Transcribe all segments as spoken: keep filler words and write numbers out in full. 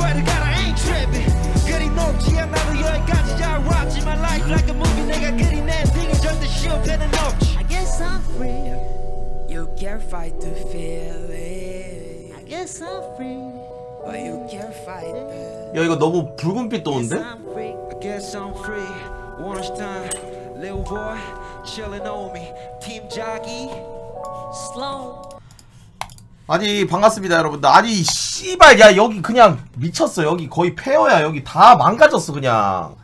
swear to God I ain't tripping. 그리 높지 않아도 여기까지 잘 왔지. My life like a movie. 내가 그린 엔딩은 절대 쉬울 때는 없지. I guess I'm free. You can't fight the feeling. I guess I'm free. But you can't fight it. 야 이거 너무 붉은빛 도는데? I guess I'm free. One time, little boy, chillin' on me. Team jockey, slow. 아니 반갑습니다 여러분들. 아니 씨발 야 여기 그냥 미쳤어. 여기 거의 폐허야. 여기 다 망가졌어 그냥.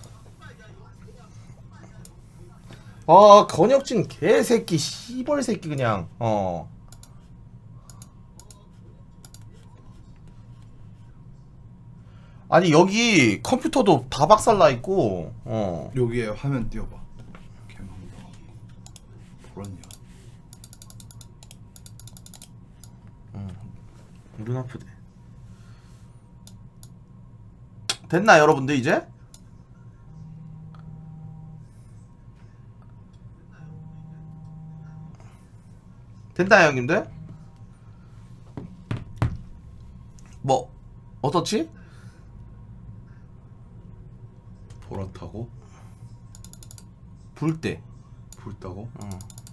아 건혁진 개새끼 씨벌 새끼 그냥. 어 아니 여기 컴퓨터도 다 박살나 있고. 어 여기에 화면 띄워봐. 개망다. 그렇냐. 응. 눈 아프대. 됐나 여러분들 이제? 됐나요 형님들? 뭐 어떻지? 보라타고? 불 때. 붉다고? 어.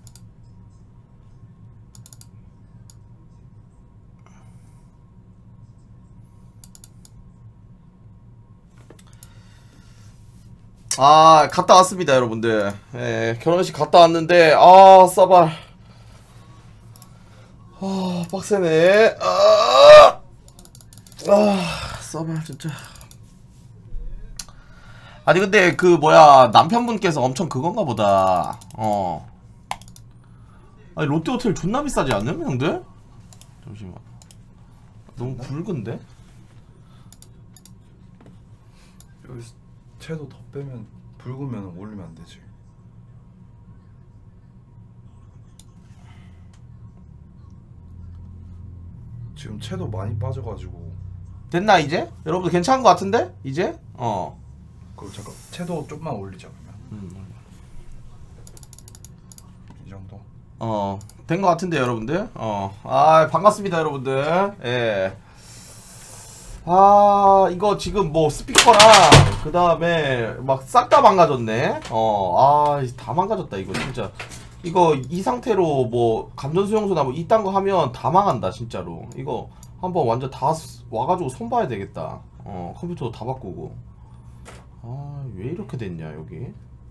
아 갔다 왔습니다 여러분들. 예, 결혼식 갔다 왔는데 아 싸발 아 빡세네. 아, 아 싸발 진짜. 아니 근데 그 뭐야 남편분께서 엄청 그건가 보다. 어 아니 롯데호텔 존나 비싸지 않냐 형들? 잠시만 너무 굵은데? 여기 채도 더 빼면 붉으면 올리면 안 되지. 지금 채도 많이 빠져가지고. 됐나 이제? 여러분들 괜찮은 것 같은데? 이제? 어 그럼 잠깐 채도 좀만 올리자 그러면. 음. 이 정도. 어 된 것 같은데 여러분들. 어 아 반갑습니다 여러분들. 예. 아 이거 지금 뭐 스피커랑 그 다음에 막 싹 다 망가졌네. 어 아 다 망가졌다 이거 진짜. 이거 이 상태로 뭐 감전 수용소나 뭐 이딴 거 하면 다 망한다 진짜로. 이거 한번 완전 다 와가지고 손 봐야 되겠다. 어 컴퓨터도 다 바꾸고. 아 왜 이렇게 됐냐 여기.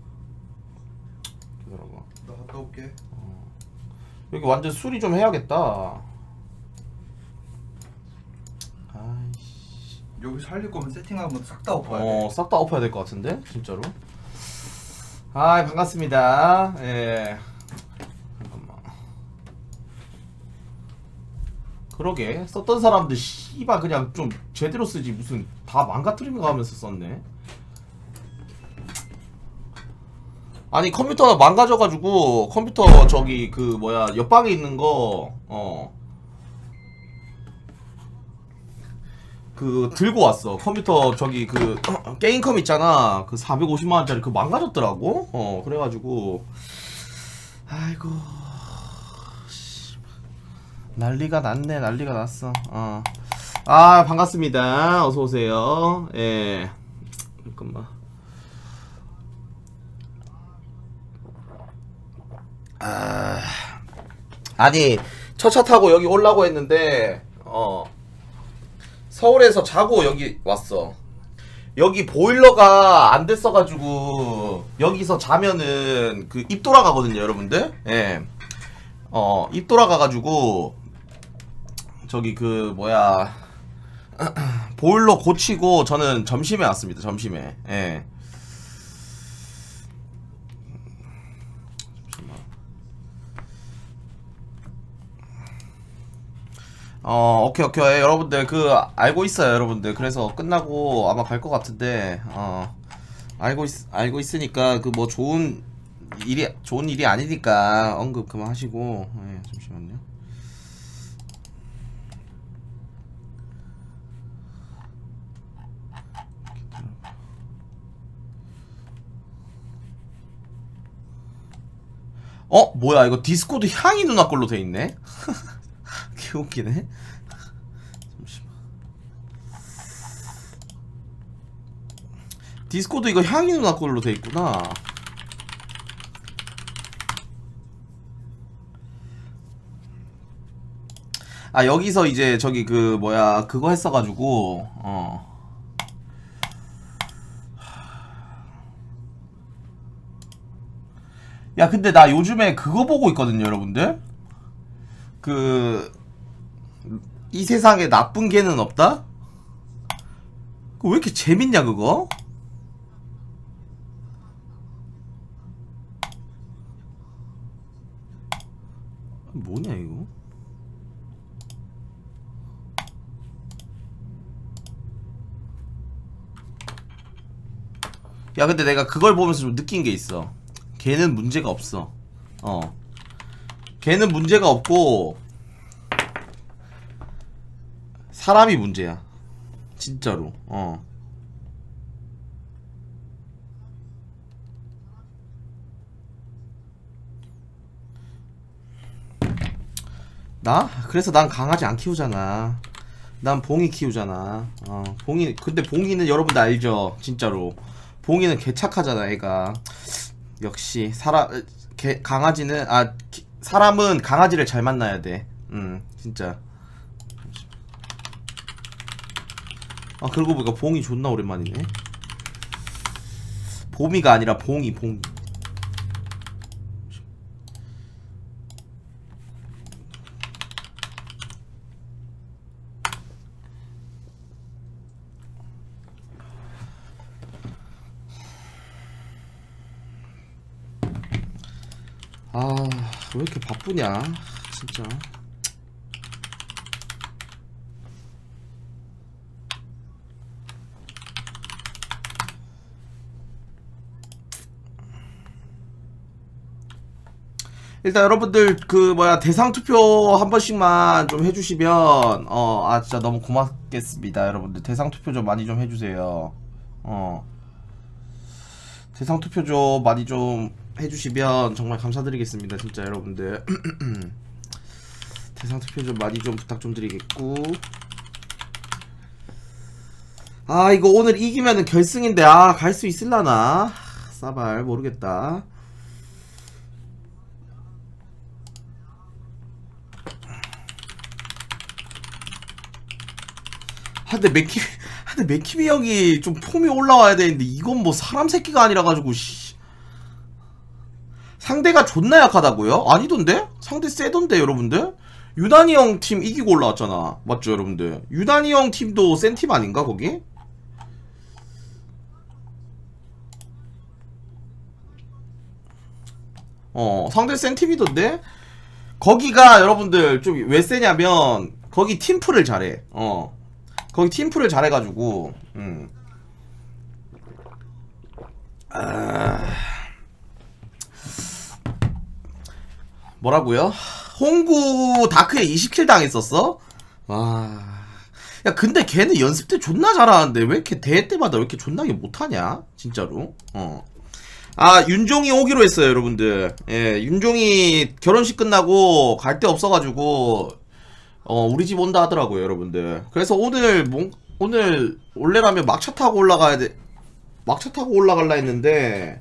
기다려봐. 나 갔다 올게. 어. 여기 완전 수리 좀 해야겠다. 아이씨. 여기 살릴 거면 세팅하면 싹 다 엎어야 돼. 어, 싹 다 엎어야 될 것 같은데 진짜로. 아 반갑습니다. 예. 잠깐만. 그러게 썼던 사람들 씨발 그냥 좀 제대로 쓰지 무슨 다 망가뜨리며 가면서 썼네. 아니 컴퓨터 망가져가지고 컴퓨터 저기 그 뭐야 옆방에 있는 거 어 그 들고 왔어. 컴퓨터 저기 그 게임컴 있잖아. 그 사백오십만 원짜리 그 망가졌더라고. 어 그래가지고 아이고 난리가 났네. 난리가 났어. 어. 아 반갑습니다. 어서오세요. 예 잠깐만. 아 아니 첫 차 타고 여기 오려고 했는데 어 서울에서 자고 여기 왔어. 여기 보일러가 안 됐어가지고 여기서 자면은 그 입 돌아가거든요 여러분들. 예. 어 입 돌아가가지고 저기 그 뭐야 보일러 고치고 저는 점심에 왔습니다. 점심에. 예. 어 오케이 오케이 여러분들 그 알고 있어요 여러분들. 그래서 끝나고 아마 갈 것 같은데 어 알고 있 알고 있으니까 그 뭐 좋은 일이 좋은 일이 아니니까 언급 그만 하시고. 예, 잠시만요. 어 뭐야 이거 디스코드 향이 누나 걸로 돼 있네. 개웃기네. 잠시만. 디스코드 이거 향이 누나 걸로 돼 있구나. 아 여기서 이제 저기 그 뭐야 그거 했어가지고 어. 야 근데 나 요즘에 그거 보고 있거든요 여러분들. 그 이 세상에 나쁜 개는 없다? 왜 이렇게 재밌냐 그거? 뭐냐 이거? 야 근데 내가 그걸 보면서 좀 느낀 게 있어. 걔는 문제가 없어. 어 걔는 문제가 없고 사람이 문제야 진짜로. 어 나? 그래서 난 강아지 안 키우잖아. 난 봉이 키우잖아. 어 봉이. 근데 봉이는 여러분들 알죠 진짜로. 봉이는 개 착하잖아 애가. 역시 사람 개, 강아지는 아 기, 사람은 강아지를 잘 만나야 돼. 음 진짜. 아 그러고 보니까 봉이 존나 오랜만이네. 봄이가 아니라 봉이 봉이. 아, 왜 이렇게 바쁘냐, 진짜. 일단 여러분들 그 뭐야 대상 투표 한 번씩만 좀 해주시면 어 아 진짜 너무 고맙겠습니다. 여러분들 대상 투표 좀 많이 좀 해주세요. 어 대상 투표 좀 많이 좀 해주시면 정말 감사드리겠습니다 진짜 여러분들. 대상 투표 좀 많이 좀 부탁 좀 드리겠고. 아 이거 오늘 이기면은 결승인데 아 갈 수 있을라나 싸발 모르겠다. 아 근데 맥키 아 근데 맥키미 형이 좀 폼이 올라와야 되는데 이건 뭐 사람 새끼가 아니라 가지고 씨. 상대가 존나 약하다고요? 아니던데? 상대 세던데 여러분들? 유난히 형 팀 이기고 올라왔잖아. 맞죠 여러분들? 유난히 형 팀도 센 팀 아닌가 거기? 어 상대 센 팀이던데? 거기가 여러분들 좀 왜 세냐면 거기 팀플을 잘해. 어 거기 팀플을 잘해가지고 음. 아... 뭐라고요? 홍구 다크에 이십 킬 당했었어? 와... 야 근데 걔는 연습 때 존나 잘하는데 왜 이렇게 대회 때마다 왜 이렇게 존나게 못하냐? 진짜로? 어. 아 윤종이 오기로 했어요 여러분들. 예 윤종이 결혼식 끝나고 갈 데 없어가지고 어 우리 집 온다 하더라고요 여러분들. 그래서 오늘 뭐, 오늘 원래라면 막차 타고 올라가야 돼. 막차 타고 올라갈라 했는데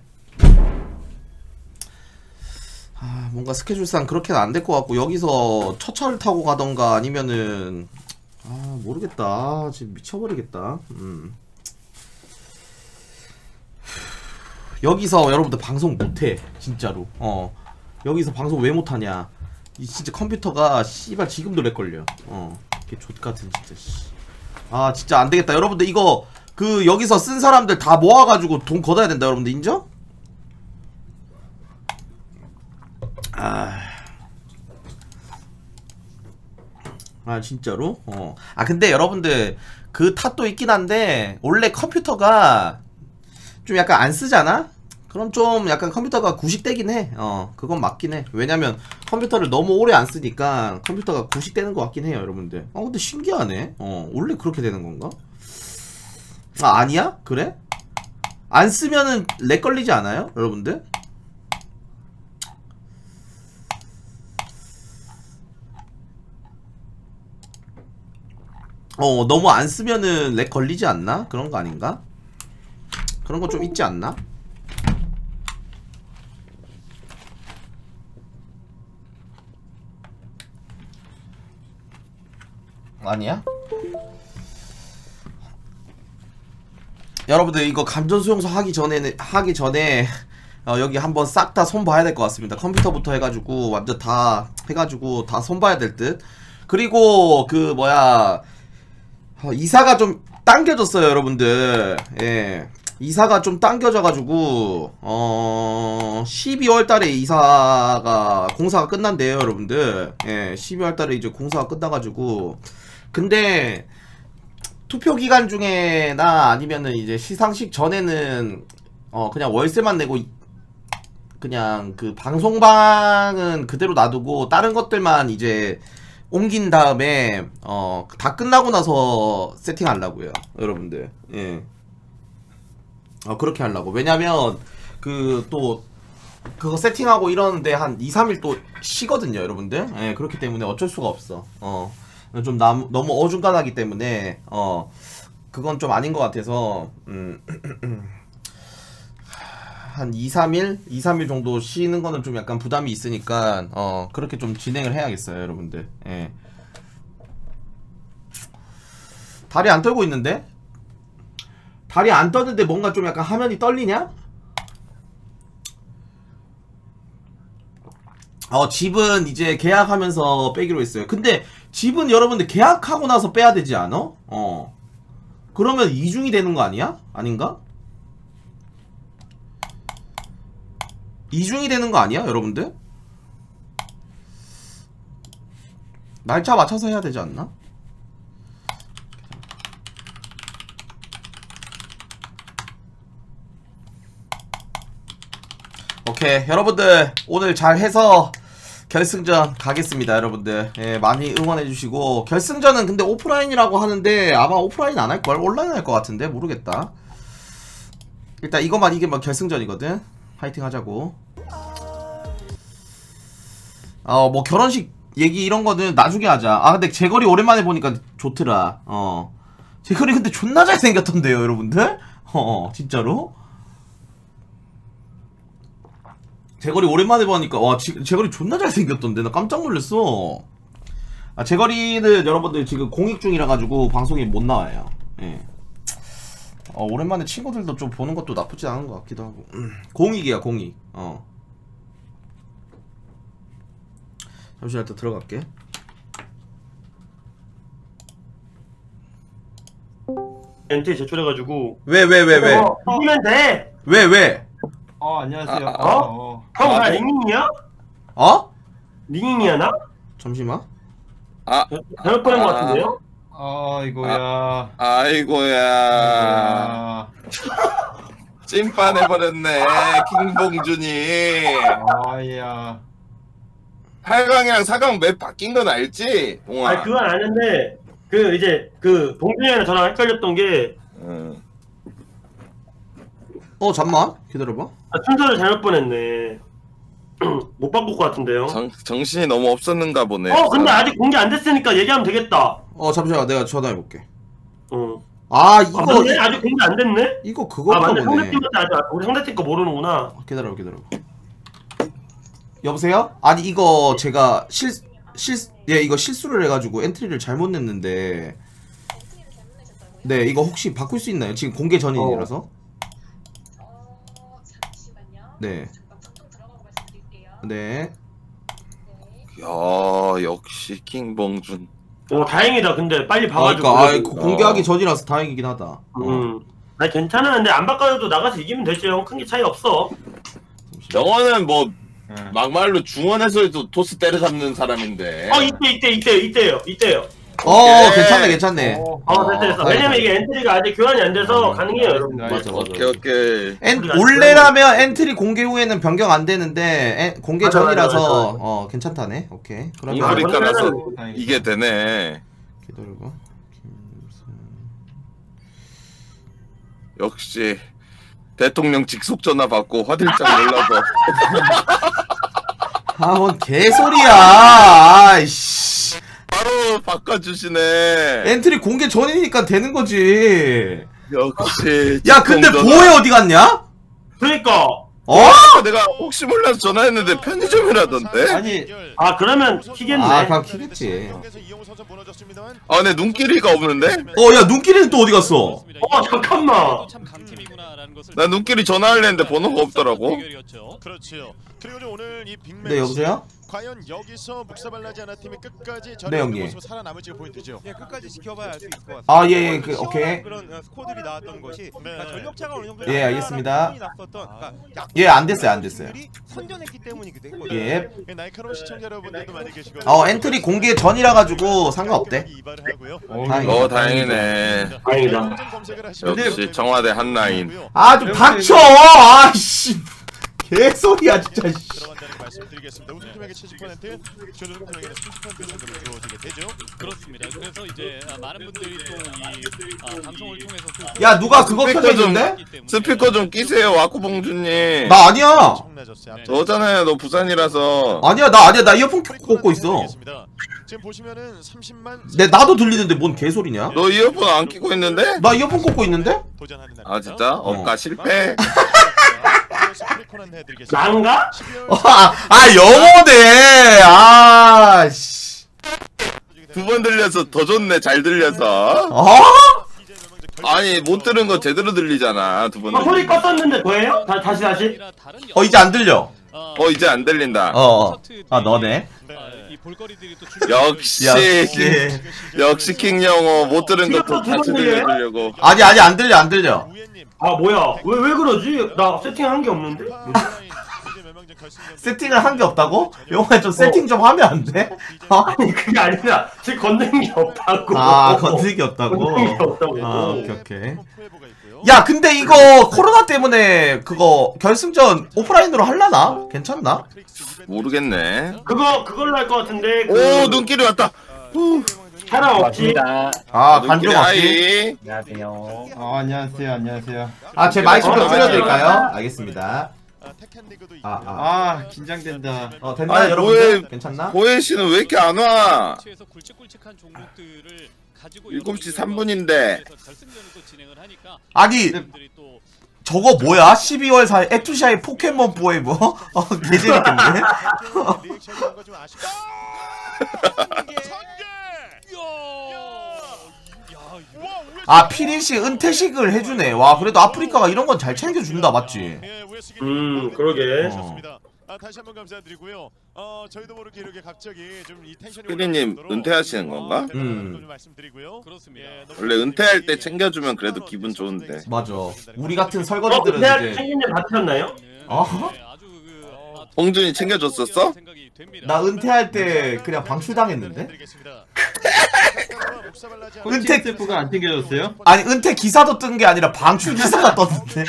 아 뭔가 스케줄상 그렇게는 안 될 것 같고 여기서 첫 차를 타고 가던가 아니면은 아 모르겠다. 지금 미쳐버리겠다. 음. 여기서 여러분들 방송 못해 진짜로. 어 여기서 방송 왜 못하냐 이 진짜 컴퓨터가 씨발 지금도 렉걸려. 어 이게 족같은 진짜 씨. 아 진짜 안되겠다 여러분들. 이거 그 여기서 쓴 사람들 다 모아가지고 돈 걷어야 된다 여러분들. 인정? 아, 아 진짜로? 어. 아 근데 여러분들 그 탓도 있긴 한데 원래 컴퓨터가 좀 약간 안 쓰잖아? 그럼 좀 약간 컴퓨터가 구식되긴 해. 어 그건 맞긴 해. 왜냐면 컴퓨터를 너무 오래 안 쓰니까 컴퓨터가 구식되는 것 같긴 해요 여러분들. 어 근데 신기하네. 어 원래 그렇게 되는 건가? 아 아니야? 그래? 안 쓰면은 렉 걸리지 않아요 여러분들? 어 너무 안 쓰면은 렉 걸리지 않나? 그런 거 아닌가? 그런 거 좀 있지 않나? 아니야? 여러분들 이거 감전 수용소 하기 전에는 하기 전에 어, 여기 한번 싹 다 손 봐야 될 것 같습니다. 컴퓨터부터 해가지고 완전 다 해가지고 다 손 봐야 될 듯. 그리고 그 뭐야 어, 이사가 좀 당겨졌어요, 여러분들. 예, 이사가 좀 당겨져가지고 어 십이월 달에 이사가 공사가 끝난대요, 여러분들. 예, 십이월 달에 이제 공사가 끝나가지고 근데 투표 기간 중에나 아니면은 이제 시상식 전에는 어 그냥 월세만 내고 그냥 그 방송방은 그대로 놔두고 다른 것들만 이제 옮긴 다음에 어 다 끝나고 나서 세팅하려고요, 여러분들. 예. 어 그렇게 하려고. 왜냐면 그 또 그거 세팅하고 이러는데 한 이, 삼 일 또 쉬거든요, 여러분들. 예, 그렇기 때문에 어쩔 수가 없어. 어. 좀 남, 너무 어중간하기 때문에 어 그건 좀 아닌 것 같아서 음, 한 이, 삼 일? 이, 삼 일 정도 쉬는 거는 좀 약간 부담이 있으니까 어 그렇게 좀 진행을 해야겠어요, 여러분들. 예. 다리 안 떨고 있는데? 다리 안 떠는데 뭔가 좀 약간 화면이 떨리냐? 어 집은 이제 계약하면서 빼기로 했어요. 근데 집은 여러분들 계약하고 나서 빼야 되지 않아? 어 그러면 이중이 되는 거 아니야? 아닌가? 이중이 되는 거 아니야, 여러분들? 날짜 맞춰서 해야 되지 않나? 오케이, 여러분들 오늘 잘 해서 결승전 가겠습니다, 여러분들. 예, 많이 응원해주시고. 결승전은 근데 오프라인이라고 하는데 아마 오프라인 안 할걸? 온라인 할 것 같은데? 모르겠다. 일단 이것만 이기면 결승전이거든. 파이팅 하자고. 어, 뭐 결혼식 얘기 이런 거는 나중에 하자. 아, 근데 재거리 오랜만에 보니까 좋더라. 어, 재거리 근데 존나 잘생겼던데요, 여러분들? 어, 진짜로? 재거리 오랜만에 보니까 와 지, 재거리 존나 잘생겼던데 나 깜짝 놀랐어. 아, 재거리는 여러분들 지금 공익 중이라 가지고 방송에 못 나와요. 예. 어, 오랜만에 친구들도 좀 보는 것도 나쁘지 않은 것 같기도 하고. 음, 공익이야, 공익. 어. 잠시만 일단 들어갈게. 엔트리 제출해가지고. 왜 왜 왜 왜? 어, 이기면 돼. 왜 왜? 어 안녕하세요. 어? 어? 형, 나 아, 링잉이야? 어? 링잉이야, 나? 잠시만. 아, 잘못 보낸 것 아. 같은데요? 아이고야. 아이고야. 아, 찐판 해버렸네, 킹봉준이. 아야. 팔 강이랑 사 강 맵 바뀐 건 알지? 동아. 아니, 그건 아는데, 그, 이제, 그, 봉준이랑 저랑 헷갈렸던 게, 응. 어 잠만 기다려봐. 아, 순서를 잘못 보냈네. 못 바꿀 것 같은데요? 정, 정신이 너무 없었는가 보네. 어, 근데 아직 공개 안 됐으니까 얘기하면 되겠다. 어 잠시만 내가 전화해볼게. 어. 아 아, 이거 맞네? 아직 공개 안 됐네? 이거 아, 그거인가 맞네. 보네. 상대팀한테 아직, 우리 상대팀 거 모르는구나. 기다려봐 기다려봐. 여보세요? 아니 이거 제가 실 실 예 이거 실수를 해가지고 엔트리를 잘못 냈는데. 네 이거 혹시 바꿀 수 있나요? 지금 공개 전인이라서. 네. 네. 야, 역시 킹봉준. 어, 다행이다. 근데 빨리 아, 봐가지고. 그러니까 아, 그래도. 그 공개하기 전이라서 다행이긴 하다. 어. 음. 아니, 괜찮아. 근데 안 바꿔도 나가서 이기면 되지, 형. 큰 게 차이 없어. 영어는 뭐 응. 막말로 중원에서도 토스 때려잡는 사람인데. 어, 이때, 이때, 이때, 이때요. 이때요. 어 오케이. 괜찮네 괜찮네. 어, 어, 됐어, 됐어. 어, 왜냐면 다행이다. 이게 엔트리가 아직 교환이 안 돼서 음, 가능해요, 여러분. 알겠습니다. 맞아 맞아. 오케이 오케이. 엔, 우리가 원래라면 엔트리 공개 후에는 변경 안 되는데 엔, 공개 맞아, 전이라서 맞아, 맞아. 어 괜찮다네. 오케이. 그러면 아, 그러니까 나서 다행이다. 이게 되네. 기다려봐. 역시 대통령 직속 전화 받고 화들짝 놀라서. 아, 뭔 개소리야. 아이씨. 바로 바꿔주시네. 엔트리 공개 전이니까 되는 거지. 역시. 야 근데 보혜 어디 갔냐? 그러니까 어? 내가 혹시 몰라서 전화했는데 편의점이라던데. 아니 아 그러면 키겠네. 아 그럼 키겠지. 아, 내 눈길이가 없는데? 어 야 눈길이는 또 어디 갔어? 어 잠깐만. 나 눈길이 전화하려 했는데 번호가 없더라고. 그렇죠. 그리고 오늘 이 빅매치 네 여보세요? 과연 여기서 묵사발라지 않은 팀이 끝까지 네, 전력의 형님. 모습을 살아남을지가 포인트죠. 예, 끝까지 지켜봐야 알 수 있을 것 같습니다. 아, 예, 예, 그, 시원한 오케이. 그런 어, 스코어들이 나왔던 것이 네. 그러니까 전력차가 어느 정도 예, 약간 알겠습니다. 부분이 났었던, 그러니까 약- 예, 안 됐어요, 안 됐어요. 팀들이 선전했기 때문이기도 했거든요. 예. 예, 날카로운 시청자 여러분들도 많이 계시거든요. 어 엔트리 공개 전이라 가지고 상관없대. 이발을 하고요. 다행이다. 어, 다행이네. 다행이다. 검색을 하시면 역시 청와대 한라인. 아 좀 닥쳐! 아씨 개소리야 진짜. 씨. 들어간다는 말씀드리겠습니다. 우승팀에게 칠십 퍼센트, 준우승팀에게는 삼십 퍼센트 정도로 주어지게 되죠. 그렇습니다. 그래서 이제 아, 많은 분들이 또 이 아, 방송을 통해서 또 야 누가 그거 스피커 켜져 좀 있는데? 스피커 좀 끼세요, 와꾸봉주님. 나 아니야. 엄청나졌어요. 앞서 너잖아요, 너 부산이라서. 아니야 나 아니야 나 이어폰 꽂고 있어. 알겠습니다. 지금 보시면은 삼십만 내 나도 들리는데 뭔 개소리냐? 너 이어폰 안 끼고 있는데? 나 이어폰 꽂고 있는데? 도전하는 날. 아, 진짜? 억까 실패? 난가? 아, 아 영어네. 아 씨. 두 번 들려서 더 좋네, 잘 들려서. 어? 아니, 못 들은 거 제대로 들리잖아, 두 번 아 소리 들리면. 껐었는데 뭐예요? 다 다시 다시. 다른 어 이제 안 들려. 어, 이제 안 들린다. 어. 어. 아 너네. 아, 이 볼거리들이 또 역시, 역시. 역시 킹영어. 못 들은 것도 같이 들려주려고. 아니 아니 안 들려 안 들려. 아 뭐야? 왜 왜 그러지? 나 세팅한 게 없는데? 세팅을 한 게 없다고? 영화에 좀 세팅 좀 하면 안 돼? 어? 아니 그게 아니라 지금 건든 게 없다고. 아 건드기 없다고? 건드는 게 없다고. 아 오케이 오케이. 야 근데 이거 코로나 때문에 그거 결승전 오프라인으로 할라나? 괜찮나? 모르겠네. 그거 그걸로 할 것 같은데. 그 오, 눈길이 왔다. 사람 없지. 아 눈길이 관중 없지? 아이. 안녕하세요. 어, 안녕하세요, 안녕하세요. 아 제 마이크 좀 어, 줄여드릴까요? 알겠습니다. 아, 아. 아, 긴장된다. 어 됐나요 아니, 여러분들? 뭐해. 괜찮나? 보혜 씨는 왜 이렇게 안 와? 에서 굵직굵직한 종목들을 가지고 일곱 시 삼 분인데. 결승전을 또 진행을 하니까 아니 분들이 또 저거 뭐야? 십이월 사일 에투샤의 포켓몬 포에버? 어 개재밌겠네. 아 피린씨 은퇴식을 해주네. 와 그래도 아프리카가 이런 건 잘 챙겨준다 맞지? 음 그러게. 어. 아, 다시 한번 감사드리고요. 어, 저희도 모르게 이렇게 갑자기 좀 이 텐션이 피디님, 올라갈 정도로 은퇴하시는 건가? 음. 좀 말씀드리고요. 그렇습니다. 예, 너무 원래 은퇴할 때 챙겨주면 그래도 기분 좋은데. 맞아. 우리 같은 어 설거지들은 근데 이제 챙긴 일 받으셨나요? 어? 네, 아주 그 아, 홍준이 챙겨줬었어? 생각이 됩니다. 나 은퇴할 때 그냥 방출당했는데? 은퇴 스태프가 안 챙겨줬어요? 아니 은퇴 기사도 뜬 게 아니라 방출 기사가 떴는데?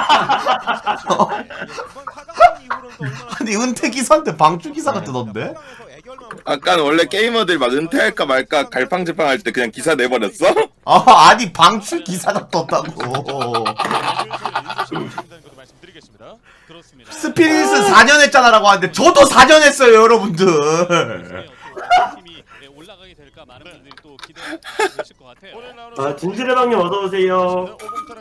아니 은퇴 기사인데 방출 기사가 뜨던데? 아까 원래 게이머들 막 은퇴할까 말까 갈팡질팡 할 때 그냥 기사 내버렸어? 아 아니 방출 기사가 떴다고. 그렇습니다. 스피릿은 사 년 했잖아라고 하는데 저도 사 년 했어요 여러분들. 팀이 올라가게 될까 많은 분들이 또 기대하실 것 같아요. 아 진실의 방님 어서 오세요.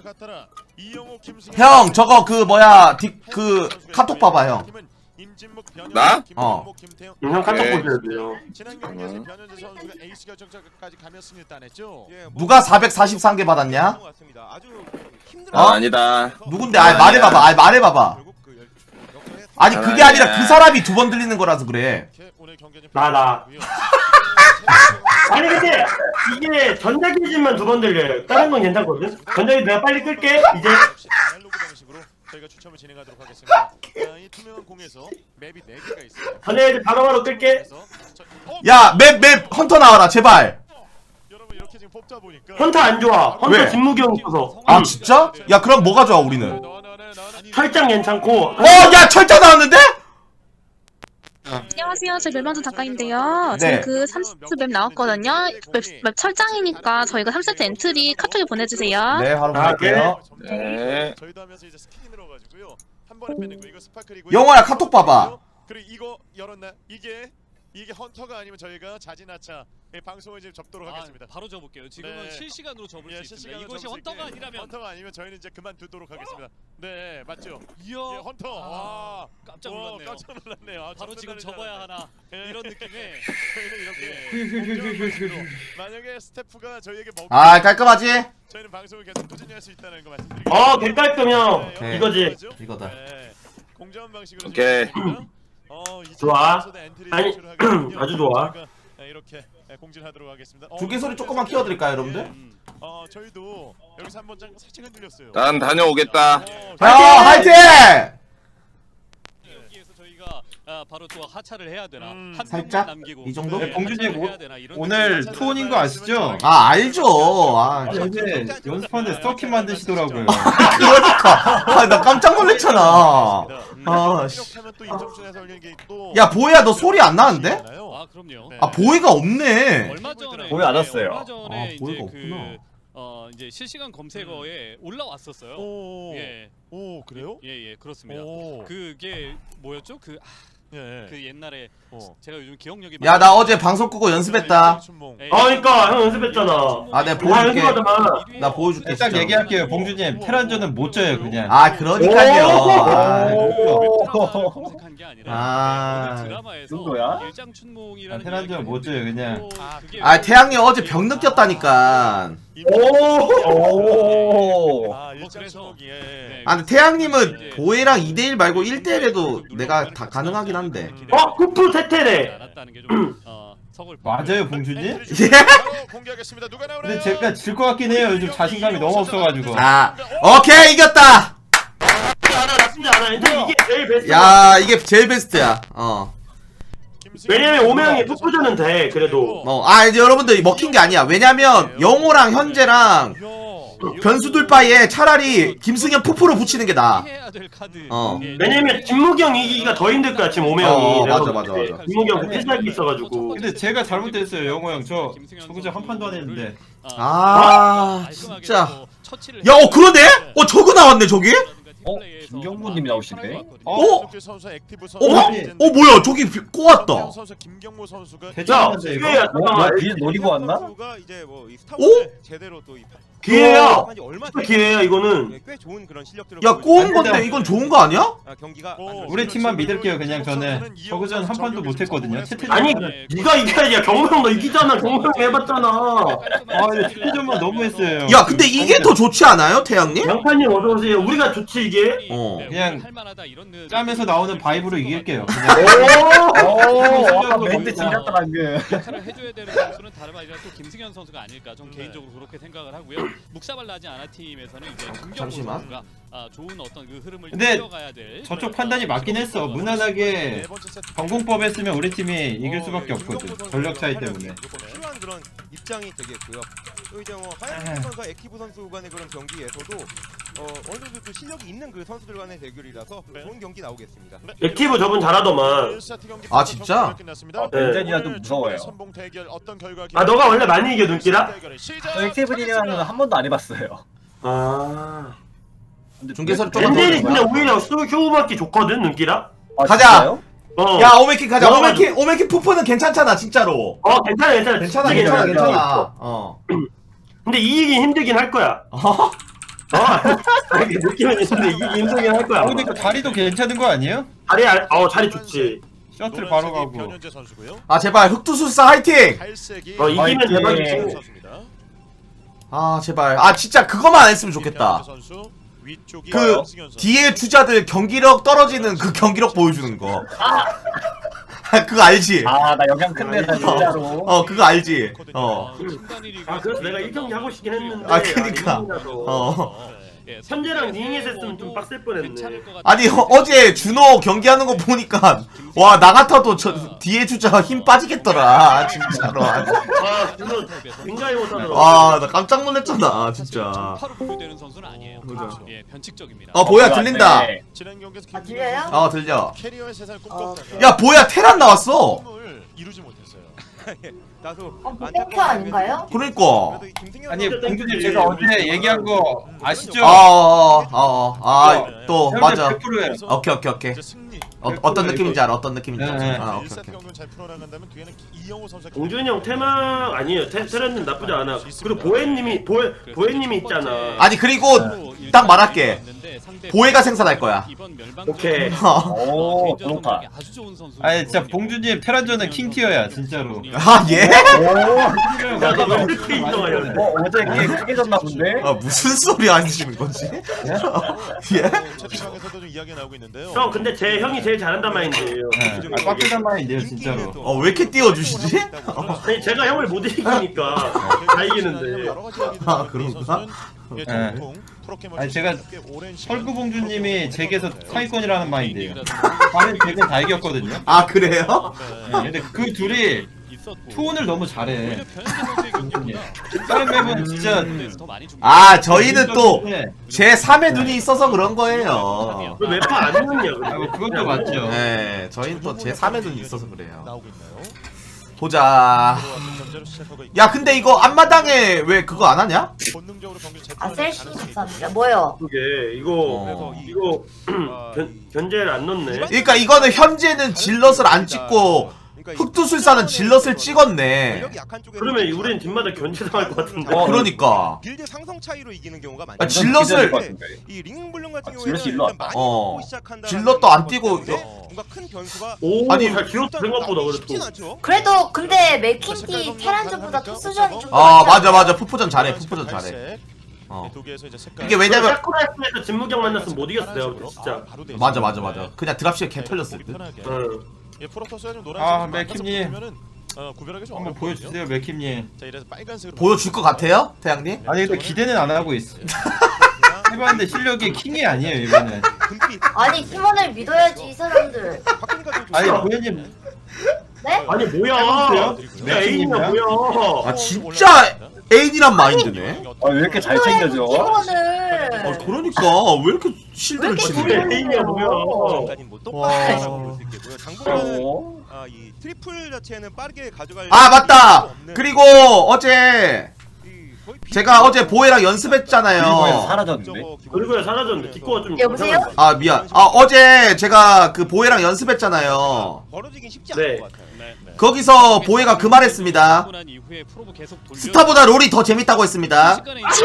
형 저거 그 뭐야 디, 그 카톡 봐봐 형. 나? 어. 음, 형 카톡 네. 보셔야 돼요. 지난 경기에서 변현재 선수가 에이스 결정차까지 가면승을 따냈죠. 누가 사백사십삼 개 받았냐? 아주 힘들어. 어? 아, 아니다. 누군데? 아 말해봐봐. 아 말해봐봐. 아니 그게 아니라 그 사람이 두 번 들리는 거라서 그래. 나, 나. 아니 근데 이게 전자기지만 두 번 들려요. 다른 건 괜찮거든. 전자기지 내가 빨리 끌게. 이제 저희가 추첨을 진행하도록 하겠습니다. 자, 이 투명한 공에서 맵이 네 개가 있어요. 전자기지 바로바로 끌게. 야 맵 맵 헌터 나와라 제발. 여러분 이렇게 지금 뽑다 보니까 헌터 안 좋아. 헌터 왜? 진무경 있어서. 아 진짜? 야 그럼 뭐가 좋아 우리는? 철장 괜찮고. 어 야 철자 나왔는데? 안녕하세요. 저희 멸망전 작가인데요. 네. 저희 그 삼 세트 맵 나왔거든요. 맵, 맵 철장이니까 저희가 삼 세트 엔트리 카톡에 보내주세요. 네 바로 아, 보낼게요. 네. 저희도 하면서 이제 스킨이 들어가지고요. 한 번에 빼는 거 이거 스파클이고요. 영호야 카톡 봐봐. 그리고 이거 열었나? 이게 이게 헌터가 아니면 저희가 자진하차 예, 방송을 지금 접도록 아, 하겠습니다. 바로 접을게요. 지금은 네. 실시간으로 접을 예, 수 있습니다. 실시간으로 이것이 접을 수 헌터가 있게. 아니라면 헌터가 아니면 저희는 이제 그만두도록 하겠습니다. 네, 맞죠? 이야, 예, 헌터. 아, 와, 깜짝 와, 놀랐네요. 깜짝 놀랐네요. 아, 바로 지금 접는다는 접어야 줄 하나 예. 이런 느낌에 저희는 이렇게 공정한 방식으로 만약에 스태프가 저희에게 먹 아 깔끔하지? 저희는 방송을 계속 꾸준히 할 수 있다는 거 말씀드리겠습니다. 어 개깔끔 형. 네. 이거지. 이거다. 네. 공정한 방식으로 오케이. 진행됩니다. 어, 이제 좋아. 선수들 엔트리 아니, 제출을 하겠거든요. 아주 좋아. 저희가, 네, 이렇게 네, 공지하도록 하겠습니다. 어, 중계 소리 조금만 키워드릴까요, 여러분들? 음. 어, 저희도 여기서 한번 장 살짝 흔들렸어요. 난 다녀오겠다. 어, 야 화이팅! 여기에서 저희가 아, 바로 또 하차를 해야 되나 음. 한 살짝? 명만 남기고 이 정도? 네, 봉준이 하차를 오- 해야 되나, 이런 오늘 느낌이 투혼인 거 아시죠? 아 알죠. 아 아, 어제 연습하는데 스토킹 만드시더라고요. 그러니까 아, 나 깜짝 놀랐잖아. 아, 씨. 이렇게 하면 또 임성춘 해설위원 게 또 야 보혜야 너 소리 안 나는데? 아 그럼요. 네. 아 보혜가 없네. 얼마 전에 보이 안 네, 왔어요. 얼마 전에 아, 이제 보이가 그 없구나. 어, 이제 실시간 검색어에 올라왔었어요. 오, 예, 오 그래요? 예, 예, 그렇습니다. 오, 그게 뭐였죠? 그, 아, 예, 그 옛날에 어. 제가 요즘 기억력이 야 나 어제 방송 끄고 연습했다. 예, 아 그러니까 형 연습했잖아. 아, 내가 다 보여줄게. 연습하더만. 나 보여줄게 딱 진짜. 얘기할게요. 봉준님 테란전은 못 져요 그냥. 아 그러니까요. 아, 오~ 검색한 게 아니라 아, 어느 드라마에서 정도야? 일장춘몽이라는 아, 테란전 못 져요 그냥. 아, 그게 아 태양님 어제 병 느꼈다니까. 오. 아, 뭐 그래서 일장춘몽이 예. 네. 아 근데 태양님은 보혜랑 이 대 일 말고 일 대 일에도 내가 다 가능하긴 한데. 어 쿠프 테테레. 않았다는 게 좀 어, 석을 맞아요 봉준님? 엔트리 바로 공개하겠습니다. 누가 나오나요? 근데 제가 질 것 같긴 해요. 요즘 자신감이 너무 없어가지고. 아 오케이 이겼다. 않아 나쁘지 않아. 근데 이게 제일 베스트. 야 이게 제일 베스트야. 어. 왜냐면 오명이 푸푸전은 돼 그래도. 어, 아 이제 여러분들 먹힌 게 아니야. 왜냐면 영호랑 현재랑 변수들 바에 차라리 김승현 푸푸로 붙이는 게 나아. 해야 될 카드. 어. 예, 왜냐면 김무기 형 이기기가 더 힘들 거야 지금 오명이. 어, 내가 맞아, 봤을 맞아, 때. 맞아. 김무기 형 필살기 있어가지고. 근데 제가 잘못했어요 영호 형. 저 저그저 한 판도 안 했는데. 아 깔끔하게 진짜. 또 처치를 야 어 그러네? 어 저거 나왔네 저기? 어? 김경무님이 나오신대? 어? 선수, 액티브 어? 선수, 어 뭐야 저기 비- 꼬았다. 선수 김경모 선수가 야 대단한데 이거. 기회야 잠깐만. 노리고 왔나? 선수가 이제 뭐이 오? 스타워즈 제대로 또이 기회야. 얼마 또 기회야 이거는. 꽤 좋은 그런 실력들을 야 보여주고 꼬은 건데 이건 좋은 거 아니야? 아, 경기가 어, 우리 팀만 믿을게요 그냥 저는. 저그전 한 판도 못했거든요. 채팅. 아니 네가 이겨야지. 야 경무 형너 이기잖아. 경무 형 해봤잖아. 아 이거 채팅전만 너무했어요. 야 근데 이게 더 좋지 않아요 태양님? 양파님 어서 오세요. 우리가 좋지 이게. 어. 그냥 할만하다 이런 느- 짬에서 나오는 바이브로 이길게요. 오. 멘트 지렸다 방금. 역할을 해줘야 되는 선수는 다름 아니라 또 김승현 선수가 아닐까 좀 개인적으로 그렇게 생각을 하고요. 묵사발 나지 않아 팀에서는 이제 김경호 잠시만. 선수가 아, 좋은 어떤 그 흐름을 근데 이어가야 될 저쪽 판단이 맞긴 했어. 무난하게 네 번째 세트 전공법 했으면 우리 팀이 이길 어, 수밖에 예, 없거든. 김경호 선수가 전력 차이 활약이 때문에. 무조건 필요한 그런 입장이 되겠고요. 또 이제 뭐 하얀 아. 선수와 액티브 선수 간의 그런 경기에서도 어, 어느 정도 또 실력이 있는 그 선수들 간의 대결이라서 네. 좋은 경기 나오겠습니다. 액티브 저분 잘하더만. 아, 진짜? 아, 네. 벤젠이가 좀 무서워요. 선봉 대결 어떤 결과 아 너가 원래 많이 이겨 눈길아? 저 액티브니랑은 한 번도 안 해봤어요. 아. 중계선 조금 벤델이 더 근데 오히려 수 휴 받기 좋거든 눈길아? 가자. 어. 야 오메키 가자. 어, 오메키 오메키 푸푸는 괜찮잖아 진짜로. 어 괜찮아 괜찮아. 괜찮아 진짜 괜찮아 괜찮아. 괜찮아. 어. 근데 이기긴 힘들긴 할 거야. 어? 어. 이게 느낌은 있는데 이기긴 힘들긴 할 거야. 아 근데 그 자리도 괜찮은 거 아니에요? 자리 알- 어 자리 좋지. 셔틀 바로 가고. 변현재 선수고요. 아 제발 흑투술사 화이팅. 갈색이 어 이기면 화이팅. 대박이지. 선수입니다. 아 제발. 아 진짜 그거만 안 했으면 좋겠다. 변현재 선수, 위쪽이 그 김승현 선수. 뒤에 주자들 경기력 떨어지는 그 경기력 보여주는 거. 그거 알지? 아 나 영향 큰데 나 진짜로. 어 그거 알지? 어. 아 그래서 내가 일 경기 하고 싶긴 했는데. 아, 그니까. 이기라서. 어. 예, 현재랑 닝에서 했으면 좀 빡셀 뻔했네. 괜찮을 것 같아요. 아니 어, 어제 준호 경기하는 거 보니까 와 나 같아도 저 뒤에 주자 힘 빠지겠더라 진짜로. 아 준호 굉장히 못하더라. 와 나 깜짝 놀랐잖아 진짜. 바로 분류되는 선수는 아니에요. 그죠. 예, 변칙적입니다. 어 보야 들린다. 지난 경기에서 아, 김승현 들려요? 선수 어 들려. 캐리어의 세상을 어. 꿈꿨다가 야 보야 테란 나왔어. 꿈을 이루지 못했어요. 나도 어, 뱅크 아닌가요? 그러니까. 그래도 이 김승현 아니 선수- 봉준님 제가 어제 얘기한 거 아시죠? 아어어어아또 네. 맞아. 백 퍼센트예요. 그래서 오케이 오케이 오케이. 이제 승리 어, 어떤 느낌인지 알아. 어떤 느낌인지 알아. 네, 네. 아, 오케이, 일 세트 오케이. 경기를 잘 풀어나간다면 뒤에는 이영호 선수가 봉준이 형 테마 아니에요. 테, 테라는 나쁘지 않아. 그리고 보혜님이 보혜 보혜님이 있잖아. 아니 그리고 딱 말할게. 보혜가 생산할 거야. 오케이. 오, 좋다. 아니 진짜 봉준님 테란전은 킹티어야 진짜로. 아 예? 야너왜 이렇게 인정하냐? 어 어제 게임 크게 졌나 본데? 아 무슨 소리 하시는 거지? 예? 채팅방에서도 좀 이야기가 나오고 있는데요. 형 근데 제 형이 제일 잘한단 말인데요. 아 빡세단 말인데요 진짜로. 어 왜 이렇게 띄워주시지? 아니 제가 형을 못 이기니까 다 이기는데. 아, 그런가? 네. 아니 제가 설구봉주님이 제게서 상위권이라는 마인드예요. 다른 덱은 다 이겼거든요. 아 그래요? 네, 근데 그 둘이 투혼을 너무 잘해. 다른 맵은 진짜 아 저희는 또 제 삼의 눈이 있어서 그런 거예요. 왜 매파 안 했느냐? 아, 뭐 그것도 맞죠. 네 저희는 또 제 삼의 눈이 있어서 그래요. 보자. 야 근데 이거 앞마당에 왜 그거 안 하냐? 아 셀시 감사합니다. 뭐요? 그게 이거 이거 견, 견제를 안 넣네. 그러니까 이거는 현재는 질럿을 안 찍고 흑두술사는 질럿을 찍었네. 그러면 우리는 뒷마다 견제당할 것 같은데. 어, 그러니까. 빌드 상성 차이로 이기는 경우가 많죠. 아, 질럿을 이 링블룸 같은 아, 경우에는 질럿이 일단 많이 어. 먹고 시작한다. 질럿도 안 뛰고 뭔가 큰 변수가 오, 아니, 잘 기록된 생각보다 쉽진 그래도. 않죠. 그래도 근데 맥킨티 테란전보다 토스전이 좀 아 더 맞아 맞아 푸푸전 잘해 푸푸전 잘해. 어. 이게 왜냐면 짜쿠라스에서 진무경 만났으면 못 이겼어요. 진짜. 맞아 맞아 맞아. 그냥 드랍시에 개 털렸을 듯. 응. 예, 프로토스가 좀 아, 노란색 맥킴님. 어, 구별하기 좀 한번 어렵거든요. 보여주세요 맥킴님. 자, 이래서 빨간색으로 보여줄 것 같아요 태양님? 아니 근데 기대는 안 하고 있어. 해봤는데 실력이 킹이 아니에요 이번엔. 아니 팀원을 믿어야지 이 사람들. 아니 보현님 네? 아니 뭐야? 네, 야 애인이야 뭐야? 아 진짜 애인이란 마인드네. 아, 왜 이렇게 잘 챙겨줘? 팀원을. 아 그러니까 왜 이렇게 실드를 왜 이렇게 치는데? 애인이야 뭐야? 뭐 와. 똑같다고 볼 수 있겠고요. 당분간은 어? 아, 이 트리플 자체는 빠르게 가져갈 아 맞다. 필요가 없는 그리고 어제 이 거의 비- 제가 어제 보혜랑 연습했잖아요. 사라졌는데? 그리고요 사라졌는데 디코가 좀. 여보세요? 아 미안. 아 어제 제가 그 보혜랑 연습했잖아요. 벌어지긴 쉽지 네. 않을 것 같아요. 거기서 보혜가 그 말했습니다. 스타보다 롤이 더 재밌다고 했습니다.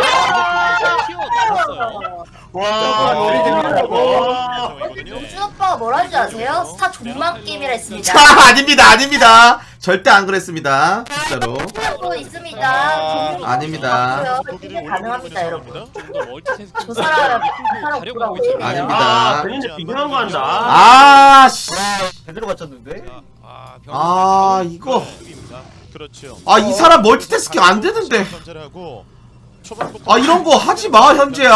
와. 용준 오빠가 뭐라는지 아세요? 스타 존망 게임이라 했습니다. 자 아닙니다 아닙니다. 절대 안 그랬습니다. 진짜로. 하고 있습니다. 아닙니다. 이게 가능합니다 여러분. 저 사람 저 사람 보라고. 아닙니다. 아, 괜히 비교한 거 한다. 아 씨. 제대로 맞췄는데? 아, 아 이거. 그렇죠. 아 이 사람 멀티태스킹 안 되는데. 선제하고 초반부터 아 이런 거 하지 마 현재야.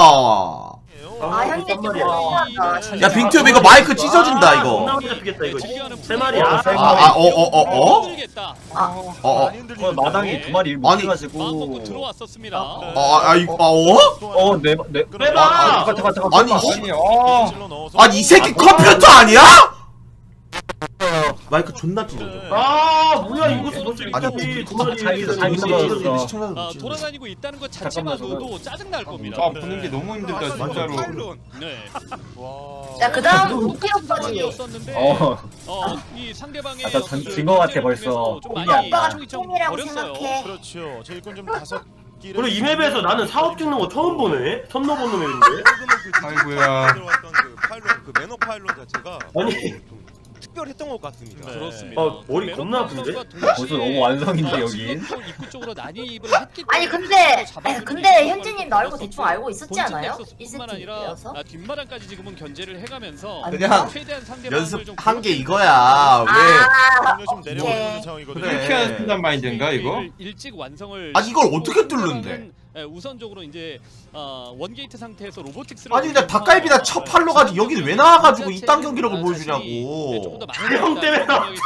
아 현재 좀 너무하다. 야 빙튜브 이거 마이크 찢어진다 존나 이거. 많이 잡히겠다 이거. 세 마리야. 아어어어 어? 아 어어. 어, 마당에 두 마리 못 아니. 해가지고. 들어왔었습니다. 아 이거 아 어? 어, 네, 네. 빼봐. 아, 잠깐, 잠깐, 잠깐. 아니, 씨. 아니, 어. 아니 이 새끼 컴퓨터 아니야? 마이크 존나 찢어져. 아 뭐야 이거 도대체 아니, 이게 두 잘 마리. 잘 찢어졌어. 시청자들 아, 찢어져. 돌아다니고 있다는 것 자체만으로도 짜증 날 겁니다. 아, 보는 게 너무 힘들다, 진짜로. 네. 야 그다음 루키 오빠지. 었는데 어. 어, 이 상대방의 아, 나 전- 진거 같아, 벌써. 좀 우리 많이 오빠가 좀 똥이라고 버렸어요. 생각해. 그렇죠. 제 일꾼 좀 다섯 그리고 이 맵에서 나는 사업 찍는 거 처음 보네. 선 넘어보는 맵인데. 아이고야. 들어왔던 그 파일럿, 그 매너 파일럿 자체가 아니. 특별했던 것 같습니다. 그렇습니다. 어, 머리 겁나 아픈데? 벌써 너무 완성인데, 여긴. 입구 쪽으로 난입을 했기 아니 근데 에, 근데 현진님 나 알고 대충 알고 있었지 않아요? 이 뿐만 아니라 세트여서? 아, 뒷마당까지 지금은 견제를 해가면서 그냥 최대한 상대방을 좀 연습한 게 괴롭히고 이거야. 왜? 아 좀 내려오고 있는 상황이거든요. 그래. 이렇게 한단 마인드인가, 이거? 일찍 완성을 아니, 이걸 어떻게 시키고 뚫는데? 상대방은, 에, 우선적으로 이제 어, 원게이트 상태에서 로보틱스를 아니 근데 닭갈비나 첫 팔로 가지 여기는 왜 나와가지고 이딴 경기력을 보여주냐고. 형 때문에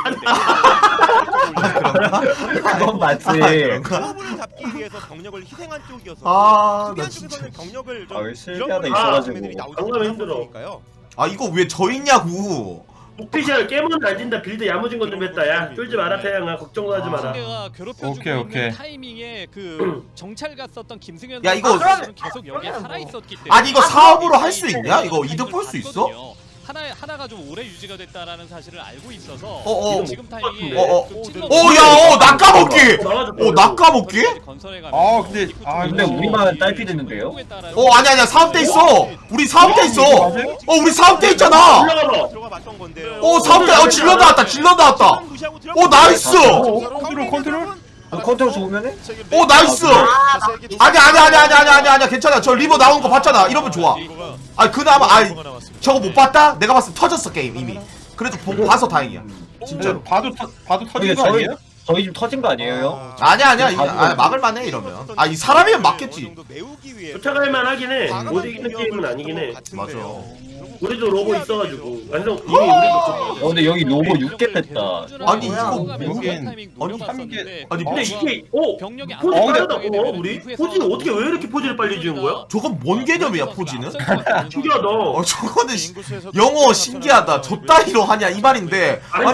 그건 맞지. 클로브를 잡기 위해서 병력을 희생한 쪽이어서 아, 수비한 나 진짜. 쪽에서는 병력을 아, 좀 왜 실비하다 잃어버리는 있어가지고. 장면들이 나오지 장난 않는 힘들어. 거니까요. 아 이거 왜 저 있냐고. 오피셜 깨면 안 진다. 빌드 야무진 것 좀 했다. 야 쫄지 마라 태양아. 걱정하지 마라. 상대가 괴롭혀주고 오케이, 오케이. 있는 타이밍에 그 정찰 갔었던 김승현 야, 이거- 선수는 계속 여기에 살아 있었기 때문에 아니 이거 사업으로 할 수 있냐? 이거 이득 볼 수 있어? 하나 하나가 좀 오래 유지가 됐다라는 사실을 알고 있어서 어어. 지금 타이밍에 어어. 좀 찔러 어야 어 낚아먹기. 어 낚아먹기? 아 근데 아 근데 우리만 딸피 됐는데요? 어 아니 아니야 사업돼 있어. 우리 사업돼 있어. 어 우리 사업돼 있잖아. 들어가 맞던 건데요. 어 사업돼. 어 질러 나왔다. 질러 나왔다. 어 나이스. 컨트롤 컨트롤 컨트롤 좋으면은? 어 나이스. 아니 아니 아니 아니 아니 아니 아니 괜찮아. 저 리버 나온 거 봤잖아. 이러면 좋아. 아 그나마 아이 저거 못 봤다? 내가 봤을 때 터졌어 게임 이미. 그래도 보고 봐서 다행이야. 진짜로 봐도 터, 봐도 터진 근데 거 저희 아니에요? 저희 집 터진 거 아니에요? 아니야 아니야 이- 아, 막을만해 이러면. 아 이 사람이면 막겠지. 쫓아갈 만하긴 해. 못 이기는 게임은 아니긴 해. 맞아. 우리도 로고 있어가지고 완전 이미 우리도 어 근데 여기 로고 육 개 뺐다. 아니 이거 여긴 아니 삼 개. 아니 근데 이게 어? 병력이 포지 안 빠르다. 나오게 어 되면 우리? 이후에서 포지 어떻게 왜 이렇게 포지를 빨리 지은 거야? 저건 뭔 개념이야 포지는? 신기하다. 어 저거는 시- 영어 신기하다. 저 따위로 하냐 이 말인데 아니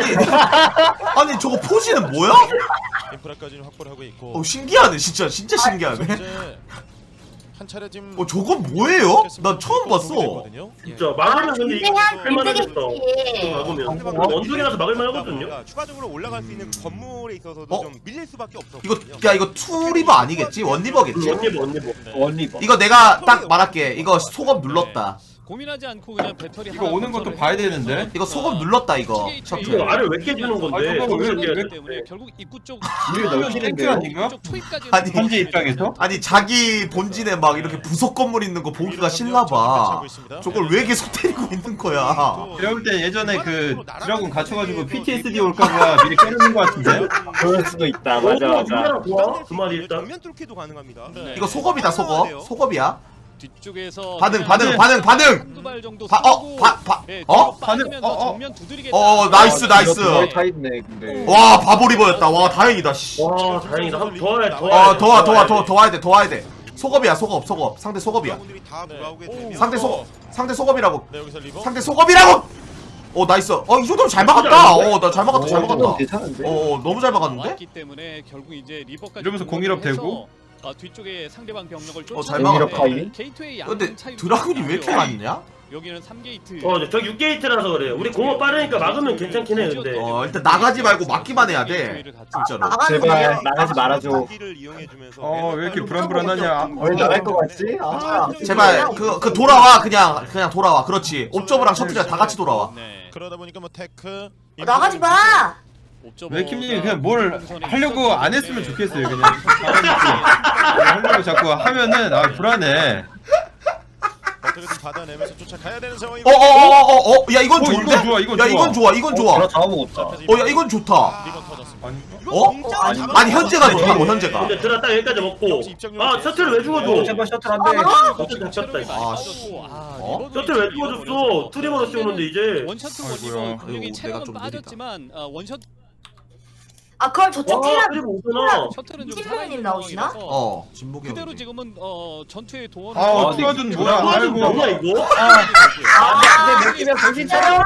아니 저거 포지는 뭐야? 인프라까지는 확보를 하고 있고. 어 신기하네 진짜 진짜 신기하네. 이제 한 차례 지금 어 저건 뭐예요? 나 처음 봤어. 진짜 막으면 근데 이거 그냥 할만하겠다. 빈대겠지. 막으면 원숭이라서 막을만 하거든요. 추가적으로 올라갈 수 있는 건물에 있어서도 어? 좀 밀릴 수밖에 없어. 이거 야 이거 투리버 아니겠지? 원리버겠지? 원리버 원리버. 원리버. 이거 내가 딱 말할게. 이거 소금 눌렀다. 고민하지 않고 그냥 배터리 이거 오는 것도 봐야 되는데. 이거 소금 눌렀다 이거. 이거 셔틀. 알을 왜 깨주는 건데? 아, 저거 왜 이렇게 이렇게 때문에 결국 입구 쪽 우리 넓히는데요? 아닌가? 아니, 현재 입장에서? 아니 자기 본진에 막 이렇게 부속 건물 있는 거 보기가 싫나봐. 저걸 왜 계속 때리고 있는 거야? 내가 볼 때 예전에 그 드라군 갇혀가지고 피티에스디 올까봐 미리 깨놓는 거 같은데? 그럴 수도 있다. 맞아 맞아. 좋아. 두 마리 일단. 정면 뚫기도 가능합니다. 이거 소금이다 소금. 소금이야. 뒤쪽에서 반응 반응 반응 반응. 한두 발 정도 바, 어? 쏘고, 바, 바, 네, 어? 뒤로 빠지면서 어, 어. 정면 두드리겠다. 어 나이스 나이스. 머리 타 있네 근데. 와 바보리버였다. 와 다행이다 씨. 와 다행이다. 한 더 해. 더 어 더 와 더 와 더 더 와야 돼 더 와야 돼. 소금이야 소금 소금. 상대 소금이야. 분들이 다 돌아오게 네. 되면 상대 소금 상대 소금이라고. 네, 여기서 리버. 상대 소금이라고. 어 나이스. 어 이 정도면 잘 막았다. 어 나 잘 막았다 잘 막았다. 괜찮은데? 어 너무 잘 막았는데? 왔기 때문에 결국 이제 리버까지 이러면서 공일업 되고? 아, 뒤쪽에 상대방 병력을 어, 잘 쫓아내는데 막았다. 타이밍? 게이트웨이 근데 양쪽 차이가 드라군이 왜 이렇게 많아요. 많냐? 여기는 삼 게이트. 어, 저 육 게이트라서 그래. 우리 공업 빠르니까 막으면 괜찮긴 해, 근데. 어 일단 나가지 말고 막기만 해야 돼. 진짜로. 나가는 제발 거야? 나가지 말아줘. 어 왜 이렇게 불안불안하냐? 왜 나갈 것 같지? 아. 제발 그 그 돌아와 그냥 그냥 돌아와. 그렇지. 옵저버랑 셔틀이랑 다 같이 돌아와. 네. 그러다 보니까 뭐 테크. 나가지 마. 맥킴님이 그냥 뭘 하려고 안 했으면 좋겠어요 그냥. 하려고 자꾸 하면은 아 불안해. 어떻게든 받아내면서 쫓아가야 되는 상황이. 어어어어어 야 이건 어, 좋은데? 이건 좋아, 이건 야 좋아. 이건 좋아 이건 좋아. 그럼 잡아먹었다. 어 야 이건 좋다. 리버 터졌습니다. 어? 아니 현재가 좋다고 현재가. 근데 드라 딱 여기까지 먹고. 아, 셔틀 왜 죽어줘? 제발 셔틀 안 돼. 셔틀 잡혔다. 아, 어? 셔틀 왜 죽어줬어? 투리버로 씌우는데 이제. 원샷 아이고야. 원리버 분명히 아이고, 체력은 내가 좀 빠졌지만 아, 원샷 아 그걸 저쪽 와, 뛰라. 투리버 오잖아. 셔틀은 좀 팀장님 살아있는 나오시나? 상황이라서 어 진복이 그대로 형이지. 지금은 어 전투에 도원을 아 근데 투어든 이거 뭐야? 투아든 아이고. 뭐야, 이거? 아, 근데 맥기면 정신 차려.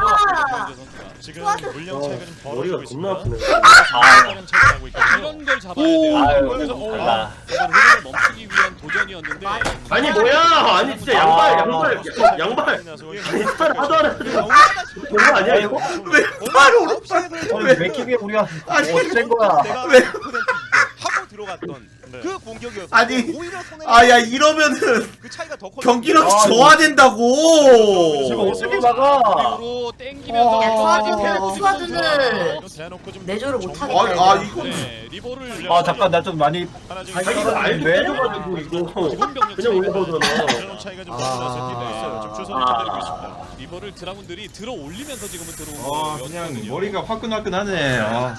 지금 투아드. 물량 차이가 좀 어, 머리가 벌어지고 겁나 있습니다. 아프네. 물량 차이가 나고 있거든요. 이런 걸 잡아야 돼요. 아유, 그래서 어, 달라. 이건 흐름을 멈추기 위한 도전이었는데 아니, 뭐야? 아니, 진짜 양발, 양발, 양발. 아니, 스타일 하도 안 해가지고. 그거 아니야, 이거? 왼발 오른발. 아니 맥기면 우리가 어쨌 거야. 왜? 하고 들어갔던 네. 그 공격이었어. 아니, 오히려 손해. 아야 이러면은 그 차이가 더 커. 경기력이 아, 저하된다고. 지금 어떻게 막아? 으로 땡기면서 야, 투아드는 대놓고 투아드는 좀 내조를 못 정- 하겠다. 아, 아 이거 네, 리버를 아 잠깐 나 좀 많이 하나 지금 자기가 알고 왜? 빼줘가지고, 이거. 그냥 올라오잖아. 이런 차이가 좀 벌어져서 뛰고 있어요. 지금 추선을 기다리고 있습니다. 리버를 드라군들이 들어 올리면서 지금은 들어온 아 거예요. 그냥 머리가 화끈화끈하네. 아.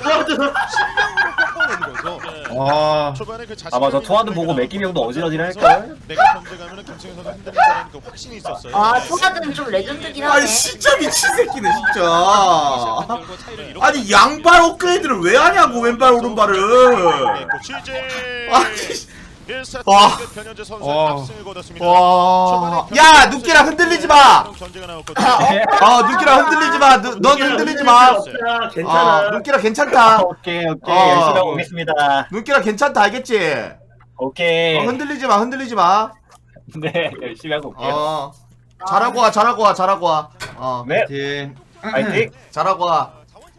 꺾어내는 거죠. 아. 초반에 그 아마 저 토하드 보고 맥기미 형도 어지러지할걸? 내가 견제 가면은 김승현 선수 흔들린다는 그 확신이 있었어요. 아 투아드는 좀 레전드긴 하네. 아니 진짜 미친 새끼네 진짜. 결과 차이를 이렇게 아니 양발 업그레이드를 왜 하냐고 왼발 오른발을. 취재. 아니 와. 변현재 선수 와. 압승을 거뒀습니다. 와. 야 눈기랑 흔들리지 마. 견제가 나왔거든요. 어 눈기랑 흔들리지 마. 너, 넌 흔들리지 마. 야, 어 괜찮아. 눈기랑 괜찮다. 오케이 오케이 어. 열심히 하고 오겠습니다. 눈기랑 괜찮다 알겠지? 오케이. 어, 흔들리지 마 흔들리지 마. 네 열심히 하고 올게요. 어. 잘하고 와 잘하고 와 잘하고 와. 어. 네. 파이팅. 파이팅. 잘하고 와.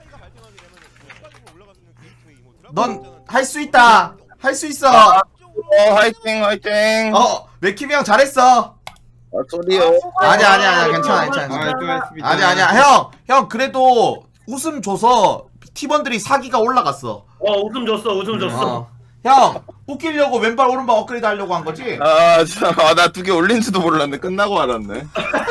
넌 할 수 있다. 할 수 있어. 어 화이팅 화이팅. 어 맥킴이 형 잘했어. 아 소리요. 아니야 아니야 아니야 괜찮아 괜찮아. 아, 수고하셨습니다. 아니야 아니야 형 형 그래도 웃음 줘서 팀원들이 사기가 올라갔어. 어 웃음 줬어 웃음 줬어. 어. 형 웃기려고 왼발 오른발 업그레이드 하려고 한 거지? 아나 두 개 올린지도 몰랐네. 끝나고 알았네.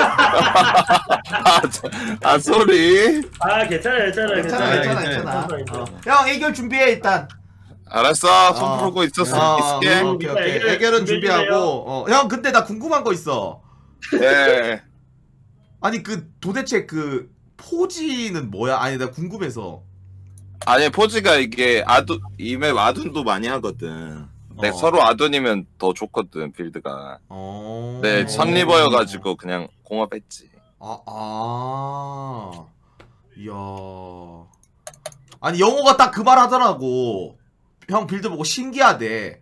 아, 저, 아 소리. 아 괜찮아 괜찮아 괜찮아 괜찮아 괜찮아. 어. 형 애결 준비해 일단. 알았어. 손 어. 풀고 있었어. 어, 있을게. 어, 오케이 오케이. 애결은 준비하고. 어. 형 근데 나 궁금한 거 있어. 네. 아니 그 도대체 그 포지는 뭐야? 아니 나 궁금해서. 아니 포즈가 이게 아두 이맵 아둔도 많이 하거든. 네 어. 서로 아둔이면 더 좋거든 빌드가. 어. 네 선리버여가지고 그냥 공업했지. 아, 아. 이야. 아니 영호가 딱 그 말 하더라고. 형 빌드 보고 신기하대.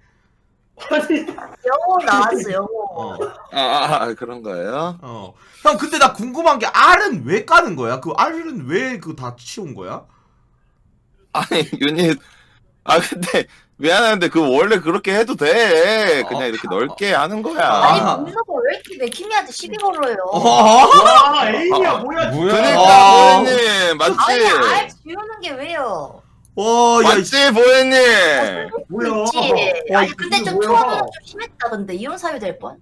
영어 나왔어 영어. 어. 아, 아, 아 그런 거예요? 어. 형 근데 나 궁금한 게 R은 왜 까는 거야? 그 R은 왜 그 다 치운 거야? 아니 유닛 아 근데 미안한데 그 원래 그렇게 해도 돼. 그냥 어. 이렇게 넓게 하는 거야. 아니 아. 문서가 왜 이렇게 맥키미한테 시비 걸어요? 어? 와 에이야 뭐야 뭐야? 그러니까 어. 보혜님 맞지? 아니 알 지우는 게 왜요? 와, 야, 이 맞지 보혜님? 뭐야? 그렇지. 와, 아니 근데 좀 뭐야? 투어는 좀 심했다 근데 이혼 사유 될 뻔.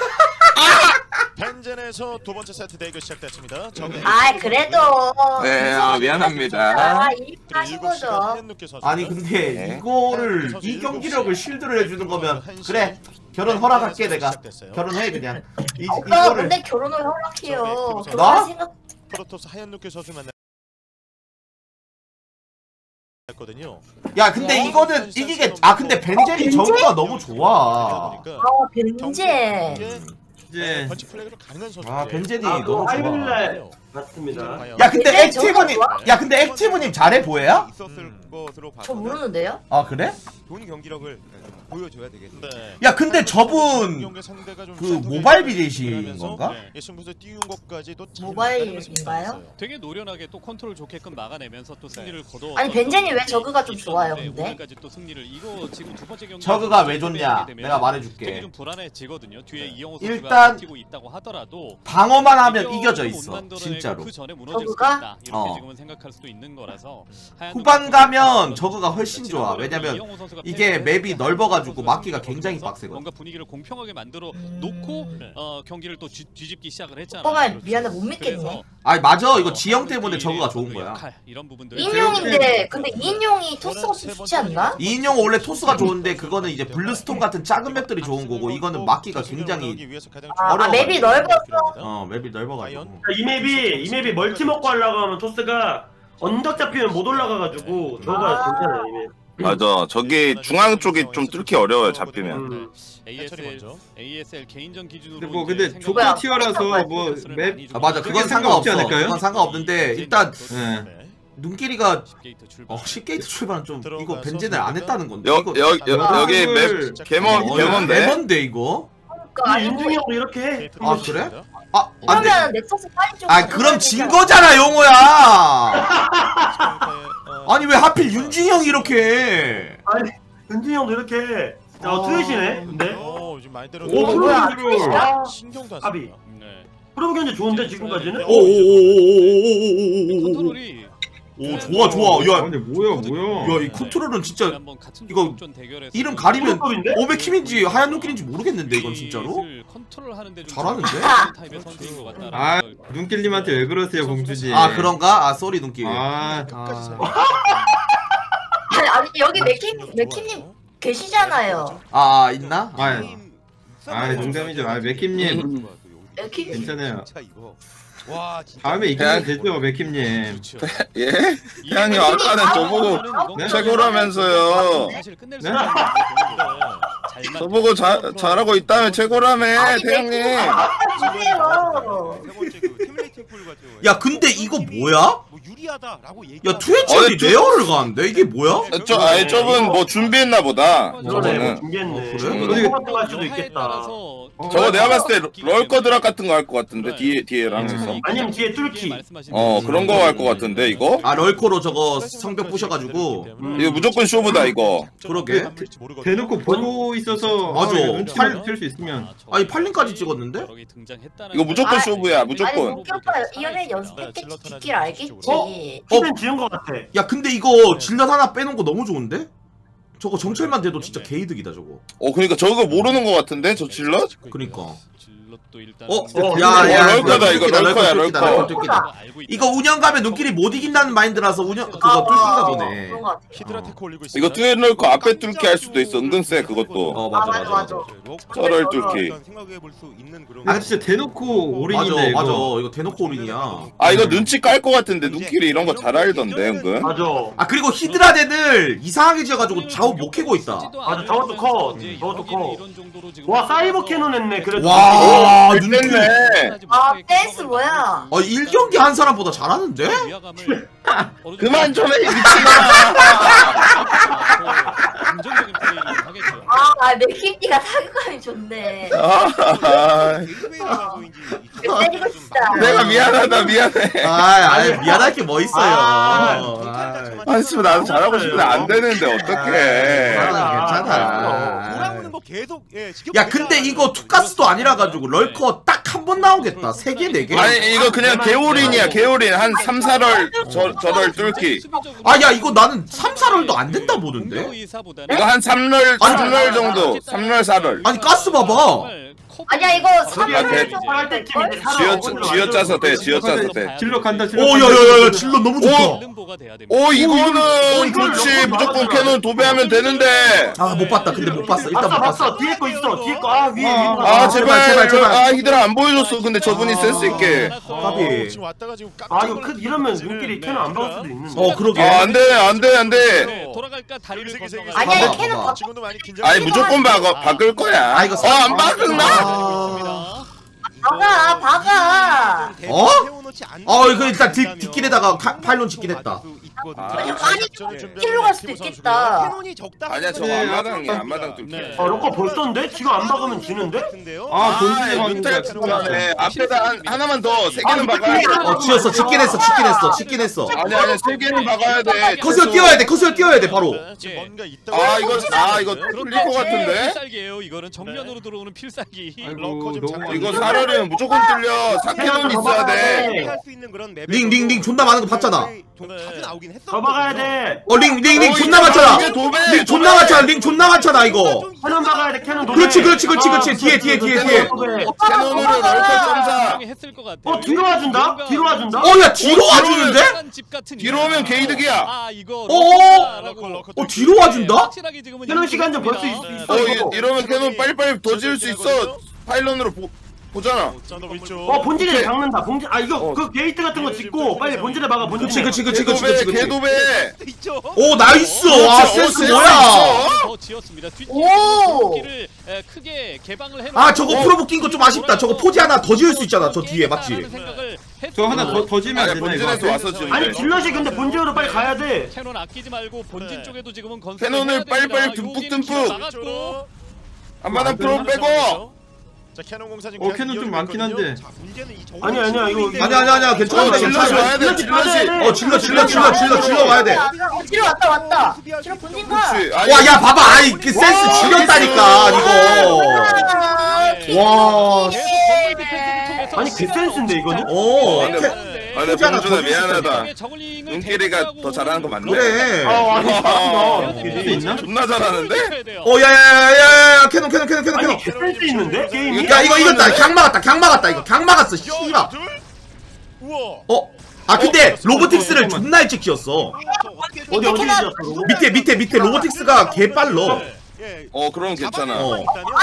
벤젠에서 두 번째 세트 대결 시작됐습니다. 아 그래도. 네 아, 미안합니다. 아 일하신 거죠. 아니 근데 네. 이거를 이 경기력을 실드를 해주는 거면 그래 결혼 허락할게 내가 결혼해 그냥 이, 오빠 이거를 근데 결혼을 허락해요. 나? 결혼할 생각. 프로토스 하얀누케 선수 만났거든요. 야 근데 네? 이거는 이기게 아 근데 벤젤이 저거가 너무 좋아. 아 벤제. 이제 펀치 플레이로 가능한 선수. 아 벤젤이 아, 너무 화요일날 좋아. 맞습니다. 야 근데 벤젤 액티브님 저거 야 근데 액티브님 잘해 보여요? 있었을 것으로 저 봐서는 모르는데요? 아 그래? 좋은 경기력을 보여줘야 되겠네. 네. 야 근데 저분 그 모바일 비제이신 건가? 예, 승부수 띄운 것까지도 잘 모바일인가요? 맞았어요. 되게 노련하게 또 컨트롤 좋게끔 막아내면서 또 승리를 거둬. 아니 벤젠이 왜 저그가 좀 좋아요 근데? 오늘까지 또 승리를 이거 지금 두 번째 경기 저그가 왜 좋냐? 내가 말해줄게. 되게 좀 불안해지거든요. 뒤에 이영호 선수가 일단 버티고 있다고 하더라도 방어만 하면 이겨져 있어 진짜로. 그 전에 무너질 수 저그가? 있다. 이렇게 어. 지금은 생각할 수도 있는 거라서 후반 가면 저그가 훨씬 좋아. 왜냐면 이게 맵이 넓어가지고 막기가 굉장히 빡세거든. 뭔가 분위기를 공평하게 만들어 음. 놓고 어, 경기를 또 뒤, 뒤집기 시작을 했잖아. 오빠가 미안해 못 믿겠네. 아니 맞아 이거 지형 때문에 저그가 좋은 거야. 이런 부분들 이인용인데 근데 이인용이 토스가 좀 좋지 않나? 이인용 원래 토스가 좋은데 그거는 이제 블루스톤 같은 작은 맵들이 좋은 거고 이거는 막기가 굉장히 아, 어려워. 아 맵이 넓어서. 어 맵이 넓어가지고. 이 맵이 이 맵이 멀티 먹고 하려고 하면 토스가 언덕 잡히면 못 올라가가지고 저가 괜찮아요 이 맵. 맞아 저기 중앙 쪽이 좀 뚫기 어려워요 잡히면. 음. 에이에스엘 에이에스엘 개인전 기준으로 근데 뭐 이제 근데 생각- 조건 티어라서 뭐 맵 아 맞아 그건 그게 상관없어. 상관없지 않을까요? 그건 상관없는데 일단 네. 눈길이가 게이트 출발. 어 십 게이트 출발은 좀 이거 벤젠을 안 했다는 건데. 여, 이거 여, 여, 아, 여기 이걸- 맵 개몬 어, 개몬데. 레몬데 이거. 그러니까 아니 윤중이 형도 이렇게 해. 아 그래? 아 안돼. 그러면 넥서스 빨리 좀. 아 그럼 진 거잖아 영호야. 아니 왜 하필 윤중이 형이 이렇게 해? 아니 윤중이 형도 이렇게 해. 자 어. 트윗이네 근데 오, 지금 많이 때려. 오, 뭐야? 프로그램으로. 아, 신경도 안 합의. 씁니다. 네. 프로 견제 좋은데 지금까지는? 오오오오오오오오오오오. 컨트롤이 오 좋아 좋아. 아, 야, 근데 뭐야 뭐야? 야 이 컨트롤은 진짜 한번 같은 이거 조합전 대결에서 이름 가리면 프로급인데? 오백킴인지 하얀 눈길인지 모르겠는데 이건 진짜로? 컨트롤 하는데 좀 잘하는데? 타입의 선수인 것 같다라는 아 생각을- 눈길님한테 왜 그러세요 공주님? 아 그런가? 아 쏘리 눈길. 아 아, 아니, 아니 여기 맥킴 맥킴님 계시잖아요. 아 있나? 아, 아 농담이죠. 아 맥킴님 맥킴. 괜찮아요. 진짜 이거. 와 진짜. 다음에 이기면 되죠 맥킴님. 예? 태양님 아까는 저보고 네? 최고라면서요. 사실 끝낼 네? 수 있는 잘만 저보고 자, 잘하고 있다면 최고라며 태양님. 하세요. 세 번째 그 팀레이팅 풀 같은 거. 야 근데 이거 뭐야? 뭐 유리 특이하다라고 얘기. 야 투에치이 레어를 가는데 이게 뭐야? 저 아니 저분 뭐 준비했나 보다. 그러네, 뭐 저거는. 준비했네. 그래? 이거 똑같은 거 할 수도 있겠다. 저거 내가 봤을 때 럴커 드랍 같은 거 할 것 같은데 뒤에 뒤에랑 해서. 아니면 뒤에 뚫기. 어 그런 거 할 것 같은데 이거. 아 럴코로 저거 성벽 부셔가지고 이거 무조건 쇼부다 이거. 그러게. 대놓고 보고 있어서 맞아. 눈치를 챌수 있으면. 아니 팔링까지 찍었는데? 이거 무조건 아, 쇼부야 아니 무조건. 목기 오빠 이연애 연습했겠지. 뒷길 알겠지. 어? 힐은 지은 거 같아. 야 근데 이거 질럿 하나 빼놓은 거 너무 좋은데? 저거 정찰만 돼도 진짜 개이득이다 저거. 어 그러니까 저거 모르는 것 같은데 저 질럿? 그니까. 일단 어? 어, 야야 어, 럴커다, 이거 럴커야, 럴커. 럴커. 이거 운영 가면 눈길이 못 이긴다는 마인드라서 운영 그거 뚫긴가 보네. 그런 거 같아. 히드라 테크 올리고 있습니다. 이거 투에 럴커 앞에 뚫기 할 수도 있어 은근 세 그것도. 어 아 맞아 맞아 맞아. 맞아. 쩔을 뚫기. 생각해 볼 수 있는 그런. 아 진짜 대놓고 맞아 올인인데 맞아 이거. 이거 대놓고 올인이야. 아 이거 눈치 깔 것 같은데 눈길이 이런 거 잘 알던데 은근. 맞아. 아 그리고 히드라덴을 이상하게 지어가지고 좌우 못 캐고 있다. 맞아, 저것도 커. 저것도 커. 와, 사이버 캐논 했네. 그래도. 와 눈길. 됐네. 아 댄스 뭐야? 아 일 경기 한 사람보다 잘하는데? 그만 좀 해 미친아. 긍정적인 플레이를 하겠죠. 아, 아 맥키티가 타격감이 좋네. 아, 때리고 싶다. 내가 미안하다 미안해. 아, 아 미안할 게 뭐 있어요. 아, 아 씨발 나도 잘하고 싶은데 안 되는데 어떡해. 아, 괜찮아. 돌아오는 거 계속 예. 야 근데 이거 투가스도 아니라 가지고 럴커 딱 한 번 나오겠다. 세 개, 네 개. 아니 이거 그냥 개올인이야 개올인 한 삼, 사럴 저, 저럴 뚫기. 아 야 이거 나는 삼, 사럴도 안 된다 보는데? 이거 한 삼럴 삼럴 정도 삼럴 사럴. 아니 가스 봐봐. 아니야 이거 돼. 삼월 정도 할 때쯤 이제 살아. 쥐어 쥐어짜서 돼 쥐어짜서 돼. 질러 간다 질러. 오 간다. 야야야야 질러 너무 좋다. 오 이거는 이거는 그렇지 이거 무조건 맞아. 캐논 도배하면 되는데. 아 못 봤다. 근데 못 봤어. 일단 봤어, 못 봤어. 봤어. 뒤에 거 있어. 뒤에 거. 아, 위에, 위에. 아 제발 제발, 제발. 아 히드라 안 보여줬어. 근데 저분이 센스 있게. 까비. 지금 왔다가 지금 아, 이거 크, 이러면 눈길이 캐논 안 박을 수도 있는데. 어 그러게. 아 안돼 안돼 안돼. 돌아갈까 다리를 건너가. 아니야 이 봐봐, 캐는 봐봐. 바 지금도 많이 긴장. 아니 무조건 박어 박을 거야. 아, 이거 어안 박을나? 아. 박아 박아. 어? 어 이거 일단 뒷, 뒷길에다가 카, 파일론 짓긴 했다. 아니 킬로 갈 수도 있겠다. 아니야 저거 앞마당이야 앞마당 뚫기. 아, 로커 벌써인데? 지금 안 박으면 지는데? 아 아 본진에 문탈 들어가네. 앞에다 한, 하나만 더 세 개는 박아야 돼. 어 지었어. 짓긴 했어. 짓긴 했어. 짓긴 했어. 아니 아니 세 개는 박아야 돼. 커스어 뛰어야 돼. 커스어 뛰어야 돼 바로. 지금 뭔가 있다고. 아 이거 아 이거 뚫릴 것 같은데. 필살기예요. 이거는 정면으로 들어오는 필살기. 아이고 럭커 좀 너무 잘- 이거 사러리면 무조건 뚫려. 사캐논 있어야 돼. 할수 있는 그런 맵. 링, 링, 링 존나 많은 거 봤잖아. 자주 나오긴 했어. 더 박아야 돼. 어 링 링 링 어, 존나 이거 많잖아. 이게 도배, 링 존나 도배. 많잖아. 링 존나 많잖아 이거. 캐논 박아야 돼. 캐논 도배. 그렇지 그렇지 그렇지 그렇지. 뒤에 뒤에 뒤에 뒤에. 캐논으로 럴커 점사. 했을 것 같아. 어, 뒤로 와준다? 뒤로 와준다? 어 야 뒤로 와주는데? 뒤로 오면 개이득이야. 아 이거 어? 어 뒤로 와준다? 캐논 시간 좀 벌 수 있어. 어 이, 이러면 캐논 빨리빨리 더 지을 수 있어. 파일런으로 보, 보잖아. 어, 본진에 박는다. 본진. 아, 이거 어. 그 게이트 같은 거 짓고 빨리 본진에 박아. 본진에. 그렇지 그렇지 그렇지 그렇지 개도배 그렇지. 개도배. 오 나이스. 와 그렇지. 센스 어, 뭐야? 더 지었습니다. 오! 뒤를 크게 개방을 해. 아 저거 프로보 낀 거 좀 아쉽다. 저거 포지 하나 더 지을 수 있잖아 저 뒤에 맞지? 저 하나 더, 더 지면 아니 안 되나 본진에서 이거? 와서 지금. 아니, 질럿이 근데 본진으로 빨리 가야 돼. 캐논 아끼지 말고 본진 네. 쪽에도 지금은 건설. 캐논을 빨리빨리 듬뿍듬뿍. 나갔고. 한마당 프로 빼고. 자 캐논 공사 지금 어, 계속 캐논 좀 이어지고 많긴 있거든요. 한데. 자, 문제는 이 정도 아니, 아니야, 이거- 아니 아니 아니야 괜찮아 어 질럿이 괜찮아. 와야 돼 질럿이. 어 질러 질러 질러 질러 질러 와야 돼. 어, 뒤로 왔다 왔다. 뒤로 본진 가. 그렇지. 아니, 와 야 봐봐 아이 그 센스 지렸다니까 이거. 아, 와. 아니, 개 센스인데, 이거는? 어. 아, 근데- 아 근데 봉준아 미안하다. 눈길이가 더 잘하는 거 맞네. 그래. 아, 아니, 어, 잘한다. 있나? 존나 잘하는데? 어 야야야야야 캐논 캐논 캐논 캐논 아니, 캐논. 개 센스 있는데? 게임이? 야 이거 이겼다. 강 막았다. 강 막았다 이거. 강 막았어. 씨발. 우와. 어? 아 근데 로보틱스를 존나 일찍 지었어. 어디, 어디 지었어? 밑에 밑에 밑에 로보틱스가 개 빨러. 예. 어 그럼 괜찮아. 어. 아니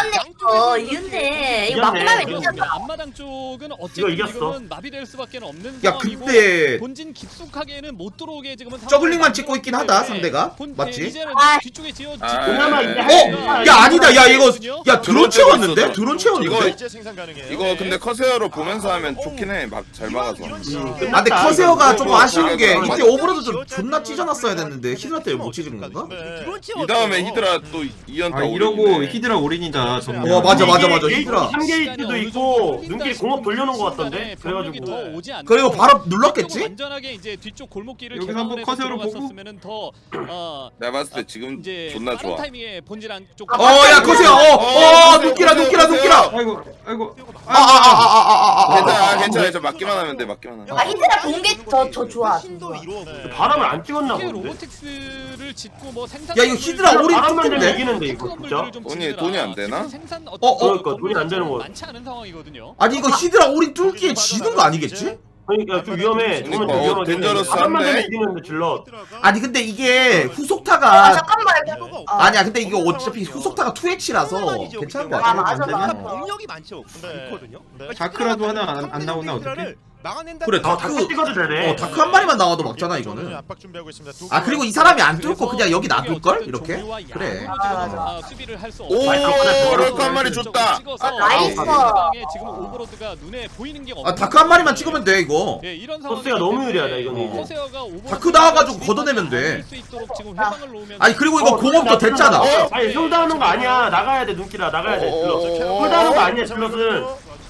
이겼어. 이은데 이거 막고 나면 이겼다. 앞마당 쪽은 이거 어쨌든 이겼어. 지금은 마비될 수밖에 없는 야, 상황이고 근데 본진 깊숙하게는 못 들어오게 지금은 저글링만 찍고 있긴 하다 상대가. 본, 맞지? 네, 이제는 아. 뒤쪽에 지어 아, 그나마 이제 어? 야 아니다. 야 이거 야 드론 채웠는데? 드론 채웠는데? 이제 생산 가능해요. 이거 근데 커세어로 보면서 하면 좋긴 해. 막 잘 막아서. 아 근데 커세어가 조금 아쉬운 게 이때 오버로드 좀 존나 찢어놨어야 됐는데 히드라 때문에 못 찢은 건가? 이 다음에 히드라 또 이연타 아 이러고 히드라 올인이다 전부. 어 맞아 맞아 맞아 이게 히드라. 삼 게이트도 있고 눈길이 공업 돌려놓은 것 같던데. 그래가지고 그리고 바로 눌렀겠지? 완전하게 이제 뒤쪽 골목길을 여기서 한번 개방을 해서 커세어로 보고. 들어갔었으면은 더 어, 내가 봤을 때 지금 이제 존나 빠른 좋아. 타이밍에 본질 안쪽 어야 커세어 어어 눈길아 눈길아 눈길아. 아이고 아이고. 아아아아아아아. 괜찮아 괜찮아. 저 맞기만 하면 돼. 맞기만 하면. 아 히드라 본게 더더 좋아. 신도 이루어. 바람을 안 찍었나 이게 본데. 로보틱스를 짓고 뭐 생산 야, 이거 히드라 올인 바람만 되면 뚝인데? 이기는데 이거 진짜. 돈이- 돈이 안 되나? 생산 어, 어. 그러니까 돈이 안 되는 거야. 많지 않은 상황이거든요. 아니 이거 히드라 올인 뚫기에 지는 거 아니겠지? 그러니까 좀 위험해. 저는 좀 그러니까, 어, 위험하게. 덴저러스 바람만 한데? 되면 이기는데 질러. 아니 근데 이게 아 후속타가 잠깐만. 아, 아니야 근데 이게 어차피 후속타가 투 에이치라서 괜찮은 거 아 같아. 맞아 맞아. 능력이 많지 네. 않거든요. 다크라도 하나 안, 안 나오나 어떻게? 막아낸다. 그래 아 다크 다크 찍어도 되네. 어 다크 한 마리만 나와도 막잖아 이거는. 압박 준비하고 있습니다. 두 아 그리고 이 사람이 안 뚫고 그냥 여기 놔둘 걸 이렇게? 그래. 아, 수비를 할 수 오 없어요. 럴크 한 마리 줬다. 찍어서 아, 나이스. 상대방의 지금 오버로드가 눈에 보이는 게 아 없는 다크 한 마리만 찍으면 돼 이거. 예, 이런 토스가 너무 유리하다, 이거는 이제. 커세어가 오버로드 다크 나와가지고 걷어내면 돼. 수 있도록 지금 회방을 놓으면 아니 그리고 이거 공업도 됐잖아. 어, 아니 홀드하는 거 아니야. 나가야 돼 눈길아. 나가야 돼. 질러. 어, 홀드하는 거 아니야. 질럿은.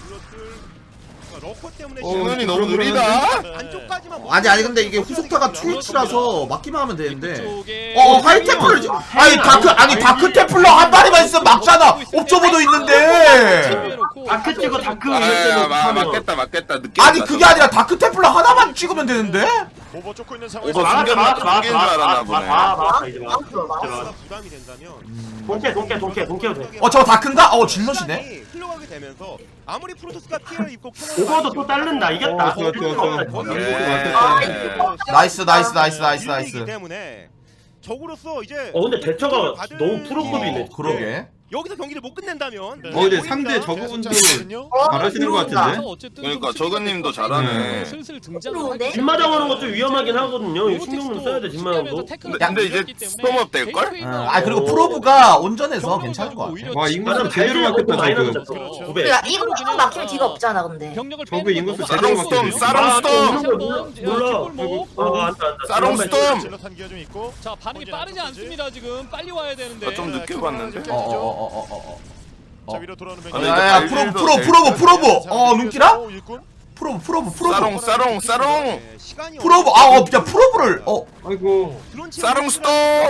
러커 때문에 시간이 너무 느리다. 안쪽까지만 아니 아니 근데 이게 후속타가 투 에이치라서 막기만 하면 되는데. 쪽에 어 하이테플러 아니 다크 아니 다크 테플러 한 마리만 있으면 막잖아. 옵저버도 있는데. 다크 찍어 다크 아야 이럴 때 하면. 맞겠다 맞겠다. 늦게 아니 왔다, 그게 저거. 아니라 다크 테플러 하나만 찍으면 되는데. 오버 쫓고 있는 오버 상황에서 숨겨 막았어 막았어 숨긴 줄 알았나 보네. 막았어 이제 막았어. 막았어 막았어. 부담이 된다면 동캐 동캐 동캐 동캐도 돼. 어 저거 다크인가? 어 질럿이네. 흘러가게 되면서 아무리 프로토스가 피해를 입고 오버도 또 자른다. 이겼다. 어, 좋아, 좋아, 좋아. 예. 아, 예. 나이스 나이스 나이스 나이스 나이스. 이기 때문에 적으로서 이제 어 근데 대처가 너무 프로급이네. 어, 그러게. 여기서 경기를 못 끝낸다면 어 근데 상대 저그분도 어, 잘하시는 것 같은데? 그러니까 저그님도 잘하네. 슬슬 그러네. 뒷마당 오는 것도 위험하긴 하거든요. 이거 신경 좀 써야 돼 뒷마당도. 근데, 근데 이제 스톰업 될걸? 어, 아 그리고 프로브가 온전해서 괜찮을 것 같아. 와 인구수 제대로 맞겠다 저그. 두 배. 그러니까 이거 좀 막히면 뒤가 없잖아 근데. 저그 인구수 제대로 사롱 스톰 맞겠네. 사롱 스톰 몰라. 어 안다 안다. 사롱 스톰. 질럿 한 기가 좀 있고. 자 반응이 빠르지 않습니다 지금 빨리 와야 되는데 아, 좀 늦게 봤는데. 어어어어어. 자 위로 돌아오는 아니, 뱅. 야야 프로브 프로브 프로브 프로브. 어 눈길아? 오, 일꾼. 프로브 프로브 프로브. 사롱 사롱 사롱 시간이 프로브 아어 진짜 프로브를 어. 아이고. 사롱 스톰.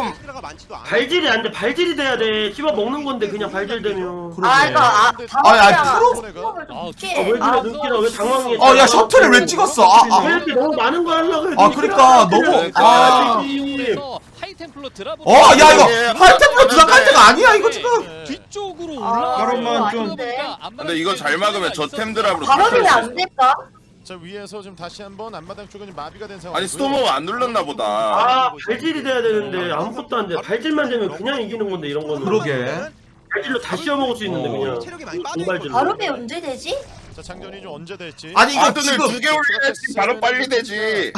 발질이 안 돼. 발질이 돼야 돼. 씹어 먹는 건데 그냥 발질되면. 아 이거 아 아니, 아니, 다음이야. 프로- 프로를 좀 아, 늦게. 왜 아, 그래 눈길아 왜 당황해? 어 야 셔틀을 왜 찍었어? 아 왜 아. 이렇게 너무 많은 거 하려고 해? 아 그러니까 너무 아. 그래서 하이템플러 드랍으로 어 야 이거 하이템플러 들어갈 때가 아니야 이거 지금. 뒤쪽으로 아, 올라가면 좀- 근데 이거 잘 막으면 저 템 드랍으로 발언이 다 안 될까? 자 위에서 지금 다시 한번 앞마당 쪽은 좀 마비가 된 상황. 아니 스톰업 안 눌렀나 보다. 아 발질이 돼야 되는데 아무것도 안 돼. 발질만 되면 그냥 이기는 건데 이런 거는. 그러게. 발질로 다 씌워 먹을 수 있는데 어. 그냥. 체력이 많이 빠져 공발질로. 발음이 언제 되지? 자 장전이 좀 언제 될지. 아니 이거 아 근데 지금 두개 올려야지 바로 빨리 되지.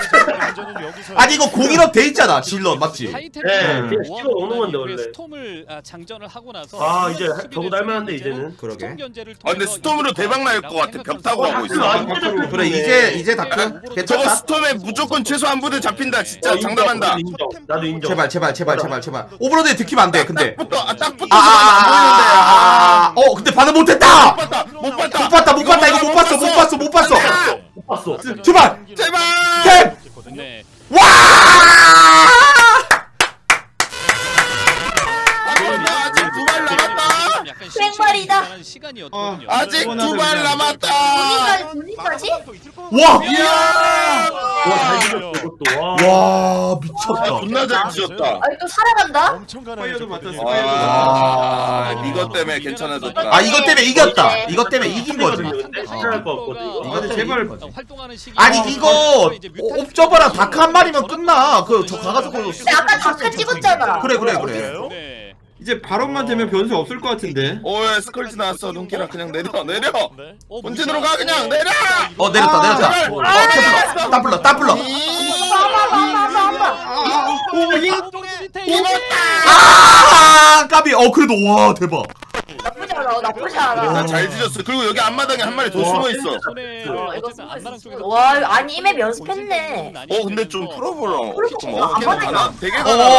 아니 이거 공일업 돼 있잖아 질럿 맞지? 네, 그냥 씹어 먹는 건데, 원래. 스톰을 아, 장전을 하고 나서 아 이제 저거 날만한데 이제는. 그러게. 아 근데 스톰으로 대박 날 것 같아. 벽 타고 가고 있어. 아, 이제 잡혔네. 그래 이제 이제 다크 저거 괜찮다. 스톰에 무조건 최소 한 부대 잡힌다. 진짜 어, 인정, 장담한다. 나도 인정. 나도 인정. 제발 제발 제발 제발 제발. 오버로드에 들키면 안 돼. 근데. 딱부터 아, 딱부터 아, 안 아, 보이는데. 아, 아, 어 근데 반응 못했다. 못 봤다. 못 봤다. 못 봤다 못 봤다 이거 못 봤어 못 봤어 못 봤어. 못 봤어. 제발 제발. 템. 네. 와. 아직 두 발 남았다. 약간 생발이다. 시간이 시간이었거든요. 아직 두 발 남았다. 본인까지? 와. 이야. 와잘 죽였어 이것도. 와. 와 아, 미쳤다. 존나 잘 지었다. 아니 또 살아간다? 엄청 스파이어도 가난해졌거든요. 맞다, 스파이어도 아, 이것 때문에 괜찮아졌다. 아 이것 때문에 이겼다. 이것 때문에 이긴 거지. 잘할 것 같거든. 이거 때문에 제발. 이긴 거지. 활동하는 시기 아니 이거 옵저버랑 다크 한 마리면 끝나. 그 저 가가지고. 근데 아까 다크 찍었잖아. 그래 그래 그래. 네. 이제 발언만 되면 변수 없을 것 같은데. 오야 스컬지 나왔어. 눈길아 그냥 내려 내려. 네. 본진으로 가 그냥 내려. 어 내렸다 내렸다. 어 태블러 따블러 따블러. 아 까비. 어 그래도 와 대박. 나쁘지 않아, 나쁘지 않아. 잘 뒤졌어. 그리고 여기 앞마당에 한 마리 더 숨어 있어. 어, 이거 와, 아니 이맵 연습했네. 어 근데 좀 풀어보라. 좀 안 어떻게 받아요. 하나? 되게 어, 가나.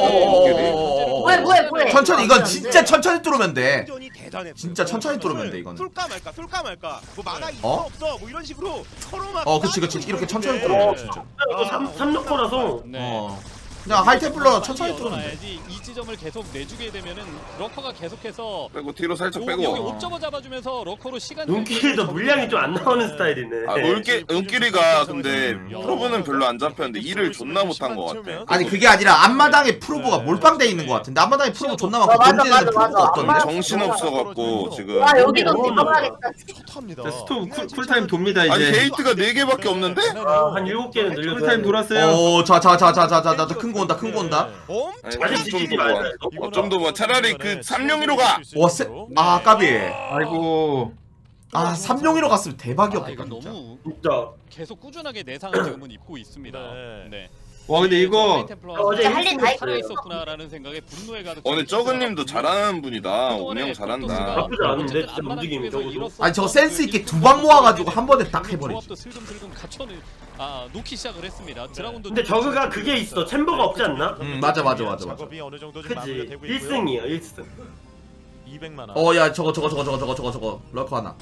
뭐해, 뭐해, 뭐해. 천천히 이건 진짜 천천히 뚫으면 돼. 전이 대단해. 진짜 천천히 뚫으면 돼 이거는. 뚫까 말까 뚫까 말까. 뭐 만화 있어 어? 없어 뭐 이런 식으로 서로만. 어 그치 그치 이렇게 천천히 뚫 뚫으면 돼 진짜. 삼육포라서 네. 어 그냥 하이템플러 천천히 뚫으면 돼. 이 지점을 계속 내주게 되면은 러커가 계속해서 빼고 뒤로 살짝 오, 빼고. 여기 옵저버 잡아주면서 러커로 시간 눈길도 물량이 좀 안 나오는 스타일이네. 아 물기 은길이가 근데 프로브는 별로 안 잡혔는데 일을 존나 못한 것 같아. 아니 그게 아니라 앞마당에 프로브가 몰빵돼 있는 것 같은데 앞마당에 프로브 존나 많고 어, 맞아, 던지는 맞아, 프로브가 맞아. 없던데. 정신 없어갖고 지금. 와, 여기도 대박하겠다. 좋답니다. 자, 스톱 쿨, 쿨타임 돕니다 아니 이제. 게이트가 네 개밖에 없는데? 아, 한 일곱 개는 늘려서. 쿨타임 돌았어요. 어자자자자자자자 큰 거 온다 큰 거 온다. 아니 좀더 뭐 차라리 그 삼룡이로 가. 와세 아 까비. 아이고. 아 삼룡이로 갔으면 아, 대박이었겠다 이건 진짜. 너무 진짜. 계속 꾸준하게 내상을 지금은 입고 있습니다. 네. 네. 와 근데 이거 어제 할 일 다 했어요. 살아 있었구나라는 생각에 분노에 가득. 어 근데 저근님도 잘하는 분이다. 운영 잘한다. 나쁘지 않은데 진짜 움직임이 적어도. 아니 저거 센스 있게 두 방 모아가지고 한 번에 딱 해버리지. 조합도 슬금슬금 갖춰는 아 놓기 시작을 했습니다. 드라곤도 근데 저그가 그게 있어. 챔버가 없지 않나? 음 맞아 맞아 맞아 맞아. 작업이 어느 정도 좀 마무리가 그치. 되고 일 있고요. 승이야 일 승. 이백만 원. 어 야 저거 저거 저거 저거 저거 저거 저거 럭커 하나.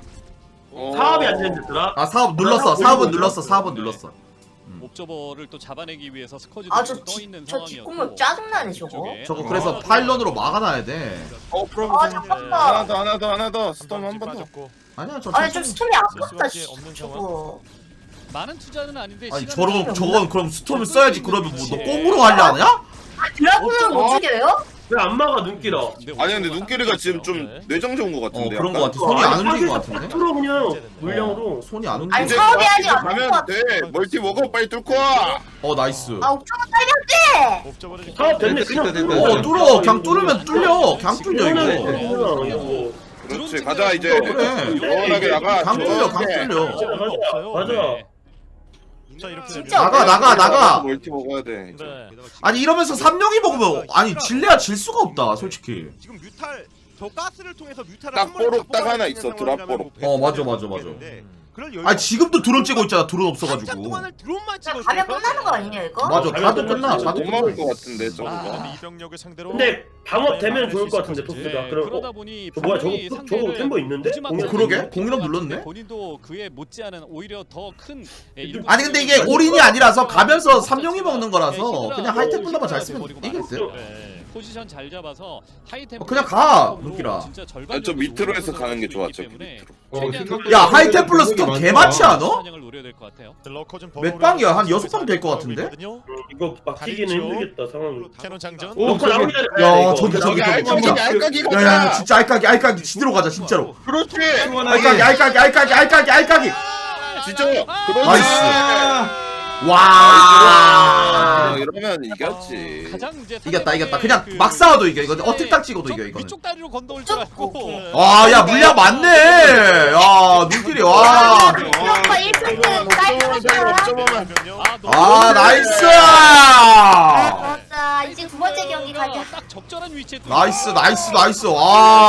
사업이 안 되는데더라. 아 사업 눌렀어 사업은 눌렀어 사업은 눌렀어. 옵저버를 또 잡아내기 위해서 스커지도 아, 저, 떠 지, 있는 저 상황이었고. 뒷구멍 짜증나네, 저거. 쪽에. 저거 그래서 파일런으로 막아놔야 돼. 어 프로브 아, 하나 잠깐만. 더 하나 더 하나 더 스톰 한 번 더. 빠졌고. 아니야 저 아니, 좀 천천히. 스톰이 아깝다, 씨. 없는 저거. 많은 투자는 아닌데 아니 시간이 저런 좀 저건 그럼 스톰을 써야지. 그러면 뭐 너 꽁으로 하려 하냐? 아, 드라군은 못 죽여요? 왜 안 막아 눈길아? 아니 근데 눈길이가 지금 좀 뇌정지 온 것 어 같은데. 그런 거 약간? 같아. 손이 안 움직인 거 같은데. 풀어 그냥 물량으로. 손이 안 아니, 움직인. 이제 사업이 아직 이제 안 가면 것 돼. 멀티 먹어 빨리 뚫고 와. 어 나이스. 아, 옥저버 딸렸지? 옵저버를 지금 사업 됐네 됐다, 그냥. 됐다, 뚫어. 어 뚫어. 그냥 뚫으면 뚫려. 그냥 뚫려 이거는 이거. 됐구나, 이거. 그렇지 가자 이제. 그래. 시원하게 나가. 강 뚫려 강 시원하게. 뚫려. 맞아 맞아. 네. 자 이렇게 진짜 되면 나가 나가 나가. 멀티 먹어야 돼. 이제. 네. 아니 이러면서 삼룡이 먹으면 아니 질레야 질 수가 없다 솔직히. 지금 뮤탈 저 가스를 통해서 뮤탈을 딱 한 번에 뽀록 다 딱 하나 뽑아낼 있어, 수 있는 드랍 상황이라면 뽀록. 뭐 어, 맞아, 베스트가 맞아, 맞아. 있겠는데 그럴 여유 아니 지금도 드론 째고 있잖아. 드론 한참 없어가지고. 동안을 드론만 찍었어. 가면 끝나는 거 아니냐, 이거? 맞아 가면 가도 끝나. 끝나지. 가도 못 끝나. 막을 것 같은데 저거. 아. 이병력을 상대로. 근데 방업 되면 좋을 것 같은데 토스가. 네, 그럼 그러다 어, 보니 저 뭐야, 저거- 분명히 저거 상대를 템버 있는데? 무지막지하게 어, 그러게? 못할 공이랑 것 눌렀네? 같은데 본인도 그에 못지않은 오히려 더큰 아니 근데 이게 올인이 아니라서 가면서 삼룡이 먹는 거라서 그냥 하이템플러만 잘 쓰면 이겼어요. 네. 포지션 잘 잡아서 하이템 어, 그냥 가, 눈길아. 진짜 아니, 저 밑으로 해서 가는 게 좋아, 저 밑으로. 어, 생각보다 야 하이템플러 스톱 개맞지 않아? 사냥을 노려야 될 것 같아요. 러커 좀 몇 방이야? 한 여섯 방 될 것 같은데? 이거 막히기는 힘들겠다 상황이. 캐논 장전. 오, 놓고 나오기 전에 가야 야 돼, 이거. 저기 저기 저기 알까기 진짜. 알까기 야야 가자. 진짜 알까기 알까기 지대로 가자 진짜로. 그렇지. 알까기 알까기 알까기 알까기 알까기. 진짜. 그렇지. 나이스. 아, 와. 이러면 이겼지. 가장 이제 이겼다 이겼다. 그냥 그- 막 싸워도 이겨. 이거 어택 딱 찍어도 이겨 이거는. 위쪽 다리로 건너올 줄 알고. 아야 물량 많네. 야 눈길이 와. 드라군과 일 승은 딸렸어. 아 나이스. 맞아, 이제 두 번째 경기 가자. 딱 적절한 위치에 또- 나이스 나이스 나이스 와.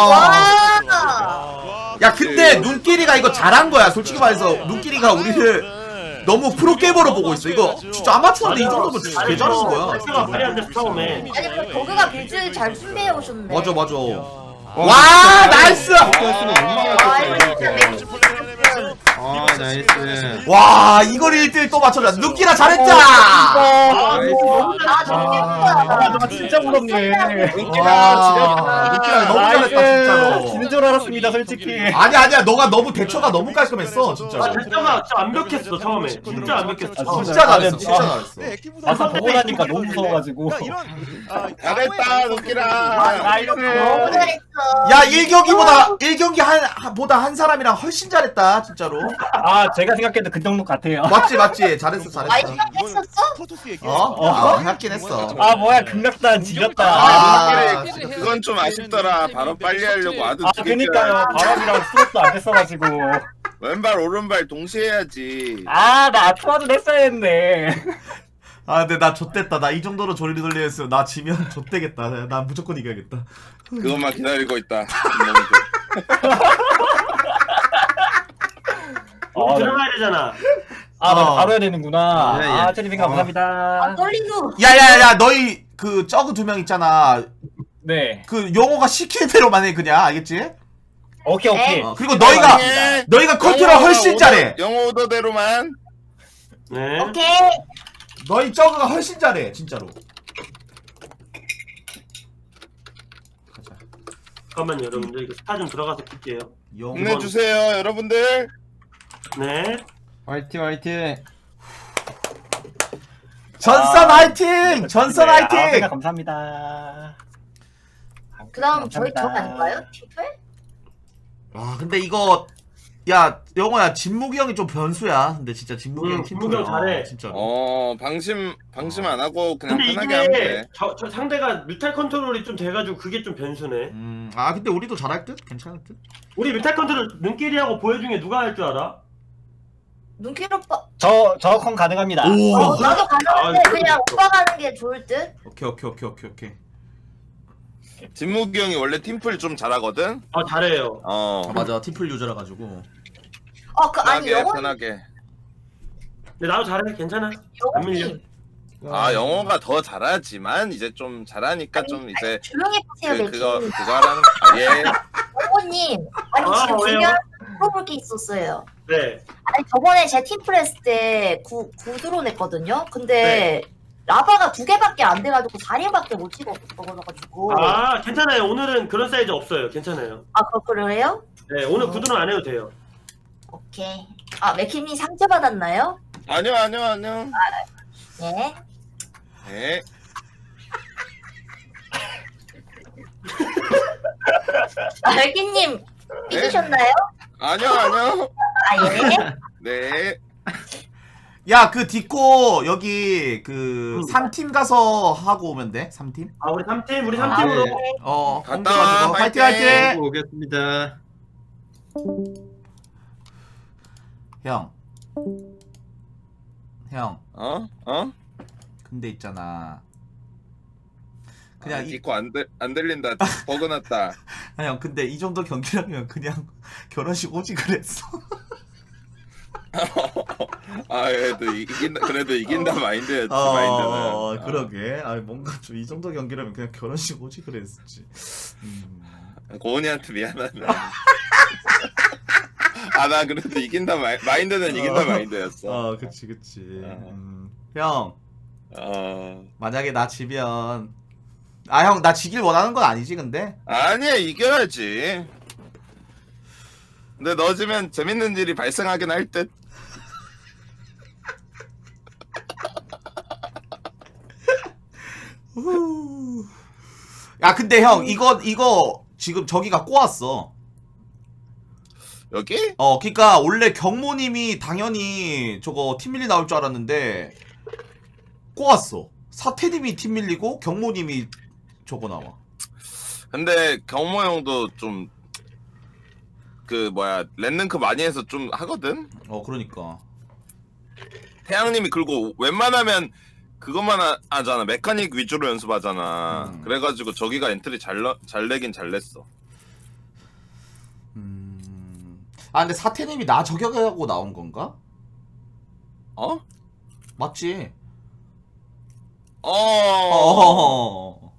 와! 야 근데 눈길이가 이거 잘한 거야 솔직히 말해서. 눈길이가 우리를 너무 프로게이머로 보고 있어. 이거 진짜 아마추어인데 이 정도면 진짜 개 잘하는 거야. 제가 말이 안 돼서 처음에. 아니, 그 도그가 빌드 잘 준비해 오셨네. 맞아 맞아. 와 나이스. 아, 이거 진짜 맹주 아 나이스. 와 이걸 일 대 일 또 맞춰라. 눈길아 잘했자. 아, 너무 예쁘다. 아 진짜 부럽네. 와 눈길아 너무 잘했다 진짜로. 지는 줄 알았습니다 솔직히. 아니 아니야 너가 너무 대처가 너무 깔끔했어 아 진짜로. 대처가 진짜 완벽했어 처음에. 진짜 완벽했어. 진짜 잘했어 진짜 아, 잘했어. 아까 보고 나니까 너무 무서워가지고. 잘했다 눈길아. 너무 잘했어. 야 일 경기보다 일 경기 한 보다 한 사람이랑 훨씬 잘했다 진짜로. 아 제가 생각해도 그 정도 같아요. 맞지 맞지 잘했어 잘했어. 아 이거 했었어? 프로토스 얘기. 어? 어 했긴 했어. 아 뭐야 극락단 지렸다. 아, 아, 그건 좀 아쉽더라. 바로 빨리 하려고 아드 아 두 개. 그니까요. 바람이랑 스톱도 안 됐어가지고. 왼발 오른발 동시에 해야지. 아나 아트와드 했어야 했네. 아 근데 나 좆됐다. 나 이 정도로 조리 돌리했으면 나 지면 좆되겠다. 나 무조건 이겨야겠다. 그것만 기다리고 있다. 우리 들어가야 되잖아. 아 맞아 어. 바로 해야 되는구나. 예, 예. 아 체리핑 감사합니다. 아 떨린다. 야야야 너희 그 저그 두 명 있잖아. 네. 그 용호가 시키는 대로만 해 그냥 알겠지? 오케이 오케이. 어, 그리고 너희가 너희가 컨트롤 훨씬 잘해. 영어 오더대로만. 네. 오케이. 너희 저그가 훨씬 잘해 진짜로. 가자. 잠깐만요 여러분들 이거 스타 좀 들어가서 볼게요. 용. 힘내주세요 여러분들. 네. 화이팅 화이팅. 전선 화이팅! 전선 네, 화이팅! 아, 생각 감사합니다. 그다음 저희 저 감사합니다. 아닌가요? 팀플? 아 근데 이거 야 영호야 진무기 형이 좀 변수야. 근데 진짜 진무기 음, 형 진무기 형 팀플이야. 잘해. 진짜로. 어 방심 방심 안 하고 그냥 근데 편하게 하면 이게 돼. 저, 저 상대가 뮤탈 컨트롤이 좀 돼가지고 그게 좀 변수네. 음, 아 근데 우리도 잘할 듯? 괜찮을 듯? 우리 뮤탈 컨트롤 눈길이하고 보여 중에 누가 할 줄 알아? 눈길 오빠. 저 저컨 가능합니다. 오. 어, 나도 가능한데 아, 그냥 오빠 가는 게 좋을 듯. 오케이 오케이 오케이 오케이 오케이. 진무기 형이 원래 팀플 좀 잘하거든. 아 잘해요. 어 아 맞아 팀플 유저라 가지고. 어 그 아니 편하게 영원 편하게. 근데 나도 잘해 괜찮아. 안 밀려. 영원님 아 영어가 더 잘하지만 이제 좀 잘하니까 아니, 좀 이제 조용히 하세요 그, 그거 맥주님. 그거 하라는 아, 예. 영원님 아니 아, 지금 왜요? 중요한 물어볼 게 있었어요. 네. 아니 저번에 제 팀플 했을 때 구, 구드론 했거든요. 근데 라바가 두 개밖에 안 돼가지고 사 개밖에 못 찍어가지고. 아 괜찮아요. 오늘은 그런 사이즈 없어요. 괜찮아요. 아 그래요? 네 오늘 구두는 안 해도 돼요. 오케이. 아 맥킴님 상처 받았나요? 아니요 아니요 아니요. 네. 네. 아 맥킴님 삐지셨나요? 아니요 아니요. 아 예. 네. 야 그 디코 여기 그 음. 삼 팀 가서 하고 오면 돼. 삼 팀? 아 우리 삼 팀 우리 삼 아, 팀으로. 네. 어. 갔다 홈가지고 와, 화이팅 화이팅! 화이팅! 오겠습니다. 형. 형. 어? 어? 근데 있잖아. 그냥 그냥 이, 디코 안, 들, 안 들린다. 버그 났다. 아, 형 근데 이 정도 경기라면 그냥 결혼식 오지 그랬어. 아 그래도 이긴다 그래도 이긴다 마인드였지 어, 마인드는. 어, 그러게. 아 뭔가 좀 이 정도 경기라면 그냥 결혼식 오지 그랬지. 음. 고은이한테 미안하네. 아 나 그래도 이긴다 마, 마인드는 이긴다 어. 마인드였어. 어, 그치 그치. 어. 음. 형 어 만약에 나 지면 아 형 나 지길 원하는 건 아니지 근데. 아니야 이겨야지. 근데 넣어주면 재밌는 일이 발생하긴 할 듯. 야 근데 형 이거 이거 지금 저기가 꼬았어. 여기? 어 그니까 원래 경모님이 당연히 저거 팀 밀리 나올 줄 알았는데 꼬았어. 사태님이 팀 밀리고 경모님이 저거 나와. 근데 경모 형도 좀 그 뭐야 랜능크 많이 해서 좀 하거든. 어 그러니까. 태양님이 그리고 웬만하면 그것만 하, 하잖아. 메카닉 위주로 연습하잖아. 음. 그래가지고 저기가 엔트리 잘, 러, 잘 내긴 잘 냈어. 음. 아 근데 사태님이 나 저격하고 나온 건가? 어? 맞지? 어. 어.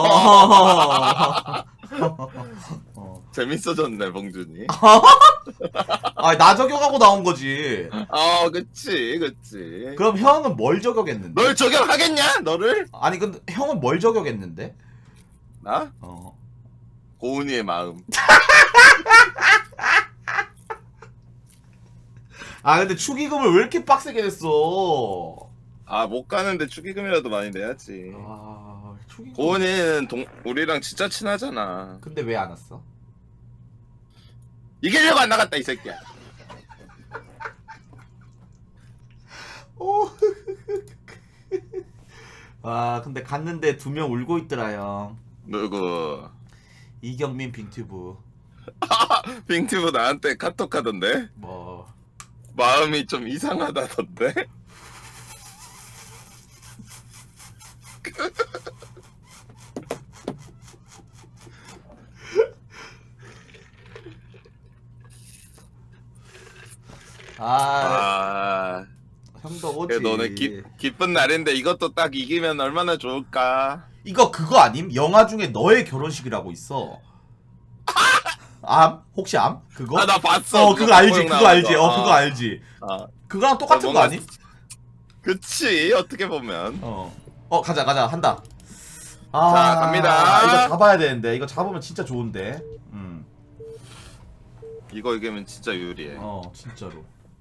어. 재밌어졌네 봉준이. 아나 저격하고 나온 거지. 어 그치 그치. 그럼 형은 뭘 저격했는데? 널 저격하겠냐 너를? 아니 근데 형은 뭘 저격했는데? 나? 어. 고은이의 마음. 아 근데 축의금을 왜 이렇게 빡세게 냈어? 아 못 가는데 축의금이라도 많이 내야지. 아 축의금. 고은이는 동, 우리랑 진짜 친하잖아. 근데 왜 안 왔어? 이기려고 안 나갔다 이 새끼야. 오. 와 근데 갔는데 두 명 울고 있더라 형. 누구? 이경민 빙튜브. 빙튜브 나한테 카톡 하던데? 뭐 마음이 좀 이상하다던데? 아, 아 형도 오지. 그래도 오늘 기, 기쁜 날인데 이것도 딱 이기면 얼마나 좋을까? 이거 그거 아님? 영화 중에 너의 결혼식이라고 있어. 암? 혹시 암? 그거? 아 나 봤어. 어 그거 알지 그거 알지 어 그거 아. 알지. 아. 그거랑 똑같은 거 아니? 그치 어떻게 보면. 어. 어 가자 가자 한다. 아, 자 갑니다. 이거 잡아야 되는데 이거 잡으면 진짜 좋은데. 음. 이거 이기면 진짜 유리해. 어 진짜로.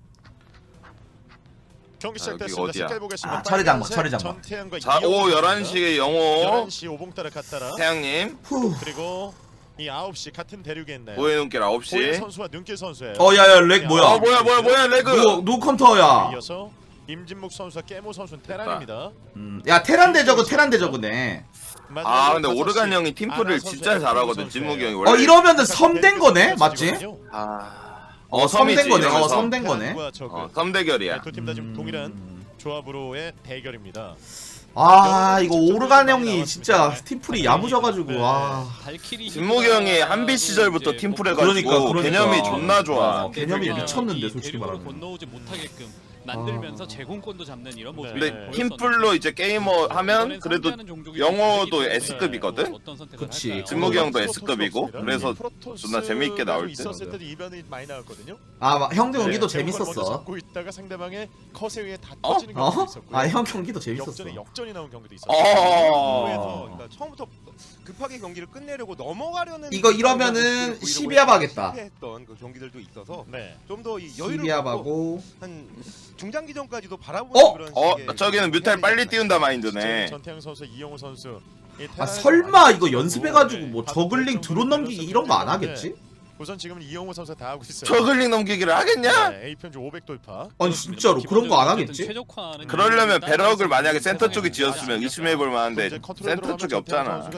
경기 아, 시작됐습니다. 여기 어디야? 색깔 보겠습니다. 아, 처리 장막, 빨간색 처리 장막. 전태양과 자, 이영호 오후 열한 선수입니다. 시에 영호. 열한 시 오봉 따라 갔다라. 태양님. 후. 그리고 이 아홉 시 같은 대륙에 있네요. 보혜 눈길 아홉 시. 보혜 선수와 눈길 선수예요. 어 야야 렉 뭐야? 어 뭐야 뭐야 뭐야 레그. 누구 누구 컴퓨터야? 이어서 임진묵 선수와 깨모 선수는 테란입니다. 음, 야 테란 대저그 테란 대저그네. 아 근데 오르간 형이 팀플을 진짜 잘하거든. 진묵이 형이 원래. 어 이러면은 섬된 거네 맞지? 아. 어 섬된 거네. 어 섬된 거네. 어 섬대결이야. 두 팀 다 지금 동일한 조합으로의 대결입니다. 아 이거 오르간 형이 진짜 팀플이 야무져가지고 와. 진묵이 형이 한비 시절부터 팀플 해가지고 그러니까, 그러니까. 개념이 존나 좋아. 어, 개념이 미쳤는데 솔직히 대륙으로 말하면. 건너오지 못하게끔 만들면서 아. 제공권도 잡는 이런 모습이 근데 팀플로 이제 게이머 하면 그래도 영어도 S급이거든? 그치. 진묵이 형도 S급이고 그래서 존나 재밌게 나올 때. 있었을 때도 이변이 많이 나왔거든요. 아 형 경기도 네, 먼저 재밌었어. 잡고 있다가 상대방의 컷에 의해 다 어? 터지는 경우도 어? 있었고요. 아 형 경기도 재밌었어. 역전에 역전이 나온 경기도 있었어요. 어. 그래서 그러니까 처음부터 급하게 경기를 끝내려고 넘어가려는 이거 이러면은 시비압 하겠다. 실패했던 그 경기들도 있어서 네. 좀 더 여유를 시비압하고 한 중장기전까지도 바라보는 어? 그런 어 식의 저기는 뮤탈 빨리 띄운다 마인드네. 전태양 선수, 이영호 선수. 이 아 테란에서 설마 많이 이거 쓰고, 연습해가지고 네, 뭐 다 저글링 드론 넘기기 이런 거 안 하겠지? 우선 지금 이영호 선수가 다 하고 있어요. 저글링 넘기기를 하겠냐? 네, 에이편지 오백 돌파. 아니 진짜로 그런 거 안 하겠지? 그러려면 배럭을 만약에 센터 쪽에 지었으면 의심해볼 만한데 센터 쪽이 없잖아.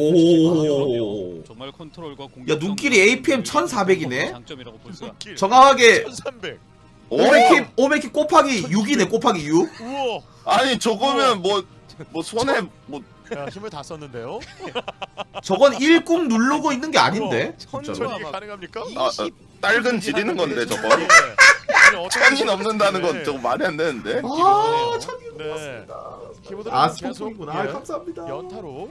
오. 정말 컨트롤과 공격. 야 눈길이 에이피엠 천사백이네. 장점이라고 볼 수가. 정확하게 천삼백. 오백킵 오백킵 곱하기 육이네 곱하기 육. 우와. 아니 저거면 뭐 뭐 손에 뭐 야, 힘을 다 썼는데요. 저건 일꾹 누르고 있는 게 아닌데. 천조 진짜로. 이게 가능합니까? 아, 아, 딸근 지리는 건데 저거. 예. 아니, 어떤 천이 식으로- 넘는다는 건 네. 저거 말이 안 되는데. 아 천이 네. 넘었습니다. 키보드는 아 계속, 스폰이구나. 예, 감사합니다. 연타로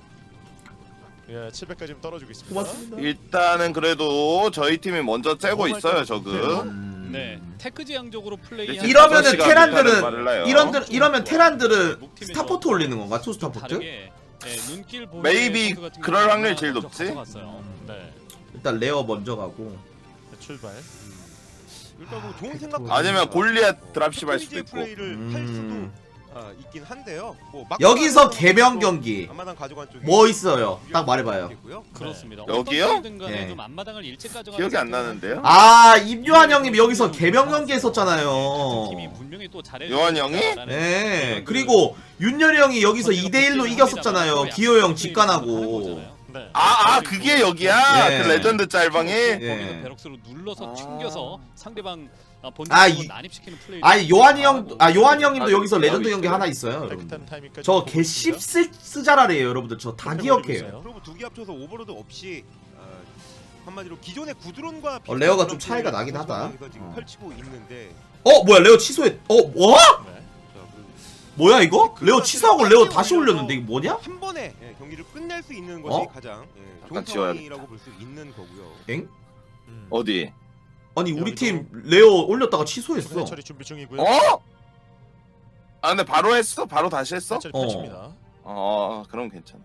예 칠백까지 지금 떨어지고 있습니다. 고맙습니다. 일단은 그래도 저희 팀이 먼저 째고 있어요 저그. 음. 네, 테크지향적으로 플레이. 이러면은 다섯 시간 테란들은 뮤탈은 말라요. 이런 이러면 테란들은 스타포트 올리는 건가? 투 스타포트? 다르게 네, 눈길 보호의 메이비 선수 같은 그럴 경우는 확률이 제일 먼저 높지? 가져갔어요. 네. 일단 레어 먼저 가고. 출발. 일단 뭐 좋은 생각 아니면 골리앗 드랍십 할 수도 있고. 플레이를 할 수도 음. 아, 있긴 한데요. 뭐 막- 여기서 개명 경기 앞마당 가져간 쪽이 뭐 있어요? 딱 말해봐요. 있고요. 그렇습니다. 여기요? 어떤 팀든 간에 네. 좀 앞마당을 일찍 가져가는 기억이 안 상태는 나는데요? 아 임요한 형님 여기서 개명 경기 했었잖아요. 팀이 분명히 또 잘해. 요한 형이? 네. 그리고 윤열이 형이 여기서 이 대 일로 이겼었잖아요. 기호 형 직관하고. 네. 아, 아 그게 여기야? 예. 그 레전드 짤방이? 거기서 예. 베럭스로 눌러서 아. 충겨서 상대방 아, 아, 본진으로 이- 난입시키는 플레이. 아니 요한이 형, 아 요한이 형님도 아, 여기서 여기 레전드 경기 있어요. 하나 있어요, 여러분. 깨끗한 타이밍까지 저 보고 개 있습니다. 십 쓰자라래요, 여러분들. 저 다 기억해요. 그리고 두 개 합쳐서 오버로드 없이 어, 한마디로 기존의 구드론과 어, 레어가 비슷한 좀 차이가 그런 나긴 플레이를 하다. 여기서 지금 어. 펼치고 있는데 어 뭐야 레어 취소했? 어 뭐? 네. 자, 그 뭐야 이거? 레어 취소하고 레어 다시 올렸는데 이거 뭐냐? 한 번에 예, 경기를 끝낼 수 있는 것이 어? 가장 예, 잠깐 좋은 지워야겠다. 상황이라고 볼 수 있는 거고요. 엥? 음. 어디? 아니 우리 여기도- 팀 레어 올렸다가 취소했어. 처리 준비 중이고요. 어? 아 근데 바로 했어? 바로 다시 했어? 처리 어. 펼칩니다. 어 그럼 괜찮아.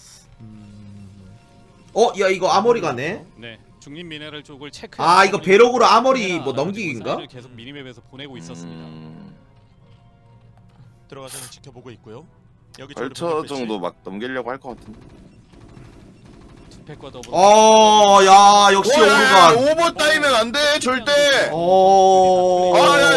어 야 이거 아머리 가네. 네, 중립 미네랄 쪽을 체크. 아 이거 배럭으로 아머리 뭐 넘기기인가? 계속 미니맵에서 보내고 있었습니다. 음, 들어가서 지켜보고 있고요. 여기 벌처 정도 막 넘기려고 할 것 같은데. 빅팩과 더불어 어, 야, 역시 오르간. 오버 따이면 안 돼, 절대. 어. 아, 야,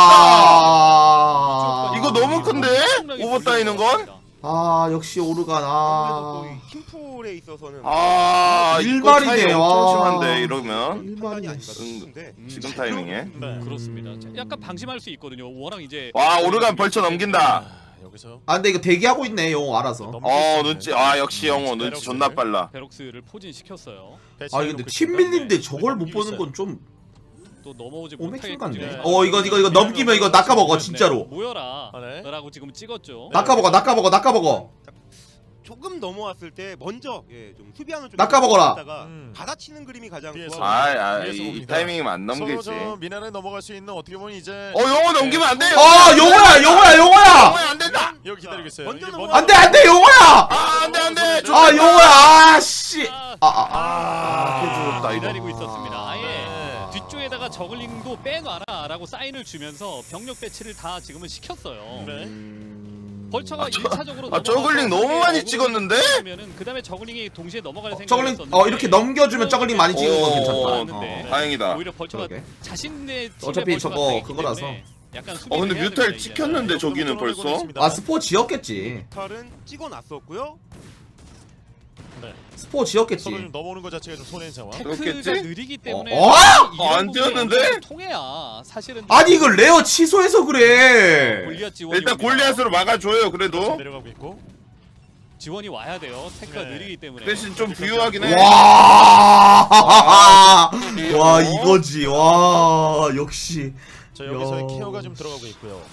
아. 이거 너무 큰데? 오버 따이는 건? 아, 역시 오르간. 아. 팀풀에 있어서는 아, 일말이네. 이거 와. 엄청 심한데 이러면. 일반이 아닌가 싶은데 음, 지금 타이밍에. 네, 그렇습니다. 자, 약간 방심할 수 있거든요. 워낙 이제 와, 오르간 벌쳐 넘긴다. 여기서 아, 근데 이거 대기하고 있네, 영호 알아서. 어, 눈치. 아, 역시 영호 눈치 존나 빨라. 베럭스를 포진시켰어요. 아, 근데 팀 밀린데 저걸 못 보는 건 좀 또 넘어오지 오맥힌 못하게 같네. 어, 이거 이거 이거 넘기면 이거 낚아먹어, 진짜로. 모여라. 아, 네. 라고 지금 찍었죠. 낚아먹어, 낚아먹어, 낚아먹어. 조금 넘어왔을 때 먼저 예, 좀 수비하는 쪽 낚아먹어라. 음. 받아치는 그림이 가장 뒤에서. 좋아. 아, 아, 뒤에서 이, 이 옵니다. 타이밍이면 안 넘기지. 서로 저 미나를 넘어갈 수 있는 어떻게 보면 이제 어, 영호 넘기면 안 돼요. 어, 영호야, 영호야, 영호야. 영호 안 된다. 여기 기다리고 있어요. 먼저 이게 넘어가- 먼저- 안 돼, 안 돼, 영호야. 아, 안 돼, 안 돼. 아, 영호야. 아, 씨. 아, 아, 아. 아, 해주었다, 이거. 기다리고 있었습니다. 아예 네. 뒤쪽에다가 저글링도 빼놔라라고 사인을 주면서 병력 배치를 다 지금은 시켰어요. 네. 벌처가 아, 저- 일차적으로 아, 저글링 너무 많이 찍었는데? 그러면은 그다음에 저글링이 동시에 넘어갈 생각이 저글링 어 이렇게 넘겨주면 저글링 많이 찍은 건 괜찮다. 어, 네. 다행이다. 오히려 벌처가 그러게. 자신의 팀의 어차피 벌처가 저거 다이기 그거라서. 때문에 약간 어, 수비를 근데 해야 뮤탈 됩니다, 이제. 찍혔는데 저기는 벌써? 아, 스포 지었겠지. 탈은 찍어놨었고요. 네. 스포 서로 지었겠지. 좀 넘어오는 것 자체가 좀 손해인 상황. 테크가 그렇겠지? 느리기 때문에 어? 어, 안 뛰었는데? 통해야 사실은 아니 이거 레어 취소해서 그래. 골리앗 지원이 일단 옵니다. 골리앗으로 막아줘요, 그래도. 내려가고 있고. 지원이 와야 돼요. 테크가 네. 느리기 때문에. 대신 좀 부유하긴 해. 와. 와 이거지. 와 역시. 자, 여기서 야. 케어가 좀 들어가고 있고요.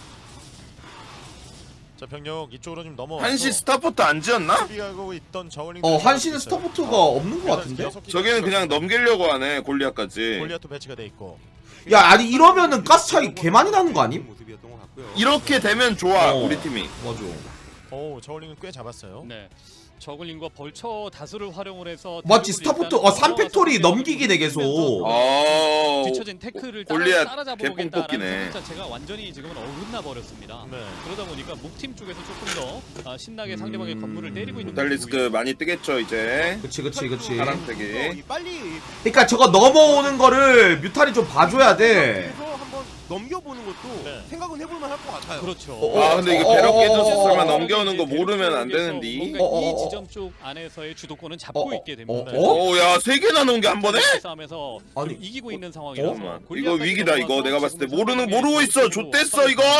자, 병력 이쪽으로 좀 넘어. 한시 스타포트 안 지었나? 수비하고 있던 저울링. 어 한시는 스타포트가 없는 것 같은데? 저기는 그냥 넘기려고 하네, 골리앗까지. 골리앗도 배치가 돼 있고. 야 아니 이러면은 가스 차이 개 많이 나는 거 아님? 모습이었던 것 같고요. 이렇게 되면 좋아, 어. 우리 팀이. 맞아. 오, 저울링은 꽤 잡았어요. 네. 저글링과 벌처 다수를 활용을 해서 맞지 스타포트 어 삼 팩토리 넘기기네 계속. 어. 뒤처진 태클을 골리앗 따라잡아보겠다라는 개뽕뽑기네. 생각 자체가 완전히 지금은 어긋나 버렸습니다. 네. 그러다 보니까 목팀 쪽에서 조금 더 아, 신나게 상대방의 건물을 때리고 있는 무탈리스크 모습이 많이 뜨겠죠, 이제. 그치 그치 그치. 파란색이. 빨리 그러니까 저거 넘어오는 거를 뮤탈이 좀 봐줘야 돼. 그래서 한번 넘겨보는 것도 네. 생각은 해볼만 할 것 같아요. 그렇죠. 어, 아, 근데 이게 어, 배럭 어, 깨졌으면 어, 넘겨오는 거 이제 모르면 안 대륙 되는데. 쪽에서 어, 뭔가 어, 이 어. 지점 쪽 안에서의 주도권은 잡고 어, 어, 있게 됩니다. 어, 어? 오, 야, 세 개나 넣은 게 한 번에? 싸움에서 아니, 좀 이기고 있는 상황이라서 잠깐만. 이거 골리앗까지 위기다, 이거. 넘어가서 내가 봤을 때. 지금 모르는, 상황이 모르고 있어. 지금 좆됐어, 이거!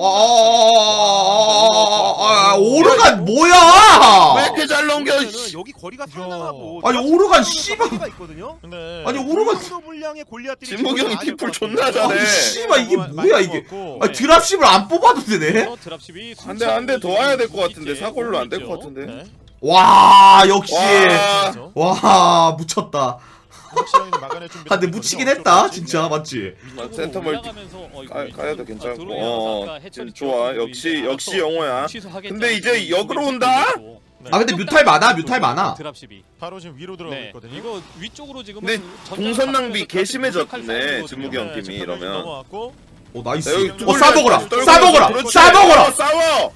아, 오르간 뭐야? 왜 이렇게 잘 넘겨, 그러면은 씨. 여기 거리가 상당하고 아니, 오르간 씨발. 씨가 있거든요. 네. 아니 오르간 정도 분량의 골리앗들이 진목이 형이 지금 팀풀 나와야 존나 될것 같아요. 잘해. 아니 씨발 이게 뭐야 이게? 먹었고. 아 드랍십을 안 뽑아도 되네? 그래서 드랍십이 한 대, 한 대 더 와야 될 것 순차적으로 같은데. 이제 사골로 안 될 오고 것 있죠. 같은데. 네. 와 역시 와. 와 묻혔다. 확실하게 막아낼 준비. 아 근데 묻히긴 했다 진짜 맞지? 막 센터 멀티 올라가면서, 어, 이거 가- 위쪽으로 가야도 괜찮고. 들어오면서 어, 아까 해철이 좋아. 지었던 역시, 부분이 역시 알아서 영호야. 취소하겠다는 근데 이제 부분이 역으로 좀 온다? 있고. 네. 아 근데 뮤탈 많아 뮤탈 많아. 드랍십이. 바로 지금 위로 들어가고 네. 있거든요. 이거 위쪽으로 지금 근데 동선 낭비 개심해졌네, 진무기 형 팀이 이러면. 넘어왔고. 오 나이스. 야, 여기 어 싸먹어라 떨고 싸먹어라 그렇지. 싸먹어라. 싸워!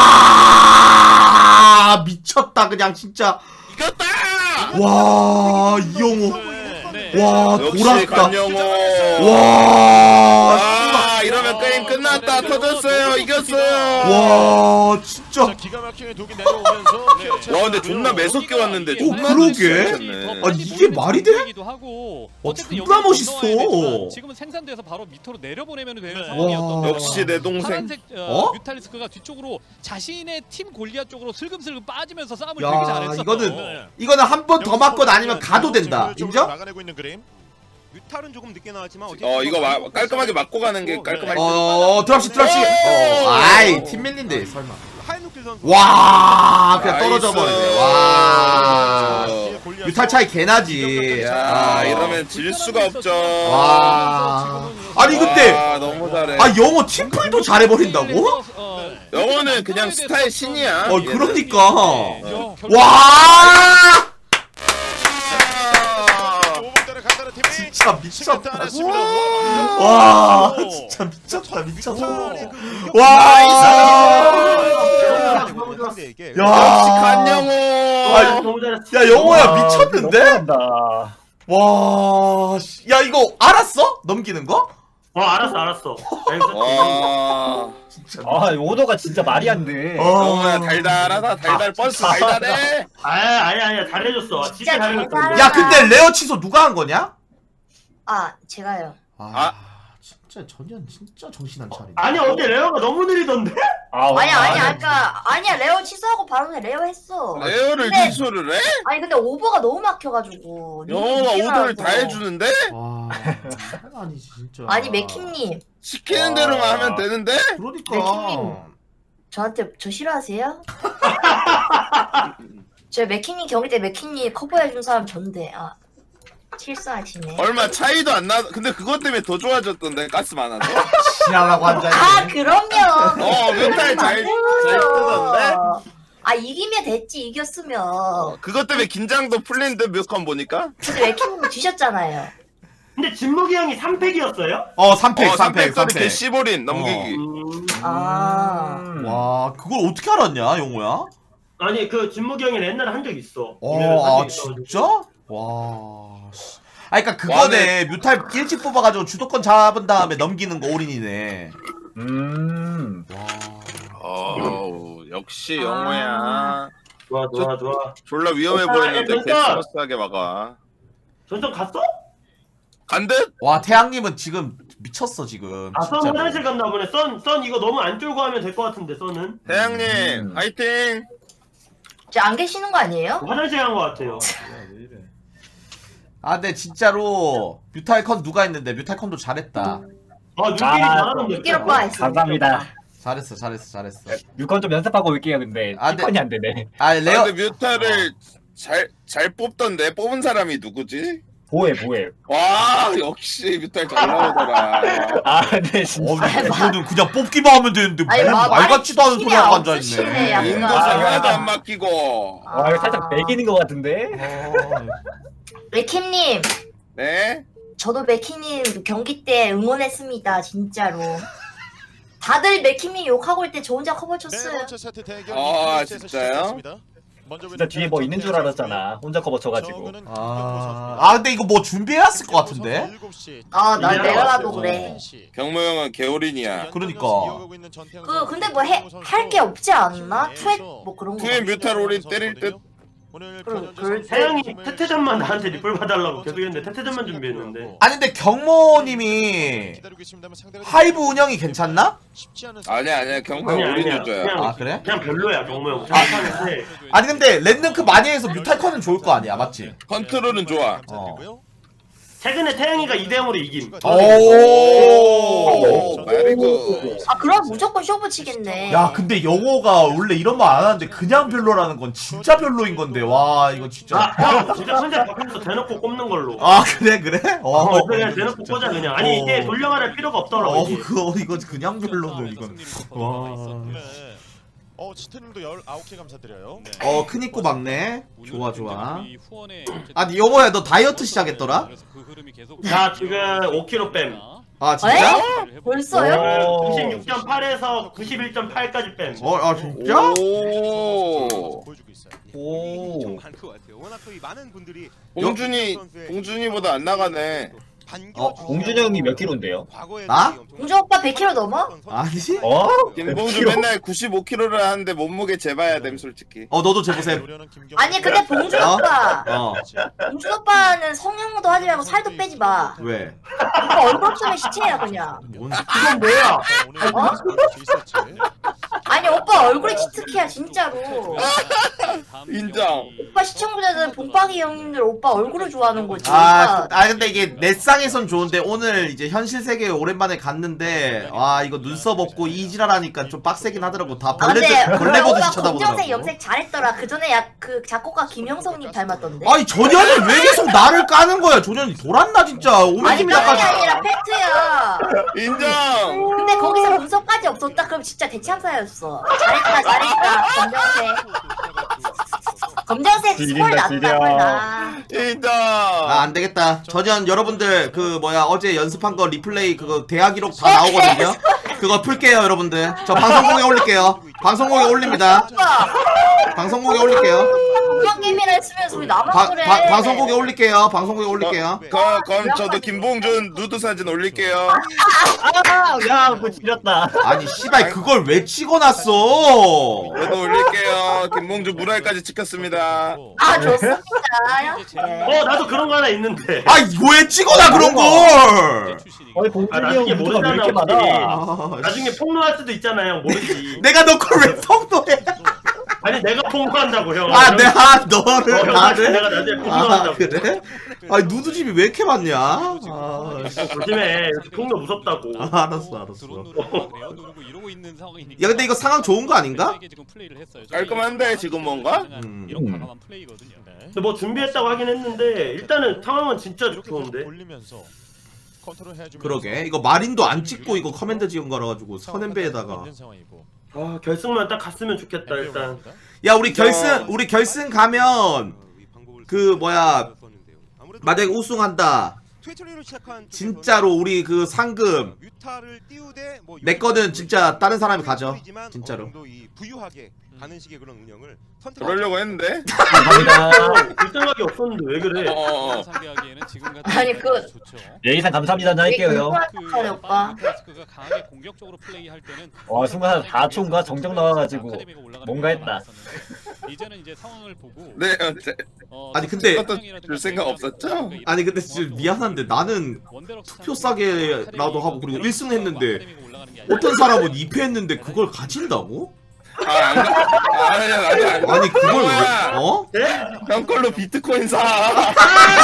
와 미쳤다 그냥 진짜. 이겼다! 와 이영호. 네. 와 역시 돌았다. 간영호. 와. 아, 이러면 게임 끝났다. 터졌어요. 이겼어요. 와 진짜. 자, 기가 막히게 독이 내려오면서 와, 근데 존나 매섭게 왔는데. 오, 존나 그러게. 멋있었네. 아, 이게 말이 돼? 하고 어, 어쨌든 존나 여기서 멋있어. 건너와야 되지만 지금은 생산돼서 바로 밑으로 내려보내면 되는 네. 상황이었던 와. 역시 내 동생. 파란색 어, 어? 뮤탈리스크가 뒤쪽으로 자신의 팀 골리앗 쪽으로 슬금슬금 빠지면서 싸움을 되게 야 잘했었어. 이거는 네. 이거는 한 번 더 맞거나 아니면 가도 된다. 지금 인정? 막아내고 있는 그림. 뮤탈은 조금 늦게 나왔지만 어쨌든 어, 이거 마, 깔끔하게 맞고 가는 게 깔끔할 듯. 어 드랍십 드랍십. 어 아이 팀 밀린데 설마. 하이누킬 선수 와 그냥 떨어져 나이스. 버리네. 와 뮤탈 차이 개나지. 야, 아, 이러면 질 수가 없죠. 와 아니 근데 아, 너무 잘해. 아 영호 팀플도 잘해버린다고? 어, 영호는 그냥 스타일 신이야. 어 얘는. 그러니까. 어. 와 오 번째를 간다는 팀이 진짜 미쳤다. 하나씩입니다. 와 진짜 미쳤다 미쳤다. 뮤탈의 그 와. 공격 너무 좋았어. 상대에게 역시 간영호. 아, 너무 잘했어. 야 영호야 와, 미쳤는데? 잘한다. 와, 씨. 야 이거 알았어? 넘기는 거? 어 알았어 알았어. 알겠어. 와. 아 오더가 진짜 말이 안 돼. 영호야 달달하다. 달달 버스 달달해. 아 아니야 아니야 잘해줬어. 진짜 진짜 잘해줬어. 잘한다. 야 근데 레어 취소 누가 한 거냐? 아 제가요. 아, 진짜 전현 진짜 정신 안 차리네. 아니 어제 레어가 너무 느리던데? 아, 아니야 아, 아니야 아까 아니야 레어 취소하고 바로 그냥 레어 했어. 레어를 근데- 취소를 해? 아니 근데 오버가 너무 막혀가지고. 영호가 늦게 오더를 다 나와서. 해주는데? 와, 아니지 진짜. 아니 맥킴님 시키는 대로만 아. 하면 되는데? 그러니까. 맥킴님. 저한테 저 싫어하세요? 저 맥킴님 경기 때 맥킴님 커버해준 사람 전데 아 실수하시네. 얼마 차이도 안 나. 근데 그것 때문에 더 좋아졌던데 가스 많아서. 지나라고 앉아. 아 그럼요. 어, 멘탈 잘, 잘 뜨던데? 아 이기면 됐지 이겼으면. 그것 때문에 긴장도 풀린 듯 뮤컨 보니까? 근데 맥킴님 지셨잖아요. 근데 진목이 형이 삼 팩이었어요? 어, 삼 팩, 어, 삼 팩, 삼 개 팩. 십올인 넘기기. 음... 아. 와, 그걸 어떻게 알았냐, 용호야? 아니 그 진목이 형이 옛날에 한 적 있어. 어, 아, 진짜? 와. 씨. 아, 그니까 그거네. 뮤탈 일찍 뽑아가지고 주도권 잡은 다음에 넘기는 거 올인이네. 음. 와. 어우, 역시 영호야. 좋아 좋아 좋아. 졸라 위험해 아, 보였는데 야, 개 진짜. 스무스하게 막아. 전전 갔어? 간 듯? 와, 태양님은 지금 미쳤어, 지금. 아 썬 진짜로. 화장실 갔나 보네. 썬, 썬 이거 너무 안 쫄고 하면 될 것 같은데 썬은. 태양님, 음. 화이팅! 저 안 계시는 거 아니에요? 화장실 간 것 같아요. 아, 근데 진짜로 뮤탈컨 누가 했는데 뮤탈컨도 잘했다. 아 눈길이 아, 잘하던데. 눈길 오빠 했어. 감사합니다. 잘했어, 잘했어, 잘했어. 육건 좀 연습하고 올게요 근데 아, 네. 티컨이 안 되네. 아, 아, 레어. 근데 뮤타를 잘, 잘 뽑던데? 뽑은 사람이 누구지? 뭐해 뭐해. 와, 역시 뮤탈 잘 나오더라. 아 근데 진짜. 어, 이거는 그냥 뽑기만 하면 되는데 아니, 뭐 마- 말 같지도 않은 말이 소리 하고 없으시네, 앉아있네. 약간. 인도상 하나도 안 맡기고. 와 이거 살짝 매기는 것 같은데. 맥킴님 네? 저도 맥킴님 경기 때 응원했습니다 진짜로. 다들 맥킴님 욕하고 있을 때 저 혼자 커버 네 쳤어요. 번째 세트 대결 아, 이팀에서 진짜요? 시작됐습니다. 먼저 진짜 뒤에 뭐 있는 줄 알았잖아. 혼자 커버 쳐가지고. 아, 아, 근데 이거 뭐 준비해왔을 것 같은데? 아, 나 이해가 내가 왔어요. 봐도 그래. 경모 형은 개울인이야. 그러니까. 그 근데 뭐 할 게 없지 않나? 투엣 뭐 그런 거. 투에 뮤탈 올인 때릴 듯? 그- 그- 태양이 태태전만 나한테 리플 봐달라고 계속 했는데 태태전만 준비했는데. 아니, 근데 경모님이 하이브 운영이 괜찮나? 아니야, 아니야. 경모 아니야 형 올인 아니야. 유저야. 그냥 아, 그래? 그냥 별로야 경모 형. 잘하는데. 아니, 근데 랜드크 많이 해서 뮤탈컨은 좋을 거 아니야, 맞지? 컨트롤은 좋아. 어. 최근에 태양이가 이 대 영으로 이김. 오. 베리굿. 아 그럼 무조건 쇼부 치겠네. 야, 근데 영호가 원래 이런 말 안 하는데 그냥 별로라는 건 진짜 별로인 건데. 와, 이거 진짜. 아, 형 진짜 혼자 밖에서 대놓고 꼽는 걸로. 아, 그래, 그래? 어, 어, 그냥 대놓고 꽂아 그냥. 아니 어. 이게 돌려 말할 필요가 없더라고. 어, 이게. 그거, 이거 그냥 별로네, 이건. 와. 어, 치트님도 열아홉 개 감사드려요. 어, 큰 입고 막네. 좋아, 좋아. 아니, 영호야, 너 다이어트 시작했더라? 나 지금 오 킬로그램 뺨. 아, 진짜? 벌써요? 구십육 점 팔에서 구십일 점 팔까지 뺨. 어, 아, 진짜? 오. 보여주고 있어요. 오. 좀 많은 것 같아요. 워낙 그 많은 분들이 봉준이, 봉준이보다 안 나가네. 어, 봉준이 형이 몇 킬로인데요? 나? 봉준 오빠 백 킬로그램 넘어? 아니지? 어? 김봉준 맨날 구십오 킬로그램를 하는데 몸무게 재봐야 됨, 솔직히. 어, 너도 재보셈. 아니 근데 봉준 어? 오빠 어. 봉준 오빠는 성형도 하지 말고 살도 빼지 마. 왜? 오빠 얼굴 없으면 시체야 그냥. 뭔 이건 뭐야? 아니 오빠 얼굴이 치트키야 진짜로. 인정. 오빠 시청자들 봉박이 형님들 오빠 얼굴을 좋아하는 거지. 아, 오빠. 아 근데 이게 넷상에선 좋은데 오늘 이제 현실 세계에 오랜만에 갔는데 와 이거 눈썹 없고 이지랄하니까 좀 빡세긴 하더라고. 다 아, 벌레 근데 벌레 오빠 보듯이 검정색 쳐다보더라고. 염색 잘했더라. 그 전에 약 그 작곡가 김영석님 닮았던데. 아니 전현이 왜 계속 나를 까는 거야? 전현이 돌았나 진짜. 아니 오메김 깜이 나까지. 아니라 팩트야. 인정. 근데 거기서 분석까지 없었다. 그럼 진짜 대참사였어. 잘했다 잘했다. 검정색. 검정색 지린다, 스콜 났다. 지려. 스콜 나. 인정. 아 안되겠다. 전현 여러분들 그 뭐야 어제 연습한 거 리플레이 그거 대학 기록 다 나오거든요. 그거 풀게요 여러분들. 저 방송국에 올릴게요. 방송국에 올립니다. 방송국에 올릴게요. 공방 게임이라 했으면서 우리 나만 바, 그래. 바, 방송국에 올릴게요. 방송국에 올릴게요. 그, 그럼 저도 김봉준 누드 사진 올릴게요. 야, 뭐 지렸다. 아니 씨발 그걸 왜 찍어놨어? 저도 올릴게요. 김봉준 무랄까지 찍혔습니다. 아 좋습니다. 어 나도 그런 거 하나 있는데. 아 이거 왜 찍어놔 그런 걸? 어이 아 봉준이 형 나중에 누가 왜 이렇게 모르잖아. 많아? 혹시. 나중에 폭로할 수도 있잖아요. 모르지. 내가 너 걸 왜 폭로해? 아니 내가 폭로한다고 형. 아 내가 어, 너를 형, 나를? 내가 나중에 아 폭로한다고. 그래? 아니 누드집이 왜 이렇게 많냐? 아, 조심해. 폭로 무섭다고. 아 알았어 알았어. 드론 누르고 그래요. 누르고 이러고 있는 상황이니까. 야 근데 이거 상황 좋은 거 아닌가? 지금 플레이를 했어요. 깔끔한데 지금 뭔가? 음. 이런 과감한 플레이거든요. 근데 뭐 준비했다고 하긴 했는데 일단은 상황은 진짜 좋은데. 올리면서 컨트롤 해주면서 그러게 이거 마린도 안 찍고 이거 커맨드 지은 거라 가지고 선엠베에다가. 있는 상황이고. 아 결승만 딱 갔으면 좋겠다 일단. 야 우리 결승 우리 결승 가면 그 뭐야 만약에 우승한다. 진짜로 우리 그 상금 내 거는 진짜 다른 사람이 가져 진짜로. 부유하게 가는 식의 그런 운영을 그러려고 했는데. 그 생각이 없었는데 왜 그래? 어. 상대하기에는 지금 같은 아니, 그- 예의상 감사합니다 할게요 형. 그래 오빠. 프레스크가 강하게 공격적으로 플레이할 때는 와 순간 사 초인가 정정 나와가지고 뭔가 했다. 이제는 이제 상황을 보고 네. 어, 제, 어, 아니, 근데- 그것도 줄 생각 없었죠? 아니 근데 진짜 미안한데 나는 투표 싸게라도 하고 그리고 일 승 했는데 어떤 사람은 이 패 했는데 그걸 가진다고? 아, 안 가. 아니, 아니, 아니. 아니 그걸 왜 뭐야? 어? 형 걸로 비트코인 사.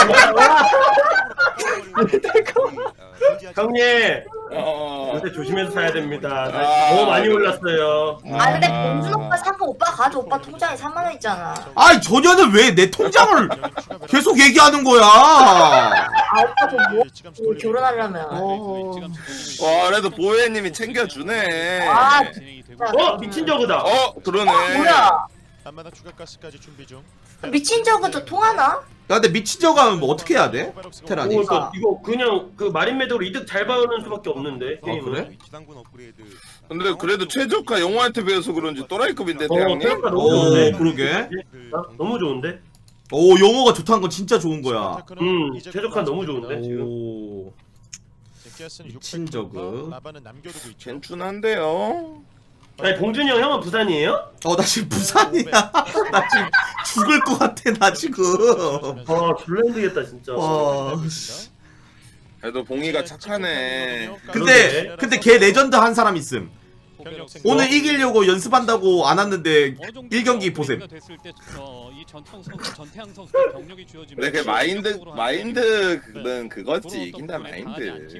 형님 어. 요새 조심해서 사야 됩니다. 아. 너무 많이 올랐어요. 아 근데 봉준 오빠 산 거 오빠 가져. 오빠 통장에 삼만 원 있잖아. 아니 저녀는 왜 내 통장을 계속 얘기하는 거야? 아 오빠 저뭐 뭐 결혼하려면. 어... 와, 그래도 보혜님이 챙겨주네. 아 어 미친 저그다. 어, 그러네. 뭐야? 안마당 추가 가스까지 준비 중. 미친 저그도 통하나? 야 근데 미친 적 하면 뭐 어떻게 해야 돼? 테란이. 오, 이거, 이거 그냥 그 마린 매듭으로 이득 잘 받는 수밖에 없는데. 아 게임은. 그래? 지상군 업그레이드. 근데 그래도 최저가 영호한테 배워서 그런지 또라이급인데 어, 대형님. 생각보다 너무 오 좋은데. 그러게. 아, 너무 좋은데. 오 영어가 좋다는 건 진짜 좋은 거야. 음 최적화 너무 좋은데 지금. 오 미친 저그. 라바는 남겨두고 있죠. 괜춘한데요. 아니 봉준이 형 형은 부산이에요? 어 나 지금 부산이야. 나 지금 죽을 것 같아 나 지금. 아 졸라 힘들겠다 진짜. 와. 그래도 봉이가 착하네. 근데 근데 걔 레전드 한 사람 있음. 오늘 이기려고 연습한다고 안 왔는데 일 경기 보셈. 근데 그 마인드 마인드는 그거지. 이긴다 마인드.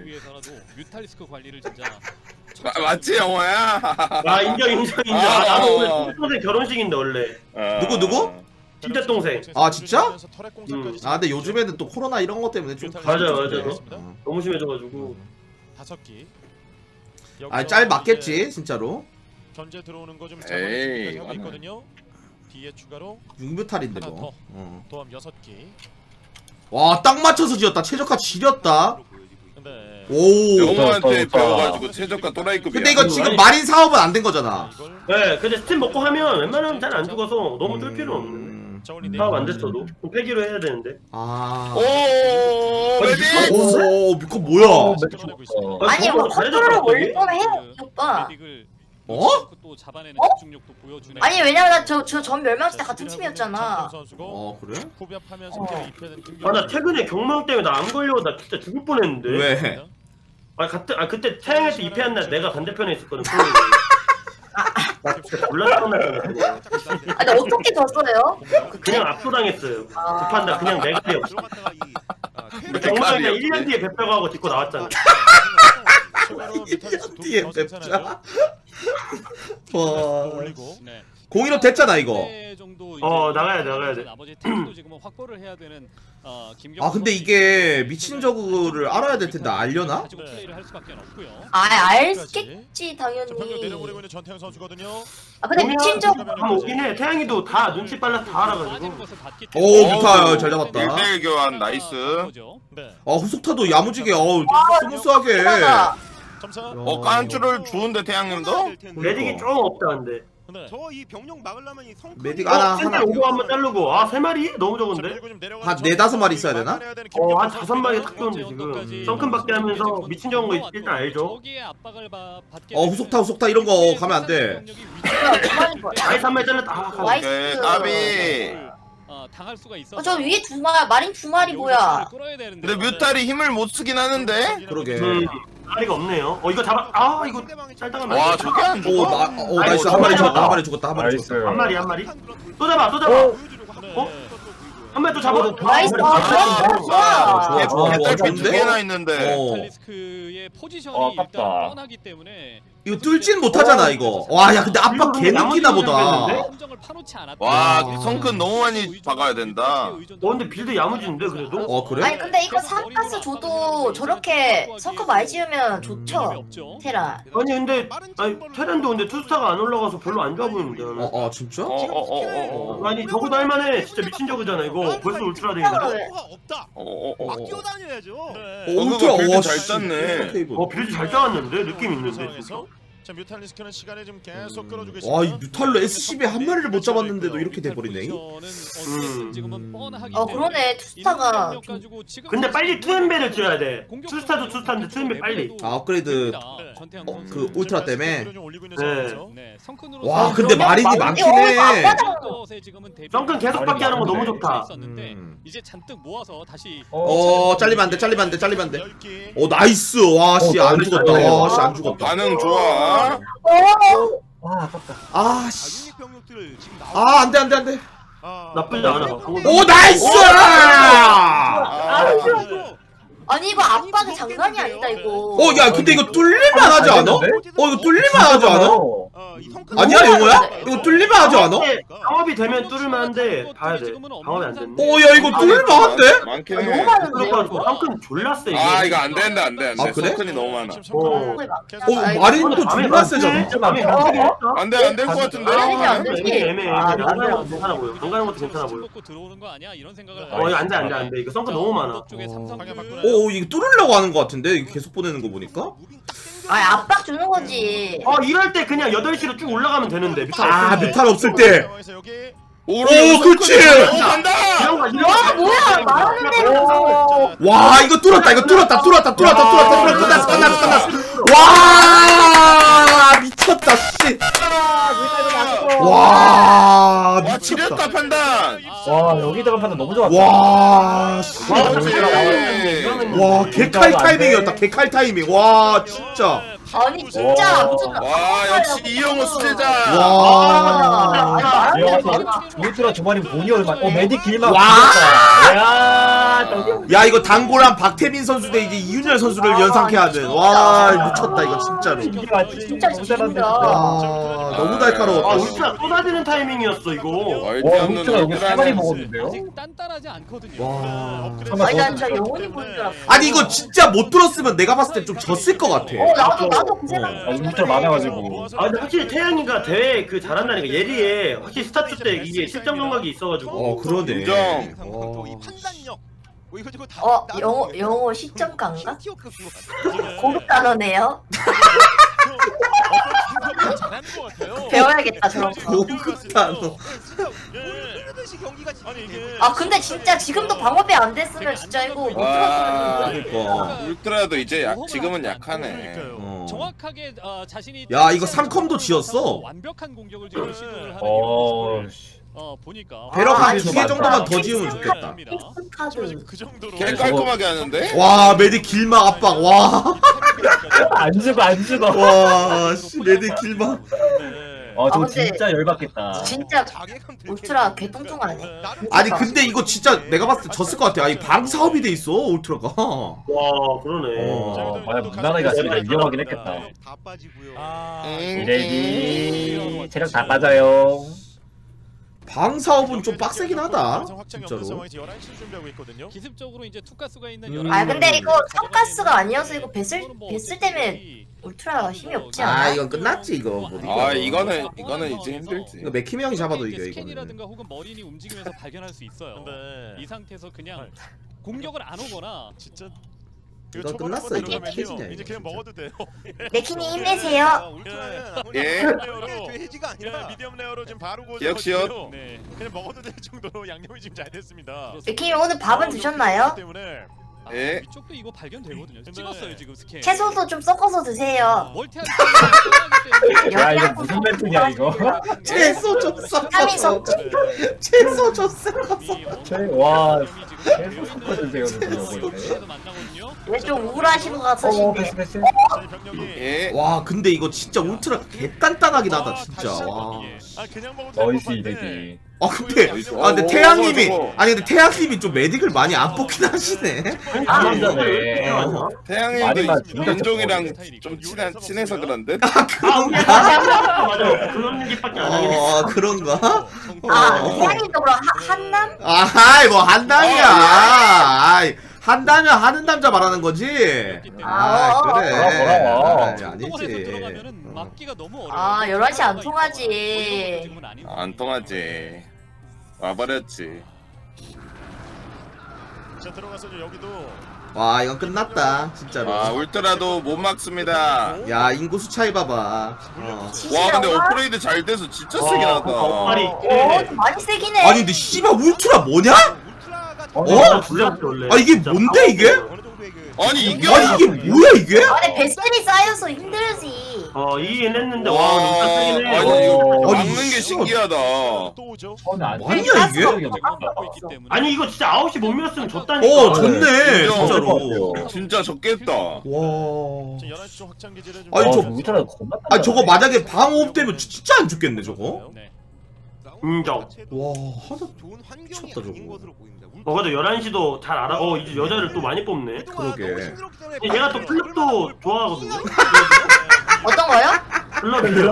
마, 맞지 영호야? 아 인정 인정 인정. 아, 나도 오늘 동생 결혼식인데 원래. 어. 누구 누구? 진짜 동생. 아 진짜? 음. 아 근데 요즘에는 또 코로나 이런 것 때문에 좀 맞아 맞아. 어. 너무 심해져가지고. 다섯 기. 아짤 맞겠지 진짜로. 견제 들어오는 거좀 에이, 하고 있거든요. 뒤에 추가로 육뮤탈인데 하나 뭐. 더. 어. 도함 여섯 기. 와 딱 맞춰서 지었다. 최저가 지렸다. 근데 오. 영호한테 좋다. 배워가지고 최저가 또라이급이야. 근데 이거 지금 마린 사업은 안 된 거잖아. 이걸 네, 근데 스팀 먹고 하면 웬만하면 잘 안 죽어서 너무 뜰 필요 없네. 음. 저울이 네 사업 안 개. 됐어도 그럼 폐기로 해야 되는데. 아. 오, 레디. 오, 미코 뭐야? 어, 어. 아니 저거 뭐 잘해줬다, 컨트롤을 갑자기. 올릴 거면 해요 이 오빠. 어? 또 잡아내는 어? 집중력도 보여주네. 아니 왜냐면 나저저전 멸망시 때 같은 팀이었잖아. 어 그래? 후벼하면서 어. 입회된 아 나 최근에 경망 때문에 나 안 걸려 나 진짜 죽을 뻔했는데. 왜? 아 그때 아 그때 태양에서 입회한 날 내가 반대편에 있었거든. 나 진짜 졸라 뻔했어. 아 근데 어떻게 졌어요? 그냥 압도당했어요. 아. 급한다 그냥 내가요. 들어갔다가 이 아, 경망 그냥 일 년 뒤에 뵙자고 하고 딛고 나왔잖아. 뒤에 뵙자. 와. 올리고 네. 공이로 됐잖아 이거. 어, 나가야 돼, 나가야 돼. 나머지 템도 지금 확보를 해야 되는 어, 김경호 아 근데 선수 이게 미친 저그를 알아야 될 텐데 알려나? 가지고 플레이를 할 수밖에 없고요. 아 알겠지 자, 병력 당연히. 내려보내고 있는 전태양 선수거든요. 아 근데 미친 적 한번 오긴 해. 태양이도 다 눈치 빨라서 다 알아가지고. 오 뮤탈 잘 잡았다. 일 대일 교환 나이스. 네. 아 후속타도 야무지게 어우 스무스하게. 하다. 점사. 어 깐줄을 주는데 태양님도? 메딕이 좀 없다는데. 저 이 병력 막으려면 이 성. 메딕 하나 하나. 오고 한번 자르고 아 세 마리 너무 적은데. 한 네다섯 마리 있어야 되나? 어한 다섯 마리 딱 좋은데 지금. 성큰 받게 하면서 미친 적은 거 일단 알죠. 어 후속타 후속타 이런 거 가면 안 돼. 나이스 한 마리 잘랐다. 아, 오케이 까비. 어, 당할 수가 있어. 어, 저 위에 두 마리, 마린 두 마리 뭐야? 근데 뮤탈이 힘을 못 쓰긴 하는데. 그러게. 음, 마리가 없네요. 어 이거 잡아. 아 이거 짤당하면. 와 저게 안 죽어? 오, 나, 오 나이스 한 마리 죽었다 한 마리 죽었다 한 마리 나이스. 죽었다. 한 마리 한 마리. 또 잡아 또 잡아. 어? 한 마리 또 잡아. 나이스. 아, 좋아, 좋아. 좋아 좋아 개딸 두 개나 좋은데? 있는데. 어 리스크의 포지션이 어, 일단 아깝다. 뻔하기 때문에 이거 뚫진 못하잖아 이거. 와 야 근데 압박 개 느끼나 보다. 함정을 파놓지 않았다. 와 성큰 너무 많이 박아야 된다. 어 근데 빌드 야무진데 그래도? 어 그래? 아니 근데 이거 삼가스 줘도 저렇게 성큼 많이 지으면 좋죠. 테라. 아니 근데 아니 테란도 근데 투스타가 안 올라가서 별로 안 좋아 보이는데. 나는. 어, 어 진짜? 어어어어. 아니 저거도 할만해. 진짜 미친 저거잖아 이거. 벌써 울트라 돼 있는데. 뭐가 없다. 어어어. 막 뛰어다녀야죠. 어, 어, 울트라 그거 빌드 와 잘 씨. 짰네. 테이블. 어 빌드 잘 짜왔는데 느낌 있는데. 상황에서 자 뮤탈리스크는 시간을 좀 계속 끌어주고 있습니다. 와 이 뮤탈로 에스씨비 한 마리를 못 잡았는데도 이렇게 돼버리네. 음. 지금은 뻔하기 어 그러네 투스타가. 좀- 근데 빨리 투엠베를 줘야 돼. 투스타도 투스타인데 투엠베 빨리. 아 업그레이드 어, 그 울트라 때문에. 네. 와 근데 마린이 많긴 해. 성큰 계속 받게 하는 거 너무 좋다. 음. 이제 잔뜩 모아서 다시 어 잘리면 안 돼 잘리면 안 돼 잘리면 안 돼. 어 나이스 와씨 안 죽었다. 와씨 안 죽었다. 반응 좋아. 와 아깝다. 아씨. 유닛 병력들을 지금 나오. 아 안돼 안돼 안돼. 나쁘지 않아. 오 나이스! 아, 아니 이거 압박이 장난이 아니다 이거. 어 야 근데 이거 뚫릴만 하지 않아? 어 이거 뚫릴만 하지 않아? 아니야 영호야? 이거 뚫릴만 하지 않아? 방업이 되면 뚫을만 한데 봐야 돼. 방업이 안 됐네. 어 야 이거 뚫릴만 한데? 많긴 너무 해. 많은데. 그래가지고 성큰 졸라 세 이게. 아 이거 안 된다 안 돼, 안 돼. 아, 그래? 성큰이 너무 많아. 어. 어 마린도 존나 세잖아. 밤에 안 되게 했다. 안 돼, 안 될 것 같은데. 아니, 안 돼. 애매해 애매해. 아, 안 가는 맞아요. 것도 괜찮아 보여. 안 가는 것도 괜찮아 보여. 먹고 들어오는 거 아니야? 이런 생각을 어 이거 안돼 안돼 안돼. 이거 성큰 너무 많아. 오 이거 뚫으려고 하는 것 같은데 이거 계속 보내는 거 보니까. 아니 압박 주는 거지. 어 이럴 때 그냥 여덟 시로 쭉 올라가면 되는데. 뮤탈 아 없을 때. 뮤탈 없을 때. 오, 그렇지! 간다. 이런 거 이런 와 거. 뭐야 말하는 대로. 와 이거 뚫었다 이거 뚫었다 뚫었다 뚫었다 뚫었다 뚫었다 끝났어 끝났어 끝났어. 와 미쳤다 씨. 와 와 미쳤다. 지렸다 판단. 와 여기다가 판단 너무 좋았다. 와 씨. 그렇지. 와 개칼 타이밍이었다 개칼 타이밍. 와 진짜. 아니 진짜 무슨. 와 역시 이영호 수제자. 와. 아니 말하는 대로. 울트라 두 마리 본이 얼마? 어 메딕 길막. 와. 야 야 이거 단골한 박태민 선수 대 이제 이윤열 선수를 연상케 하는. 와 미쳤다 이거 진짜로. 이게 맞지? 진짜 너무 잘한다. 진짜. 와 너무 날카로웠다. 아 울트라 쏟아지는 타이밍이었어 이거. 와 울트라 여기 세 마리 먹었는데요? 아직 단단하지 않거든요. 와. 아니 난 진짜 영혼이 보인 줄 알았어. 아니 이거 진짜 못 들었으면 내가 봤을 때 좀 졌을 것 같아. 어 나도 나도 그 생각. 아 울트라 많아가지고. 아 근데 확실히 태양이가 대회 그 잘한다니까 예리해. 확실히 스타트 때 이게 실전 감각이 있어가지고. 어 그러네. 인정. 이 판단력. 뭐 이거 저거 다. 어 영어 영어 시점 강가? 고급 단어네요. 잘하는 것 같아요. 배워야겠다 저런 거. 고급 단어. 모르듯이 경기가 아니 이게 아 근데 진짜 지금도 방업이 안 됐으면 진짜 이거 못 와. 들었으면. 그러니까. 울트라도 이제 약, 지금은 약하네. 어. 정확하게 어, 자신이 야, 이거 삼컴도 지었어. 완벽한 공격을 지금 시도를 하는 어. 모습을 어 보니까 배럭 아, 한 두 개 정도만 더 지으면 진짜. 좋겠다. 픽스 카드. 그 정도로 개 깔끔하게 하는데? 와 메디 길막 압박. 와. 안 죽어 안 죽어. 와 씨, 메디 길막. 어 저거 아, 근데 진짜 열받겠다. 진짜 자괴감 들게. 울트라 개똥똥하네. 아니 근데 이거 진짜 내가 봤을 때 졌을 것 같아. 아니 방 사업이 돼 있어 울트라가. 와 그러네. 어 만약 문나라가 진짜 위험하긴 했겠다. 다 빠지고요. 아, 이레디 체력 다 빠져요. 방 사업은 좀 빡세긴 하다. 확정이 진짜로. 없는 상황에서 열한 시 준비하고 있거든요. 기습적으로 이제 투가스가 있는 음. 아 근데 이거 성가스가 아니어서 이거 뱃을 뱃을 때문에 울트라 힘이 없지 않아? 아 이건 끝났지 이거. 못 이겨. 아 이거는 이거는 이제 힘들지. 이거 맥키미 형이 잡아도 이겨 이거는. 스캔이라든가 혹은 머리니 움직이면서 발견할 수 있어요. 네. 이 상태에서 그냥 공격을 안 오거나 진짜 이거 끝났어 이거 캐지냐 이제 그냥 먹어도 돼요. 레키님 힘내세요. 예. 해지가 아니라 미디엄 레어로 지금 바로 고정. 역시요. 네. 그냥 먹어도 될 정도로 양념이 지금 잘 됐습니다. 레키님 오늘 밥은 드셨나요? 때문에 아, 예. 위쪽도 이거 발견되거든요. 찍었어요 지금 스캔. 채소도 좀 섞어서 드세요. 멀티할 야 이거 무슨 멘트냐 이거. 채소 좀 섞어서 삼인석. 채소 좀 섞어서 와 계속 섞어주세요 그거. 왜 좀 우울하신 것 같으신데. 예. 와 근데 이거 진짜 울트라 개단단하긴 하다 진짜 와. 아 그냥 먹어도 너이스 이대기. 아 근데 아 근데 태양님이 아니 근데 태양님이 좀 메딕을 많이 안 뽑긴 하시네. 아, 남자네. 어. 태양님도 인종이랑 좀 친해 친해서 그런데. 아 우리 맞아 맞아 그런 얘기밖에 안 하긴 했어. 어 그런가? 아 태양님도 그럼 하- 한남? 아이 뭐 한담이야. 아이 한다면 하는 남자 말하는 거지. 아 그래. 아이, 아니지. 들어가면은 막기가 너무 어려워. 아 열한 시 안 통하지. 안 통하지. 와버렸지. 자 들어가서 여기도 와 이건 끝났다 진짜로. 아 울트라도 못 막습니다. 야 인구수 차이 봐봐. 어. 와 근데 업그레이드 잘 돼서 진짜 세긴 하다. 말이 오, 좀 많이 세긴 해. 아니 근데 씨발 울트라 뭐냐? 어? 어? 불량도 원래. 아 이게 뭔데 이게? 아니 이게 아니 이게 뭐야 이게? 아니 배슬이 쌓여서 힘들지. 어 이긴 했는데 와 너무 세긴 해. 아니 이거 아니, 막는 게 신기하다. 또 오죠. 뭐냐 이게? 아니 이거 진짜 아홉 시 못 밀었으면 졌다니까. 어 좋네 인정. 진짜로. 진짜 적겠다. 와. 지금 열한 시 쪽 확장 기지를 좀 아니, 저- 울트라 겁나. 아니 저거 만약에 방어업 되면 진짜 안 죽겠네 저거. 네. 인정. 와 하다 좋은 환경이 미쳤다, 아닌 저거. 것으로 보입니다. 어 맞아 열한 시도 잘 알아. 어 이제 여자를 또 많이 뽑네. 그러게. 얘가 또 클럽도 좋아하거든요. 어떤 거요? 클럽이요?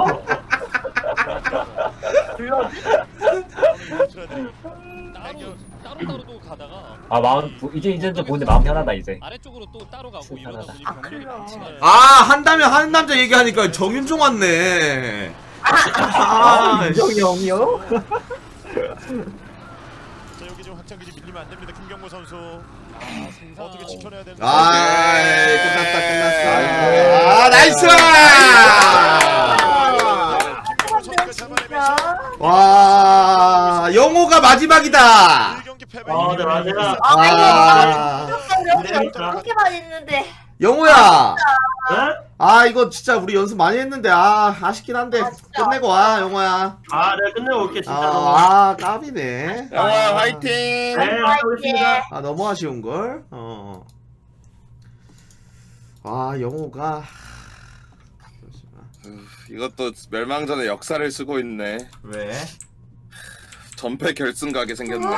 따로 따로 따로도 가다가 아 마음 부- 이제 이제 좀 보는데 마음 편하다 이제. 아래쪽으로 또 따로 가고 이러다 불편하다. 보니 아, 병력이 그래요. 많지가 않아요. 아 한다면 하는 남자 얘기하니까 정윤종 왔네. 아, 인정이 형이요? 자 여기 지금 확장 기지 밀리면 안 됩니다. 김경모 선수. 아, 생산 어떻게 지켜내야 되는지. 아 끝났다 끝났어. 아 나이스. 와 영호가 마지막이다. 일 경기 패배. 아 네 맞아. 아 여기 그렇게 많이 했는데. 영호야. 네? 아 이거 진짜 우리 연습 많이 했는데 아 아쉽긴 한데 아, 진짜. 끝내고 와 영호야. 아 내가 끝내고 올게 진짜. 아, 아 까비네. 영화 화이팅. 네 하겠습니다. 아 너무 아쉬운 걸. 어. 아 영호가 이것도 멸망전의 역사를 쓰고 있네. 왜? 전패 결승 가게 생겼네.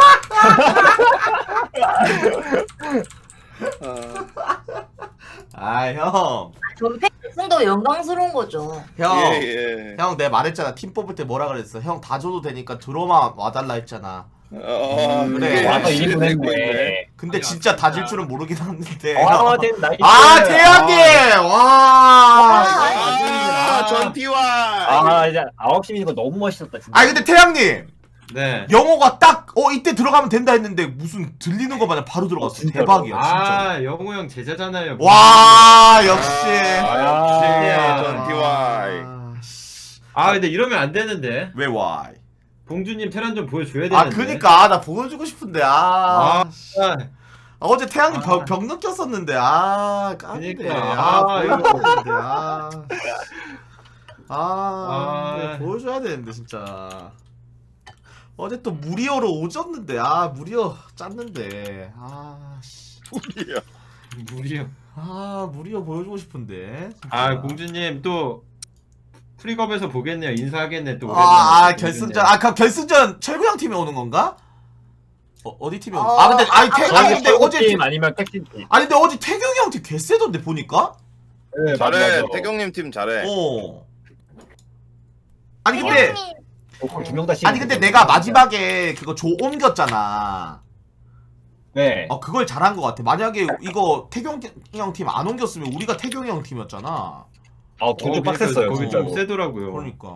아 형. 전패 승도 영광스러운 거죠. 형. 예, 예. 형 내가 말했잖아. 팀 뽑을 때 뭐라 그랬어. 형 다 줘도 되니까 들어만 와달라 했잖아. 어, 음, 그래. 그게 와서 역시 이기고 되고 있네. 했네. 근데 진짜 다 질 줄은 모르긴 하는데. 아 된 나이스. 아 태양님. 와. 아, 전티와. 아 이제 아홉 시 미니가 너무 멋있었다 진짜. 아 근데 태양님. 네. 영호가 딱 어 이때 들어가면 된다 했는데 무슨 들리는 거 마냥 바로 들어갔어. 진짜로? 대박이야 진짜. 아 영호 형 제자잖아요. 와 역시. 아, 전티와. 아 근데 이러면 안 되는데. 왜 와이? 봉주님 테란 좀 보여줘야 되는데. 아 그니까 나 보여주고 싶은데 아, 아, 아 어제 태양이 아. 병, 병 느꼈었는데 아 깜네. 그니까. 아, 아, 보여줬는데 아. 아, 아. 네, 보여줘야 되는데 진짜. 어제 또 무리어로 오졌는데 아 무리어 짰는데 아 씨. 우리야. 무리요. 아 무리어 보여주고 싶은데. 진짜. 아 공주님 또 프리컵에서 보겠네요. 인사하겠네 또. 아, 아 오랜만에 결승전 아 그 결승전 철구형 팀이 오는 건가? 어 어디 팀이 오는? 어, 아 근데 아니 태 아, 아니 근데 어제 팀 아니면 택팀 팀. 아니 근데 어제 태경이 형 팀 개쎄던데 보니까? 네, 맞아, 잘해. 맞아. 태경님 팀 잘해. 어. 아니 근데 태경님 두명 다. 아니 근데 내가 마지막에 그거 조 옮겼잖아. 네. 어 그걸 잘한 것 같아. 만약에 이거 태경이 형 팀 안 옮겼으면 우리가 태경이 형 팀이었잖아. 아 돈좀 빡셌어요 거기 진짜로. 좀 세더라고요. 그러니까.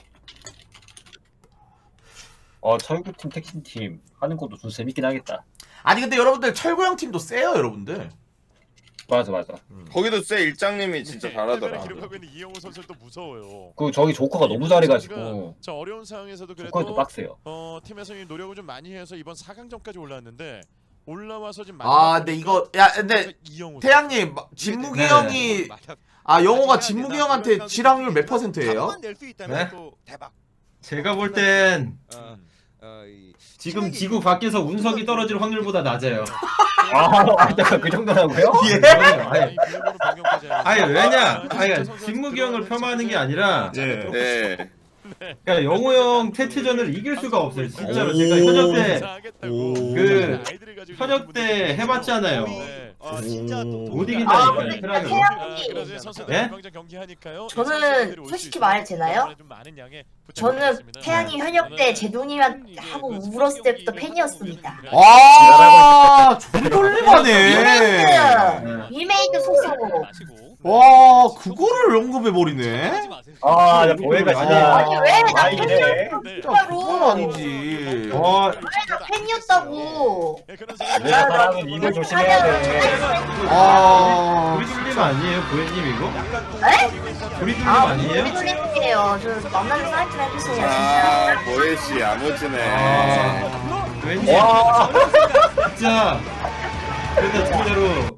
어 철구팀 택팀 팀 하는 것도 좀 재밌긴 하겠다. 아니 근데 여러분들 철구형 팀도 세요 여러분들. 맞아 맞아. 음. 거기도 세 일장님이 진짜 잘하더라. 기록하고 있는 이영호 선수도 무서워요. 그 저기 조커가 너무 잘해가지고. 저 어려운 상황에서도 그래도 조커도 빡세요. 어 팀에서 노력을 좀 많이 해서 이번 사 강전까지 올라왔는데 올라와서 지금 아 근데 이거 야 근데 태양님 진무기 네. 형이 아 영호가 진무기 형한테 질 확률 몇 퍼센트예요? 네? 대박. 제가 볼 땐 어, 어, 이 지금 지구 밖에서 운석이 떨어질 확률보다 낮아요. 아, 내가 그 정도라고요? 예? 아니, 아니 왜냐? 아니 진무기 형을 폄하하는 게 아니라 예. 네. 그러니까 영호 형 테트전을 이길 수가 없어요. 진짜로 제가 현역 때그 현역 때 해봤잖아요. 아 진짜 못 아, 이긴다니까요. 근데 트라이얼. 태양이 예? 저는 솔직히 말해도 되나요? 저는 태양이 현역 때 제동님하고 울었을 때부터 팬이었습니다. 아 졸돌림하네. 리메이크 소속으로. 와 그거를 언급해버리네. 아, 야, 보혜가 진짜. 아니 왜나 아이래. 진짜 그건 아니지. 어, 왜나 팬이었다고. 내가 사람은 입을 조심해야 돼. 아 우리 돌림 아니에요, 보혜님 이거? 에? 우리 돌림 아 아니에요? 우리 돌림이에요. 저 만나는 사이트 해주세요 아, 진짜. 보혜씨 야무지네. 아, 보혜님 와. 진짜 그래도 제대로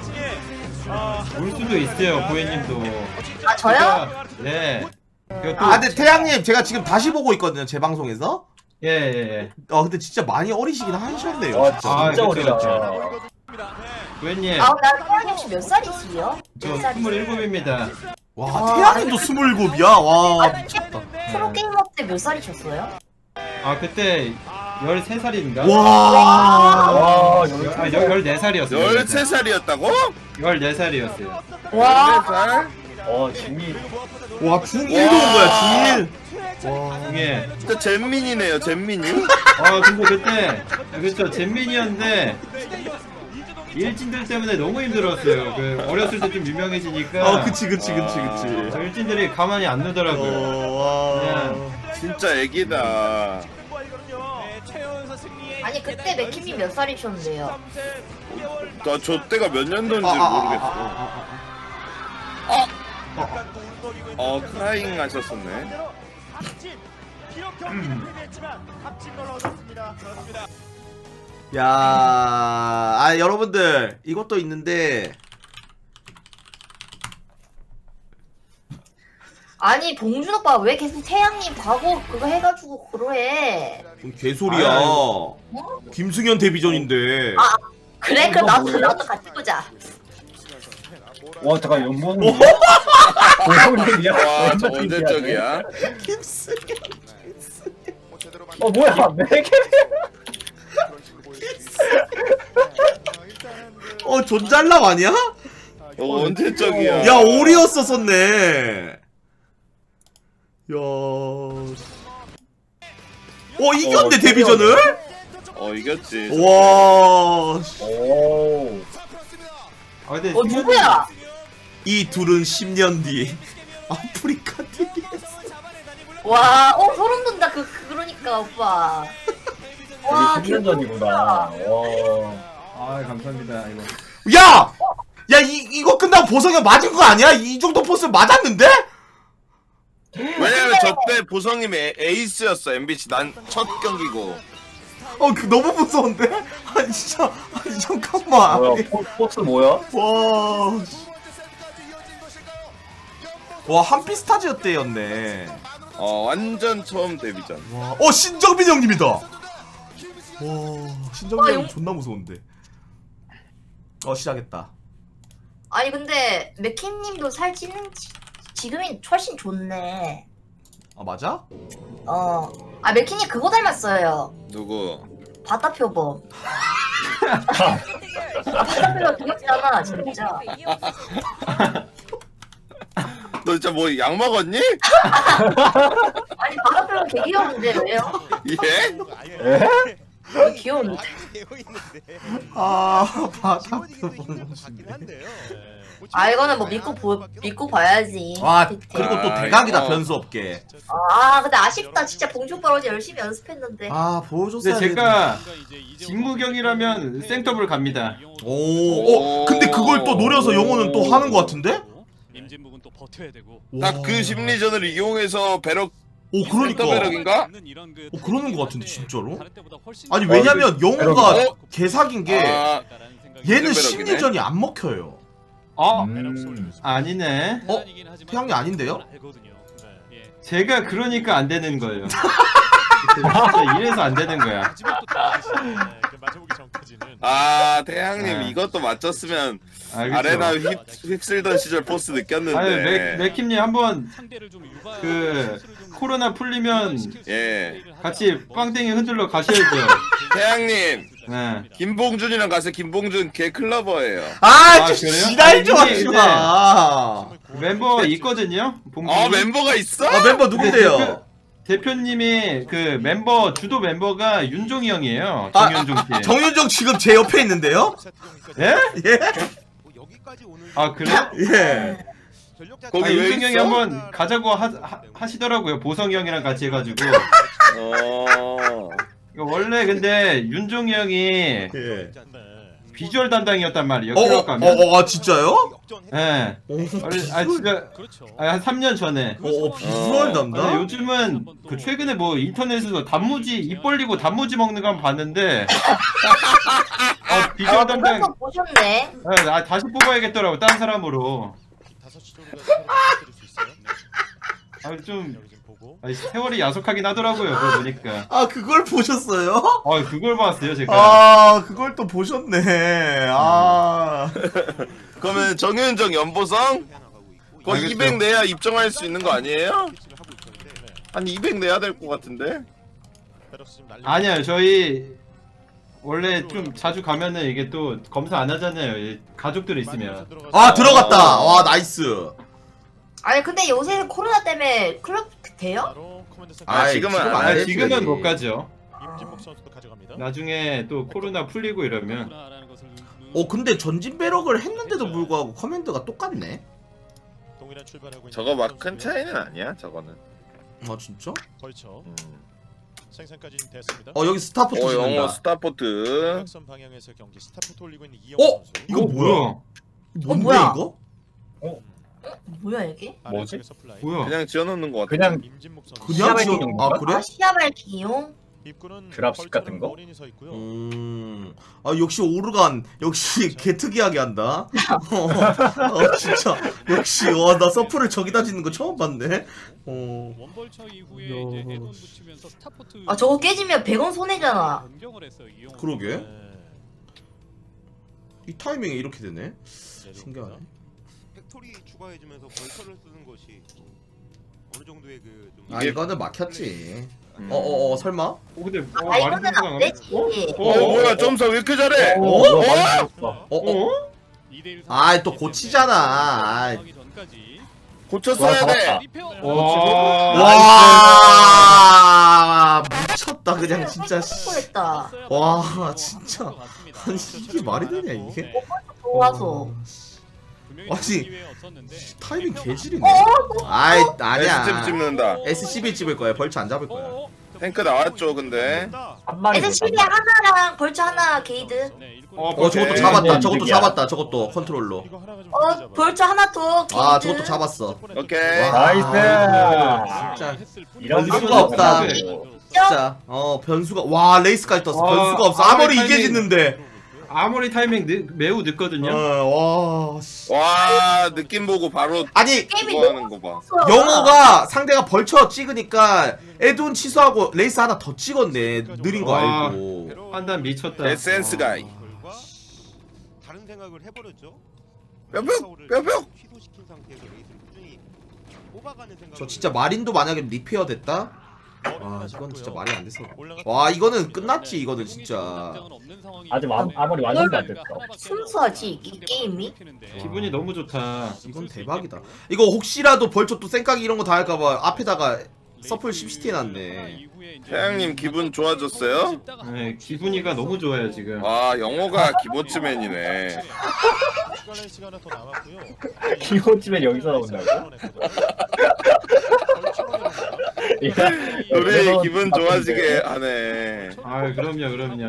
올 수도 있어요, 보혜님도. 아 저요? 네. 그리고 아 근데 태양님 제가 지금 다시 보고 있거든요 제 방송에서. 예, 예, 예. 아 근데 진짜 많이 어리시긴 하셨네요. 와, 진짜. 아, 진짜 그쵸, 어리다. 보혜님, 아나 태양이 혹시 몇 살이시요? 저 몇 살이세요? 스물일곱입니다. 와 태양님도 스물일곱이야. 와 미쳤다. 프로게이머 때 몇 살이셨어요? 아, 그때 열세 살인가? 와. 와, 아, 열네 살이었어요. 열세 살이었다고? 열네 살이었어요. 와. 살? 어, 진미. 와 중일도 온 거야 중일. 와. 중에 진짜 잼민이네요, 잼민이. 아 근데 그때 그쵸 잼민이었는데 일진들 때문에 너무 힘들었어요. 그 어렸을 때 좀 유명해지니까. 어 그치 그치 그치 그치. 저 일진들이 가만히 안 두더라고요. 어, 와. 그냥 진짜 애기다. 아니 그때 맥킴이 몇 살이셨는데요? 나 저 때가 몇 년도인지 아, 아, 아, 모르겠어. 아, 아, 아, 어, 크라잉 하셨었네. 야, 아 여러분들 이것도 있는데 아니 봉준 오빠 왜 계속 태양님 과거 그거 해가지고 그러해? 뭔 개소리야. 어? 김승현 데뷔전인데. 아 그래? 그럼 나도 나도 같이 보자. 와, 잠깐 연봉이. 보성님이야? 와, 저 언제적이야? 김승현. 어, 뭐야? 왜 이렇게. 어 존잘남 아니야? 어, 언제적이야? 야 오리였었었네. 야. 어 이겼네 어, 데뷔전을? 어, 이겼지. 와. 오. 아 근데 어 누구야? 이 둘은 십 년 뒤 아프리카 티비에스. 와, 어 소름 돋는다. 그 그러니까 오빠. 와, 십 년 전이구나. 와. 아 감사합니다 이거. 야! 야 이, 이거 끝나고 보성이 맞은 거 아니야? 이 정도 포스 맞았는데? 왜냐면 저 때 보성님이 에- 에이스였어, 엠비씨. 난 첫 경기고. 어, 그 너무 무서운데? 아니 진짜, 아니 잠깐만. 뭐야, 포, 포스 뭐야? 와, 씨. 와 한피스타즈였대였네. 어, 완전 처음 데뷔전. 와, 어 신정빈 형님이다. 와, 신정빈 와, 형 용- 존나 무서운데. 어 시작했다. 아니 근데 맥킴님도 살 찌는 지- 지금이 훨씬 좋네. 아 맞아? 어. 아 맥킴님 그거 닮았어요. 누구? 바다표범. 바다표범 귀엽잖아 진짜. 너 진짜 뭐 약 먹었니? 아니 바다표범 되게 귀여운데 왜요? 예? 에? 되게 귀여운데. 되고 있는데. 아 바다표범. 같긴 한데요. 아 이거는 뭐 믿고 보, 믿고 봐야지. 와 디테일. 그리고 또 아, 대각이다 이거. 변수 없게. 아 근데 아쉽다 진짜 봉준발 어제 열심히 연습했는데. 아 보여줬어야 근데 돼. 제가 진무경이라면 생더블 갑니다. 오, 어, 근데 그걸 또 노려서 영호는 또 하는 것 같은데? 임진묵은 또 버텨야 되고. 딱 그 심리전을 이용해서 배럭 오 그러니까. 배럭인가? 어 그러는 것 같은데 진짜로? 다른 때보다 훨씬 아니 더 왜냐면 영호가 어? 개사긴 게 아, 얘는 배럭이네. 심리전이 안 먹혀요. 어? 음. 아니네. 어? 태양이 아닌데요? 제가 그러니까 안 되는 거예요. 진짜 이래서 안 되는 거야. 맞춰보기 전까지는 아 태양님 네. 이것도 맞췄으면 알겠죠. 아레나 휩, 휩쓸던 시절 포스 느꼈는데. 아니 맥 맥킴님 한번 상대를 좀 유발 그 코로나 풀리면 예. 같이 빵땡이 흔들러 가셔야죠. 태양님 네. 김봉준이랑 가서 김봉준 걔 클러버예요. 아, 아, 좀 그래요? 지랄 좀 아니, 하지 근데- 마. 멤버 있거든요. 봉준이. 아 멤버가 있어? 아 멤버 근데 누군데요? 대표, 대표님이 그 멤버 주도 멤버가 윤종이 형이에요. 아, 정윤종 씨. 정윤정 지금 제 옆에 있는데요? 예? 예? 아 그래? 예. 거기 아, 왜 윤종이 형이 있어? 한번 가자고 하, 하, 하시더라고요. 보성이 형이랑 같이 해가지고. 어. 이거 원래 근데 윤종이 형이 예. 비주얼 담당이었단 말이에요. 어, 어, 클럽 가면. 어, 어, 아 진짜요? 예. 오, 원래 아 진짜 그렇죠. 아, 한 삼 년 전에. 어, 어, 비주얼 근데 담당? 요즘은 그 최근에 뭐 인터넷에서 단무지 입 벌리고 단무지 먹는 거 한번 봤는데 아 비주얼 아 담당 그래서 보셨네. 아, 아, 다시 뽑아야겠더라고 딴 사람으로. 아좀 아, 세월이 야속하긴 하더라고요. 그거 보니까. 아 그걸 보셨어요? 아 그걸 봤어요 제가. 아 그걸 또 보셨네. 아. 그러면 정윤정 연보성? 거의 알겠죠. 이백 내야 입정할 수 있는 거 아니에요? 한 이백 내야 될 것 같은데? 아니요 저희 원래 좀 자주 가면은 이게 또 검사 안 하잖아요. 이 가족들 있으면. 아 들어갔다. 와 나이스. 아니 근데 요새 코로나 때문에 클럽 돼요? 아, 아이, 지금은 지금 안 안 아 되지. 지금은 못 가죠. 임진목 선수도 가져갑니다. 나중에 또 코로나 풀리고 이러면. 어 근데 전진 배럭을 했는데도 불구하고 커맨드가 똑같네. 동일한 출발하고 있는 저거 막 큰 선수고요. 차이는 아니야 저거는. 아 진짜? 벌쳐 음. 생산까지 됐습니다. 어 여기 스타포트 어 영어 찍는다. 스타포트. 역선 방향에서 경기 스타포트 올리고 있는 이영호 어? 선수. 이거 뭐야? 뭔데 뭐야? 이거? 뭐야 이게? 뭐지? 서플라이. 뭐야? 그냥 지어놓는 것 같아. 그냥 임진목 선수. 그냥 시야발 지어. 기용 아 건가? 그래? 아 시야 밝기용? 입구는 드랍십 같은 거? 벌처럼 머린이 서 있고요. 음. 아 역시 오르간 역시 개 특이하게 한다. 어, 어 진짜 역시 와 나 서프를 저기다 짓는 거 처음 봤네. 어. 원벌처 이후에 이제 에돈 붙이면서 스타포트 아 저거 깨지면 백 원 손해잖아. 변경을 했어요. 이용호 그러게. 네. 이 타이밍에 이렇게 되네. 신기하네. 팩토리 추가해주면서 벌처를 쓰는 것이 어느 정도의 그 좀 아 이거는 막혔지. 음. 어어어 어, 설마? 어 근데 어, 아 많이 이거는 안 성공하네. 되지. 어 뭐야 점사 왜 이렇게 잘해? 어? 어? 어? 많이 들었다. 어 어. 어? 이 대 일 아이, 또 고치잖아. 아이. 하기 전까지 고쳤어야 와, 돼. 잡았다. 리페어. 와. 와 미쳤다 그냥 진짜. 씨. 했다. 와 진짜. 아니 이게 말이 되냐 이게? 좋아서. 아니, 타이밍 개질이네. 어? 아이 에스집 아니야. 찍는다. 에스씨비 찍을 거야. 벌처 안 잡을 거야. 탱크 나왔죠 근데. 한 마리 에스씨비 하나랑 벌처 하나 게이드. 어, 어 저것도 오케이. 잡았다. 저것도 이득이야. 잡았다. 저것도 컨트롤로. 이거 하나가 좀 어 벌처 하나 더 게이드. 아 저것도 잡았어. 오케이. 와. 나이스. 진짜 이런 변수가 거 없다. 없다. 진짜 어 변수가 와 레이스까지 떴어. 와, 변수가 없어. 아무리 아무리 이게 타이밍- 짓는데. 아무리 타이밍 늦, 매우 늦거든요. 어, 와. 씨. 와 느낌 보고 바로 아니 게임이 그거 너무 하는 거 봐. 무서워. 영어가 상대가 벌쳐 찍으니까 에돈 취소하고 레이스 하나 더 찍었네. 느린 거 와. 알고. 판단 미쳤다. 에센스 가이. 결과 다른 생각을 해버렸죠. 뼈뼈 뼈뼈. 취소시킨 상태에서 레이스를 꾸준히 뽑아가는 생각. 저 진짜 마린도 만약에 리페어 됐다? 와 이건 진짜 말이 안 됐어. 와 이거는 끝났지 이거는 진짜. 아직 아- 아무리 완성도 안 됐어. 순수하지 이 게임이. 기분이 너무 좋다. 이건 대박이다. 이거 혹시라도 벌초 또 생각이 이런 거 다 할까봐 앞에다가 서플 십시티 났네. 태양님 기분 좋아졌어요? 네, 기분이가 너무 좋아요 지금. 와 영호가 기본츠맨이네. 기호치면 여기서 나온다고? 우리 기분 좋아지게 하네. 아 그럼요 그럼요.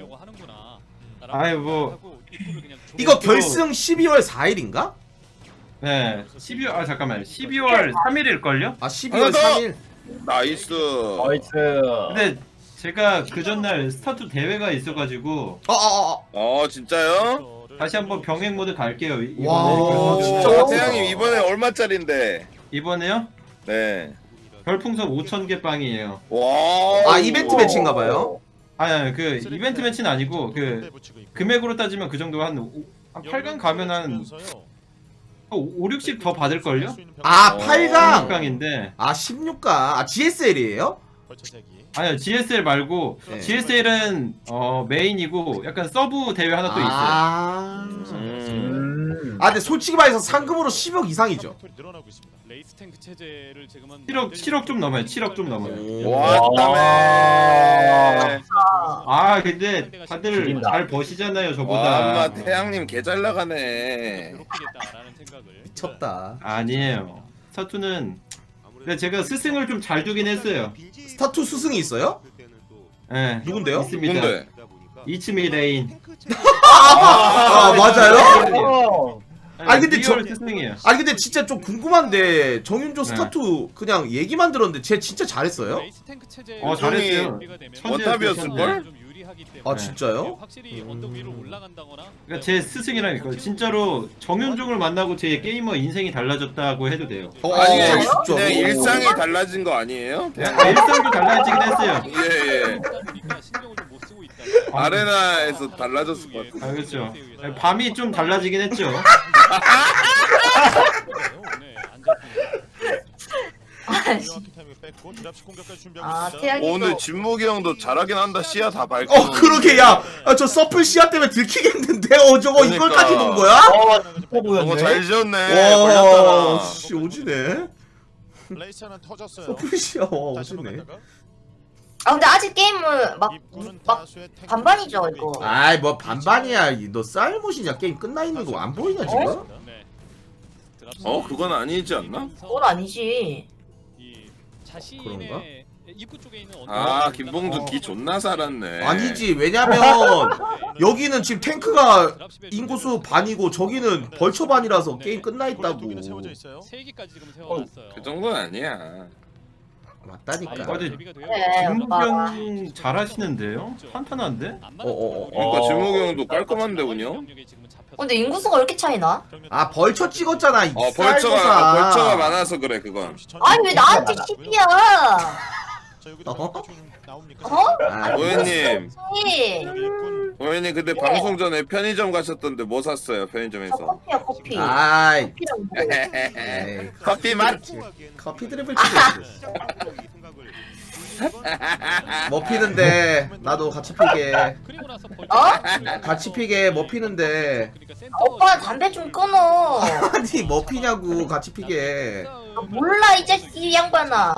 아이 뭐 이거 결승 십이월 사일인가? 네 십이월 아 잠깐만 십이월 삼일일걸요? 아 십이월 삼일. 나이스. 나이스. 근데 제가 그 전날 스타투 대회가 있어가지고 어어어 어 진짜요? 다시 한번 병행 모드 갈게요. 와, 이번에. 진짜 어, 태양님 이번에 얼마짜린데? 이번에요? 네. 별풍선 오천 개 빵이에요. 와. 아 이벤트 매치인가봐요. 아니, 아니 그 이벤트 매치는 아니고 그 금액으로 따지면 그 정도 한, 오, 한 팔 강 가면 한 오, 육십 더 받을걸요? 아 팔 강. 십육 강인데 아 십육 강. 아 지에스엘이에요? 아니요 지에스엘 말고 네. 지에스엘은 어 메인이고 약간 서브 대회 하나 또 있어요. 아. 음. 아 근데 솔직히 말해서 상금으로 십억 이상이죠. 레이스 탱크 체제를 지금은 칠억 칠억 좀 넘어요. 칠억 좀 넘어요. 왔다매. 아 근데 다들 죽인다. 잘 버시잖아요 저보다. 와 엄마 태양님 개 잘 나가네. 괴롭히겠다라는 생각을 미쳤다. 아니에요. 스타투는 근데 제가 스승을 좀 잘 두긴 했어요. 스타투 스승이 있어요? 예. 누군데요? 있습니다. 누군데? 이츠미 레인. 아 맞아요? 아니, 근데 리얼 저- 스승이에요. 아니 근데 진짜 좀 궁금한데 정윤조 네. 스타투 그냥 얘기만 들었는데 쟤 진짜 잘했어요? 레이스 탱크 체제 어 잘했어요. 원탑이었을걸? 좀 유리하기 때문에 아 진짜요? 확실히 언덕 위로 올라간다거나 그러니까 제 스승이라니까요. 진짜로 정윤종을 만나고 제 게이머 인생이 달라졌다고 해도 돼요. 어, 아니 아, 그냥, 진짜로? 그냥 일상이 달라진 거 아니에요? 태양님? 아, 일상도 달라지긴 했어요. 예예. 신경을 좀 못 쓰고 있다. 아레나에서 달라졌을 것 같아. 아 그렇죠. 밤이 좀 달라지긴 했죠. 네, 아 태양이 오, 또 근데 진목이 형도 잘하긴 한다. 시야 다 밝고. 어 그러게 야 저 서플 시야 때문에 들키겠는데 어 저거 그러니까. 이걸까지 본 거야? 어 진짜 저거 보였네. 잘 지었네. 와 걸렸잖아. 씨 오지네. 레이스 하나 터졌어요. 서플 시야 와 다시 한번 오지네. 갔다가 아 근데 아직 게임을 막 입구는 막 다수의 탱크 반반이죠 이거. 아이 뭐 반반이야 너 쌀못이냐 게임 끝나 있는 거 안 보이냐 지금? 네. 어 그건 아니지 않나? 그건 아니지. 이 자신의 그런가? 입구 쪽에 있는 언덕 아 김봉준 기 존나 살았네. 아니지 왜냐면 여기는 지금 탱크가 인구수 반이고 저기는 벌처 반이라서 게임 끝나 있다고. 쪽에는 세워져 있어요. 세 개까지 지금 세워놨어요. 그 정도는 아니야. 맞다니까. 어디- 대비가 돼요. 네, 오빠. 김무경 잘하시는데요? 탄탄한데? 안 어, 어, 어. 그러니까 진목이 형도 깔끔한데 운영. 근데 인구수가 왜 이렇게 차이 나? 아 벌처 찍었잖아 이 어 쌀보사. 벌처가 벌처가 많아서 그래 그건. 아니 왜 나한테 시비야? 자 여기도 어? 좀 나옵니까? 어? 아, 오해님, 예. 여기 입구는 오해님 근데 방송 전에 편의점 가셨던데 뭐 샀어요 저 편의점에서? 커피야 커피. 아이 커피랑 뭐. 에이, 커피 맛. 커피 드립을 치고 있어. 뭐 피는데 나도 같이 피게. 그리고 나서 어? 같이 피게 뭐 피는데. 그러니까 센터 오빠 담배 좀 끊어. 아니 뭐 피냐고 같이 피게. 아, 몰라 이 자식 이 양반아.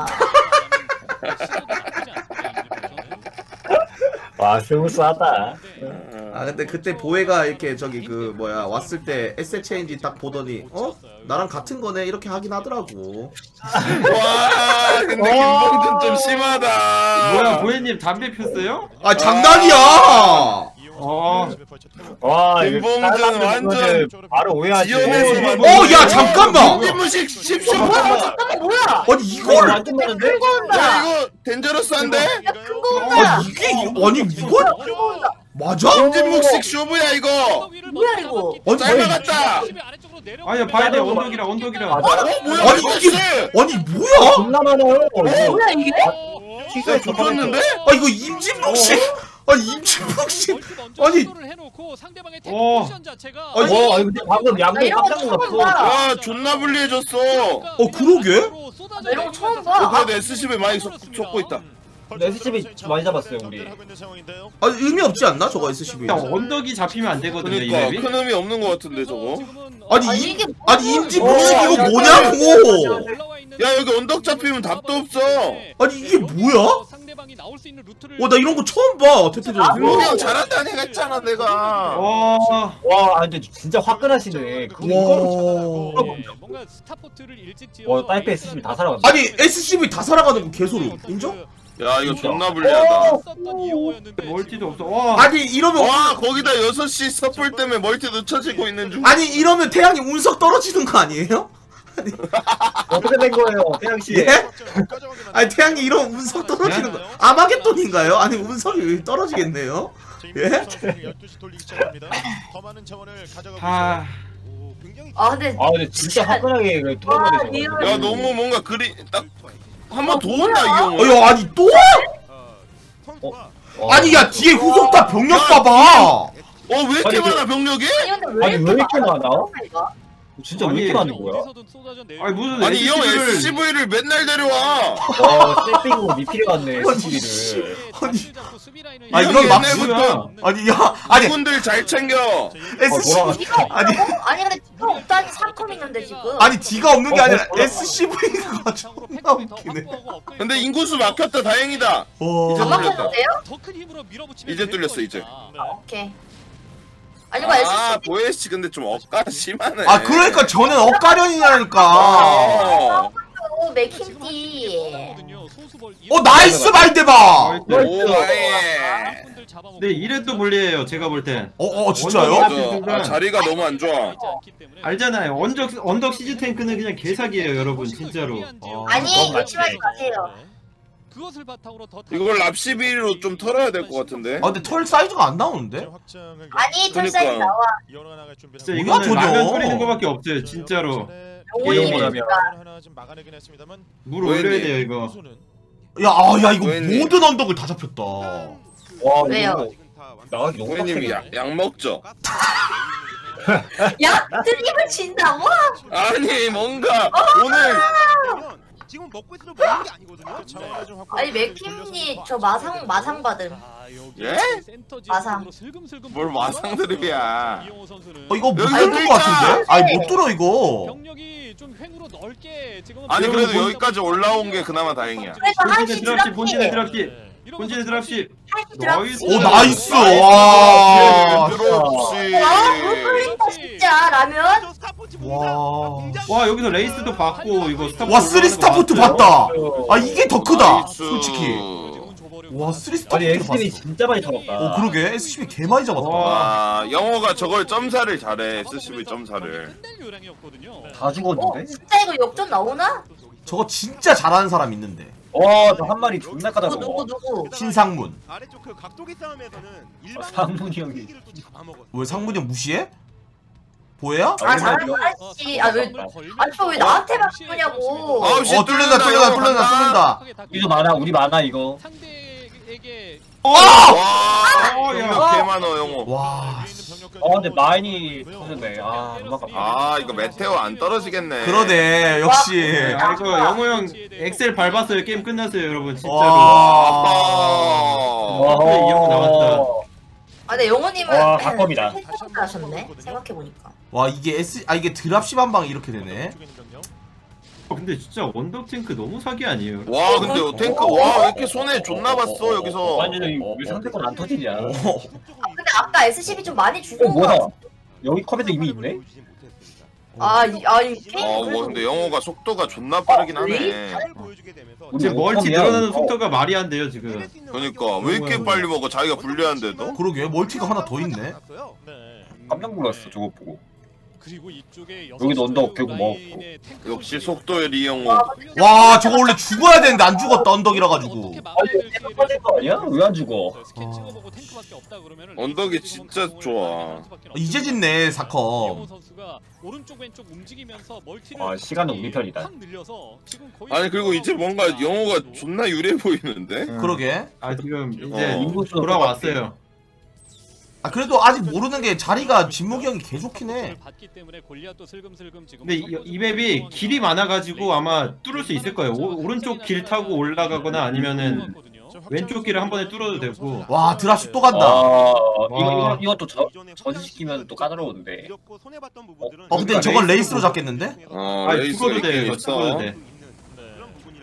와 스무스하다. 아 근데 그때 보혜가 이렇게 저기 그 뭐야 왔을 때 에세 체인지 딱 보더니 어? 나랑 같은 거네 이렇게 하긴 하더라고. 와 근데 김봉준 좀 심하다. 뭐야 보혜님 담배 폈어요? 아 장난이야. 어. 와 김봉준 이거 다른 완전 분들 바로 오해하지. 지연에서만 어 야 잠깐만. 김무식 십쇼. 잠깐만 뭐야? 아니 이걸 완전 많은데? 큰 거 온다. 야 이거 덴저러스한데? 큰 거 온다. 아니 이게 이- 아니 이걸 큰 거 온다. 맞아? 김진묵식 쇼부야 이거. 뭐야 이거? 아니 짧아갔다. 아니야 봐야 돼 언덕이라 언덕이라. 어 뭐야? 아니 이게 아니 뭐야? 존나 많아요. 뭐야 이게? 야 좋았는데? 아 이거 임진묵 씨. 아니 임진묵 씨. 아니 어. 아니, 와 이거 근데 방금 나 양도 이런 거 깜짝 처음 놀랐어. 봐. 와 존나 불리해졌어. 어 그러게? 나 이런 거 처음 어 봐. 그래도 에스씨비 많이 속, 속고 있다. 에스씨비 많이 잡았어요 우리. 아니 의미 없지 않나 저거 에스씨비? 야 언덕이 잡히면 안 되거든요 이 그러니까 맵이. 큰 의미 없는 것 같은데 저거. 아니 아니, 임 이게 아니 임진묵 씨 이거 뭐냐고. 야 여기 언덕 잡히면 답도 없어. 아니 이게 뭐야? 상대방이 나올 수 있는 루트를 어 나 이런 거 처음 봐 대표적으로. 용이 형 잘한다니 했잖아 내가. 와, 와, 근데 진짜 화끈하시네. 그거 이거로 와. 뭔가 스타포트를 일찍 지어. 와, 타이페 에스씨비 다 살아갔네. 아니 에스씨브이 다 살아가는 거 개소름 인정? 야 이거 존나 불리하다. 멀티도 없어. 와, 아니 이러면 와 거기다 여섯 시 서플 때문에 멀티 늦춰지고 있는 중. 아니 이러면 태양이 운석 떨어지는 거 아니에요? 어떻게 된 거예요, 태양 씨? 예? 아니 태양이 이런 운석 떨어지는 거 아마겟돈인가요? 아니 운석이 떨어지겠네요? 예? 열두 시 돌리기 시작합니다. 더 많은 자원을 가져가고 아, 있어요. 굉장히 아 근데 아, 근데 진짜 화끈하게 와, 뚫어버리죠. 리얼. 야 너무 뭔가 그리 딱 한 번 더 온다 이 형은. 어, 야 아니 또? 선수가 아니 야 뒤에 후속 다 병력 봐봐. 어 왜 이렇게 아니, 많아 병력이? 아니 근데 왜 아니, 왜 이렇게 많아? 이거? 진짜 왜 아니, 이렇게 많은 거야? 아니 무슨 아니 이 형 에스씨비를 에스씨브이를 맨날 데려와. 와, 세팅으로 미필이 갔네, 아니, 에스씨비를. 아니 아 이건 막 옛날부터 아니 야 아니 군들 잘 챙겨. 에스씨브이 지가 아니 없다고? 아니 근데 지가 없다니 삼컴 있는데 지금. 아니 D가 없는 게 어, 아니라 어, 어. 에스씨브이가 존나 웃기네. 근데 인구수 막혔다 다행이다. 와. 안 막혔는데요? 이제 뚫렸어, 이제. 오케이. 아니 이거 에스씨 아 보에씨 근데 좀 억까 심하네. 아 그러니까 저는 엇가련이라니까. 어. 맥힘띠. 어 나이스 말대박. 오 아예. 네 이래도 불리해요. 제가 볼 땐. 어어 진짜요? 맞아. 아, 자리가 너무 안 좋아. 알잖아요. 언덕 언덕 시즈 탱크는 그냥 개사기예요, 여러분 진짜로. 아니 너무 의심하지 마세요. 그것을 바탕으로 더 이걸 랍시비로 좀 털어야 될 것 같은데. 아 근데 털 사이즈가 안 나오는데? 확장을 아니 그러니까. 털사이 나와. 열어나갈 준비를 진짜 하고 뭐야, 이거는 전혀. 라면 끓이는 거밖에 없어요, 진짜로. 영혼이 뭐냐면. 하나 좀 막아내긴 했습니다만 물 올려야 돼요, 이거. 선수는 야, 아, 야 이거 고객님. 모든 언덕을 다 잡혔다. 와, 왜요? 이거 나가기 너무 선생님이 약, 빡세네. 약 먹죠. 야 드립을 친다고? 아니 뭔가 오늘 지금 먹고 있어도 먹는 게 아니거든요. 자원을 좀 확보. 아니 맥힘니 저 마상 마상 받음. 예? 마상. 뭘 마상드립이야. 어 이거 못 여기 뚫는 거 그러니까. 같은데? 아니 못 뚫어 이거. 병력이 좀 횡으로 넓게 지금 아니 그래도 여기까지 올라온 게 그나마 다행이야. 그래서 본진의 한시 드랍십, 본진의 드랍시. 드랍십. 본진의 드랍십. 한시 드랍시. 오 나이스. 와. 그렇지. 와 물끓인다 진짜 라면. 와. 와 여기서 레이스도 받고 이거 스타포트 와 쓰리 스타포트 봤다. 아 이게 더 크다. 나이스. 솔직히. 와 쓰리 아니, 스타포트 봤어. 에스씨비 진짜 많이 털었다. 어 그러게 에스씨비 개 많이 잡았다. 와 영호가 저걸 점사를 잘해. 에스씨브이 점사를. 끝낼 요량이었거든요. 다 어 죽었는데? 진짜 이거 역전 나오나? 저거 진짜 잘하는 사람 있는데. 와, 저 한 마리 존나 누구 까다로워. 누구 누구? 신상문. 아래쪽 그 각도기 싸움에서는 일반 상문이 형이. 기기를 또 잡아먹어. 왜 상문이 형 무시해? 보여요? 아 잘하는 아저씨. 아왜 아저 왜 나한테 바꾸냐고. 아우 씨 어 뚫는다 뚫는다 뚫는다 뚫는다. 이거 많아, 우리 많아, 이거. 상대에게 어! 와 병력 개 많어 영호. 와. 아, 근데 많이 터졌네. 아, 너무 아깝다. 아 이거 메테오 안 떨어지겠네. 그러네 역시. 아 이거 영호 형 엑셀 밟았어요. 게임 끝났어요, 여러분 진짜로. 와. 아. 그래, 이 형 나왔다. 아 근데 영호님은 와, 각검이다. 생각을 하셨네. 생각해 보니까. 와 이게 S 아 이게 드랍십 한 방에 이렇게 되네. 어, 근데 진짜 원덕 탱크 너무 사기 아니에요? 와 근데 탱크 와 왜 이렇게 손에 존나 봤어 여기서. 아니, 왜 상대권 안 터지냐. 어. 근데 아까 에스씨비 좀 많이 어, 주고. 뭐야? 여기 컵에도 이미 있네? 아아이 어, 뭐 근데 영호가 속도가 존나 빠르긴 하네. 잘 보여주게 되면서 우리 이제 멀티 컴이야, 늘어나는 이거. 속도가 말이 안 돼요 지금. 그러니까 왜 이렇게 빨리 먹어? 자기가 불리한데도? 그러게 멀티가 하나 더 있네. 네. 깜짝 놀랐어, 저거 보고. 그리고 이쪽에 여기도 언덕 대고 먹었고. 역시 속도의 리영호. 와 저거 원래 죽어야 되는데 안 죽었다 언덕이라 가지고. 아니, 탱크 터질 거 아니야? 왜 안 죽어? 언덕이 진짜 좋아. 이제 짓네 사컴. 오른쪽 왼쪽 움직이면서 멀티를 아, 시간은 우리 편이다. 확 늘려서 지금 거의 아니 그리고 이제 뭔가 영호가 존나 유리해 보이는데? 그러게. 아 지금 이제 어. 인구수 돌아왔어요. 아 그래도 아직 모르는 게 자리가 진목이 형이 개 좋긴 해. 근데 이, 이 맵이 길이 많아가지고 아마 뚫을 수 있을 거예요. 오, 오른쪽 길 타고 올라가거나 아니면은 왼쪽 길을 한 번에 뚫어도 되고. 와 드랍십 또 간다. 아, 이거, 이거, 이것도 저, 저지시키면 또 까다로운데. 어 근데 저건 레이스로 잡겠는데? 어 아 레이스 죽어도 돼, 있긴 이거 있어. 죽어도 돼.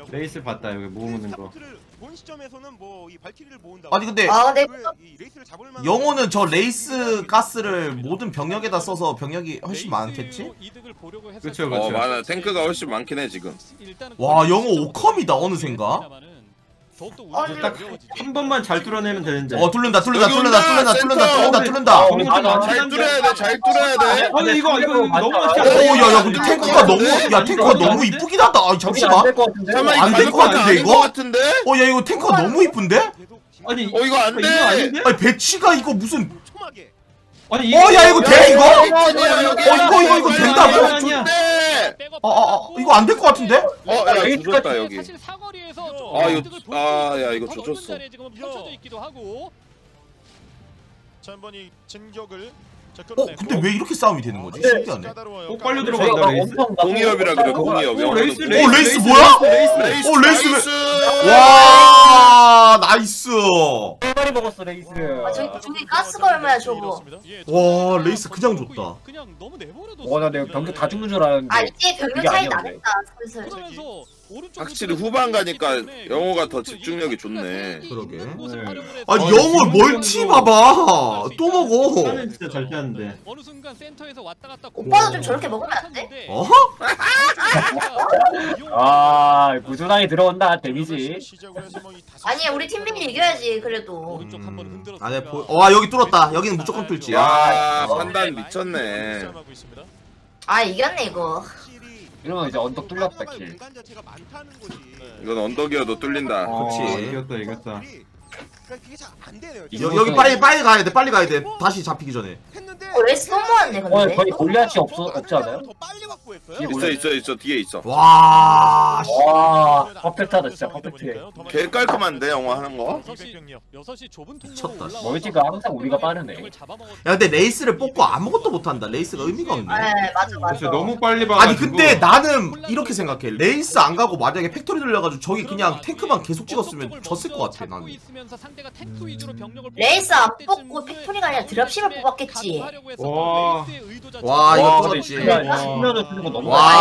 레이스 봤다 여기 모으는 거. 본 시점에서는 뭐 이 발키리를 모은다. 아니 근데 아, 네. 이 레이스를 잡을 만한 영호는 저 레이스 가스를 모든 병력에다 써서 병력이 훨씬 많겠지? 그쵸 어 그쵸. 많아. 탱크가 훨씬 많긴 해 지금. 와 영호 오컴이다 어느샌가? 딱 한 번만 잘 뚫어내면 되는데. 어 뚫는다 뚫는다 여기 뚫는다 온다, 뚫는다 뚫는다 센터. 뚫는다 뚫는다. 어, 잘 뚫어야 돼. 잘 뚫어야 돼. 아니 이거 이거 이거 너무 맛있다. 오 야야 근데 탱크가 너무 야 탱크가 너무 이쁘긴 하다. 아니 잠시만. 잠깐만 안 될 것 같은데, 이거? 것 같은데? 어 야 이거 탱크가 너무 이쁜데? 아니 어 이거 안 돼. 이거 아닌데? 아니 배치가 이거 무슨 촘촘하게. 아니 어 야 이거 돼 이거? 어 이거, 이거, 이거 된다고? 아니야. 아아 아, 이거 안 될 것 같은데? 어야 조졌다 여기. 사실 사거리에서 좀 아, 이거- 이득을 아, 보여주는 야, 이거 더 조졌어. 넓은 자리에 지금 펼쳐져 있기도 하고. 자 한번 이 진격을 자, 어 끌어내고. 근데 왜 이렇게 싸움이 되는 거지? 신기하네. 까다로워요. 꼭 빨려 까다로워요. 들어간다 레이스. 공이업이라 그래 공이업. 오 레이스 어, 레이스 레이스 뭐야? 레이스. 어 레이스 왜? 나이스. 와 나이스. 빨리 먹었어 레이스. 아, 저기, 저기 가스가 얼마야, 저거. 예, 와, 레이스 그냥 좋다. 그냥 너무 내버려뒀어. 와나 내가 병력 다 죽는 줄 알았는데. 아, 이제 병력 그게 차이 아니었네. 나겠다, 슬슬. 그러면서 오른쪽 확실히 후반 가니까 영호가 더 집중력이 좋네. 그러게. 네. 아니 아, 영어 지금 멀티 봐봐. 또 먹어. 하는 진짜 잘 피하는데. 어느 순간 센터에서 왔다 갔다 오빠도 좀 저렇게 먹으면 안 돼? 어? 아 무조당이 들어온다 데미지. 아니, 우리 팀민이 이겨야지, 그래도. 오른쪽 한번 흔들었습니다. 아, 네, 보... 와 여기 뚫었다. 여기는 무조건 뚫지. 아, 야 판단 미쳤네. 하고 있습니다. 아, 이겼네, 이거. 이러면 이제 언덕 뚫렸다 킬. 공간 자체가 많다는 거지. 이건 언덕이어도 뚫린다. 어, 그렇지. 이겼다 이겼다. 그러니까 그게 잘 안 되네요. 여, 여기 빨리 빨리 가야 돼. 빨리 가야 돼. 다시 잡히기 전에. 했는데 어, 레이스 너무 많네, 어 근데. 거의 골리앗이 없어 없지 않아요? 더 빨리 확보했어요. 있어 있어 있어 뒤에 있어. 와. 씨. 와 퍼펙트하다 진짜 퍼펙트해. 개 깔끔한데 영화 하는 거? 여섯 시 좁은 통로로 미쳤다, 씨. 올라와서 멀티가 항상 우리가 빠르네. 병을 잡아먹었- 야 근데 레이스를 뽑고 아무것도 못한다. 레이스가 의미가 없네. 네, 맞아, 맞아. 진짜 너무 빨리 봐가지고. 아니 근데 나는 이렇게 생각해. 레이스 안 가고 만약에 팩토리 들려가지고 저기 그냥 탱크만 계속 찍었으면 졌을 것 같아 나는. 레이스 안 뽑고 팩토리가 아니라 드랍십을 뽑았겠지. 와. 와 이거 와, 뚫었지. 야 십면을 쓰는 거 너무. 와.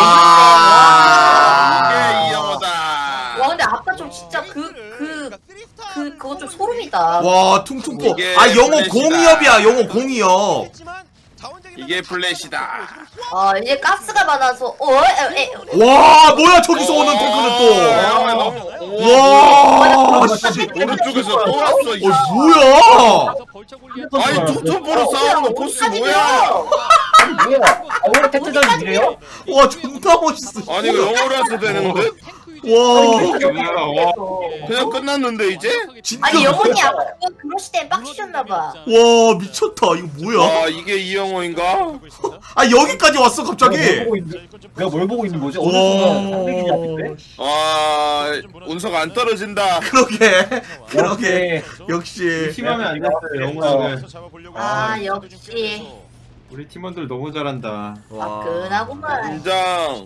이게 이 영호다. 와, 근데 아까 좀 진짜 그, 그, 그, 그거 좀 소름이다. 와 퉁퉁포. 이게 아 영어 플래시다. 공이업이야. 영어 공이업. 이게 플래시다. 아, 이제 가스가 많아서, 어, 에, 에, 와 뭐야 저기서 오는 탱크는 또. 와 씨. 오른쪽에서 또 왔어. 이 어 뭐야? 아니 투투포로 싸우는 거 보스 뭐야? 뭐야? 아 원래 택트전이 이래요? 와 존나 멋있어. 아니 이거 영어라서 되는 듯? 와. 와. 그냥 끝났는데 이제? 진짜. 아니, 영혼이 아까 그거 그러시 때 빡치셨나봐. 와 미쳤다. 이거 뭐야? 아 이게 이 영호인가? 아 여기까지 왔어 갑자기. 내가 뭘 보고 있는, 내가 뭘 보고 있는 거지? 어느 와. 순간 삼백이 잡힌대? 아 운석 안 떨어진다. 그러게. 그러게. 역시. 팀하면 안 됐어요 영호는. 아, 역시. 우리 팀원들 너무 잘한다. 화끈하구만. 인정.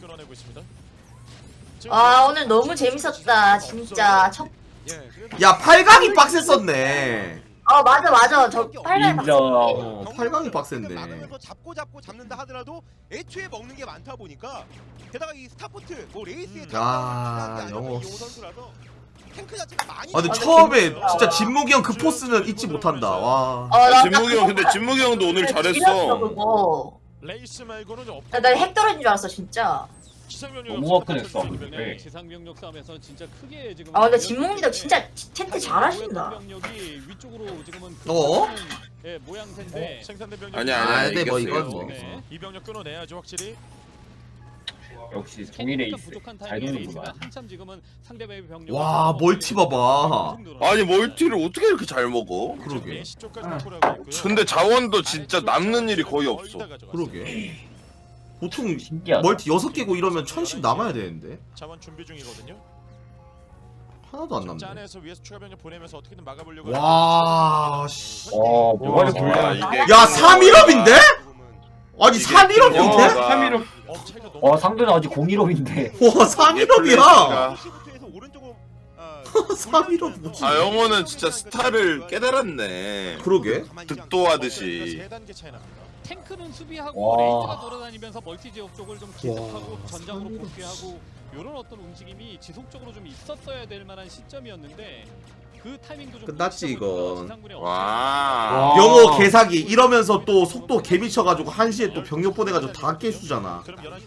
아, 오늘 너무 재밌었다, 진짜. 첫, 야 팔 강이 빡셌었네. 어, 맞아, 맞아. 저 빨간 박스. 어, 팔 강이 빡셌네. 막으면서 잡고 잡고 잡는다 하더라도 애초에 먹는 게 많다 보니까 게다가 이 스타포트 뭐 레이스에 야, 영호. 선수라서 탱크 자체가 많이 아 근데 아, 처음에 재밌다. 진짜 진무기 형 그 포스는 잊지 못한다. 와. 어, 나 진무기 형 근데 진무기 형도 오늘 지렸어, 잘했어. 그거. 레이스 말고는 없. 나, 나핵 떨어진 줄 알았어, 진짜. 너무 화끈했어. 네. 지상병력 싸움에서 진짜 크게 지금 아, 근데 진몽이도 진짜 텐트 잘하신다. 병력이 위쪽으로 지금은 어? 예, 모양새인데 생산된 병력. 아니야 아, 아니야 근데 뭐 이겼어 이건 뭐. 이겼어. 네. 이 병력 끊어내야죠 확실히. 역시 동일 에이스 부족한 잘 타이밍에 노는구나. 레이스가 한참 지금은 상대방의 병력 와 멀티 봐봐. 아니 멀티를 어떻게 이렇게 잘 먹어? 그러게. 메시 쪽까지 확보하고 있고요. 근데 자원도 진짜 남는 일이 거의 없어. 그러게. 보통 신기하다. 멀티 여섯 개고 이러면 천씩 남아야 되는데 자원 준비 중이거든요. 하나도 안 남네. 짠에서 위에서 추가 병력 보내면서 어떻게든 막아보려고. 와 씨. 와 뭐가 이렇게 와, 돌려? 이게 야 삼 일업인데? 아니 삼 일업인데? 영어가- 삼 일업. 어, 차이가 너무 와 상대는 아직 공일업인데. 와 삼 일업이야. 플래시가. 시부터해서 오른쪽으로 아, 삼 일업 뭐지? 아 영호는 진짜 스타를 깨달았네. 그러게. 득도하듯이. 세 단계 차이 납니다. 탱크는 수비하고 와. 레이스가 돌아다니면서 멀티 지역 쪽을 좀 기습하고 전장으로 복귀하고 이런 어떤 움직임이 지속적으로 좀 있었어야 될 만한 시점이었는데 그 타이밍도 좀 끝났지 이건. 와. 영호 개사기 이러면서 또 속도 개 미쳐가지고 한시에 또 병력 보내가지고 다 깨수잖아.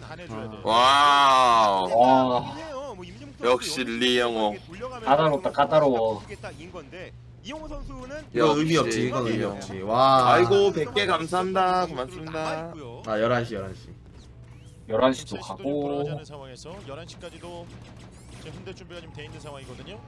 와우. 와. 역시 리영호. 까다롭다 까다로워. 이영호 선수는 이거 의미 없지. 이건 의미 없지. 와. 아이고 백 개 감사합니다. 고맙습니다. 아 열한 시 열한 시. 열한 시도 가고. 돌아가는 상황에서 열한 시까지도 현대 준비가 좀 돼 있는 상황이거든요.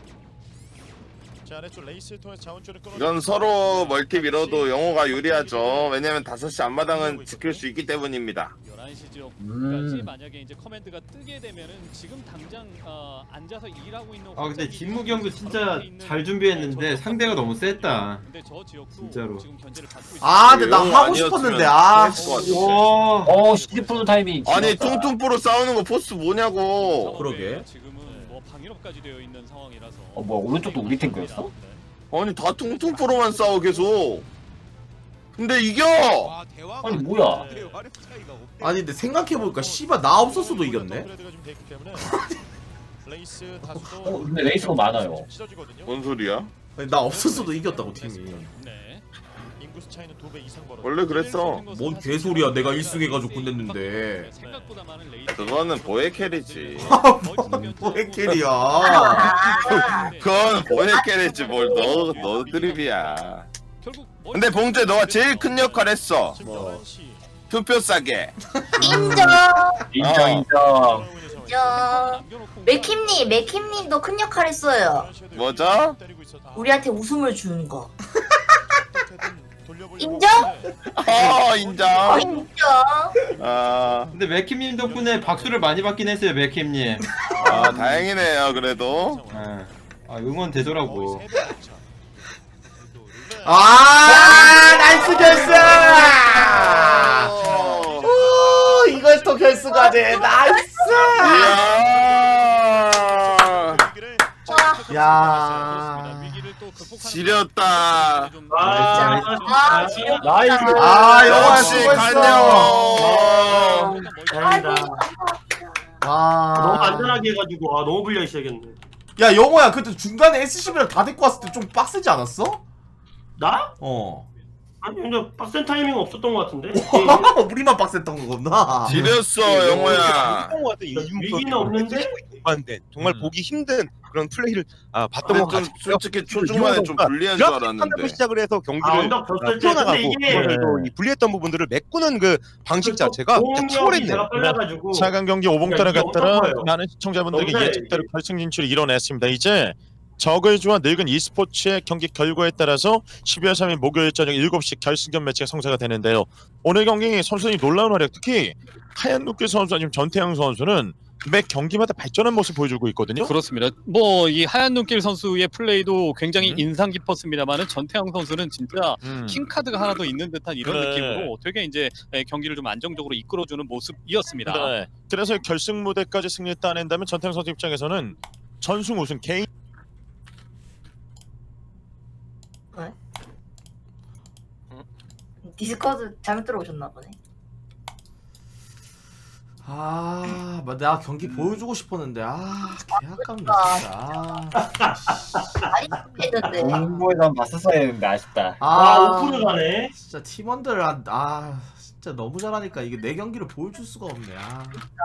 자, 아래쪽 레이스를 통해서 자원줄을 끊어. 이건 서로 멀티 밀어도 영호가 유리하죠. 왜냐면 다섯 시 앞마당은 지킬 수 있기 때문입니다. 열한 시 지역까지 음. 만약에 이제 커맨드가 뜨게 되면은 지금 당장 어, 앉아서 일하고 있는 아 근데 진무기 형도 진짜 잘 준비했는데 상대가 너무 셌다. 근데 저 지역도 진짜로. 지금 견제를 받고 있어요. 아 근데 나 영호 하고 아니었으면 싶었는데 아. 했을 것 같아. 와. 어 시티프로 타이밍. 아니 길었다. 퉁퉁포로 싸우는 거 포스 뭐냐고. 그러게. 지금은 뭐 방위업까지 되어 있는 상황이라서. 어 뭐야 오른쪽도 우리 탱크였어? 아니 다 퉁퉁포로만 싸워 계속. 근데 이겨. 아니 뭐야? 아니 근데 생각해보니까 씨발 나 없었어도 이겼네. 레이스 다수도 어 근데 레이스가 많아요. 찢어지거든요. 뭔 소리야? 아니, 나 없었어도 이겼다고 팀이. 네. 인구수 차이는 두 배 이상 벌어. 원래 그랬어. 뭔 개소리야. 내가 일 승 해가지고 군댔는데. 생각보다 많은 레이스. 그거는 보헤 캐리지. 뭐해 캐리야. 그건 보헤 캐리지 뭘 너 너 드립이야. 결국 근데 봉제 너가 제일 큰 역할 했어. 뭐. 투표 싸게. 인정. 인정 인정. 인정. 맥킴님, 맥킴님도 큰 역할 했어요. 뭐죠? 우리한테 웃음을 주는 거. 인정? 어 인정. 어, 인정. 아, 근데 맥킴님 덕분에 박수를 많이 받긴 했어요 맥킴님. 아 다행이네요 그래도. 아, 아 응원 되더라고. 아 나이스 결승. 오 이걸 또 결승하네. 나이스. 이야. 야. 지렸다. 아, 아, 지렸다. 나이스. 아 영화 역시 수고했어. 간영. 다행이다. 와. 너무 안전하게 해가지고 아 너무 불리하기 시작했네. 야 영호야 그때 중간에 에스씨비를 다 데리고 왔을 때 좀 빡세지 않았어? 나? 어. 아니 근데 빡센 타이밍 없었던 것 같은데. 우리만 빡셌던 거구나. 지렸어 영호야. 위기는 없는데 반대 정말 음. 보기 힘든 그런 플레이를 아 봤던 것 좀 같아요. 솔직히 초중반에 좀 불리한 줄 알았는데. 한다고 시작을 해서 아 경기를 언덕 졌을 때 풀어나가고 근데 이게 그거를 이 불리했던 부분들을 메꾸는 그 방식 자체가 진짜 공격이 탁월했네요. 제가 빨라가지고 차강 경기 오봉따라 이게 갔다라 엄청 커요. 많은 시청자분들에게 너무 예측대로 결승 진출을 이뤄냈습니다. 이제 저글주와 늙은 e스포츠의 경기 결과에 따라서 십이월 삼일 목요일 저녁 일곱 시 결승전 매치가 성사가 되는데요. 오늘 경기 선수들이 놀라운 활약, 특히 하얀 눈길 선수와 지금 전태양 선수는 매 경기마다 발전한 모습 보여주고 있거든요. 그렇습니다. 뭐 이 하얀 눈길 선수의 플레이도 굉장히 음. 인상 깊었습니다만은 전태양 선수는 진짜 음. 킹 카드가 하나 더 있는 듯한 이런 그래. 느낌으로 되게 이제 경기를 좀 안정적으로 이끌어주는 모습이었습니다. 네. 그래서 결승 무대까지 승리를 따낸다면 전태양 선수 입장에서는 전승 우승 개인 디스코드 잘못 들어오셨나 보네. 아, 뭐 내가 경기 보여주고 싶었는데 아, 개 아깝네 진짜. 많이 했는데. 공부에서 맞섰어야 했는데 아쉽다. 아, 와 오 퍼센트 가네. 진짜 팀원들 아, 아 진짜 너무 잘하니까 이게 내 경기를 보여줄 수가 없네. 아.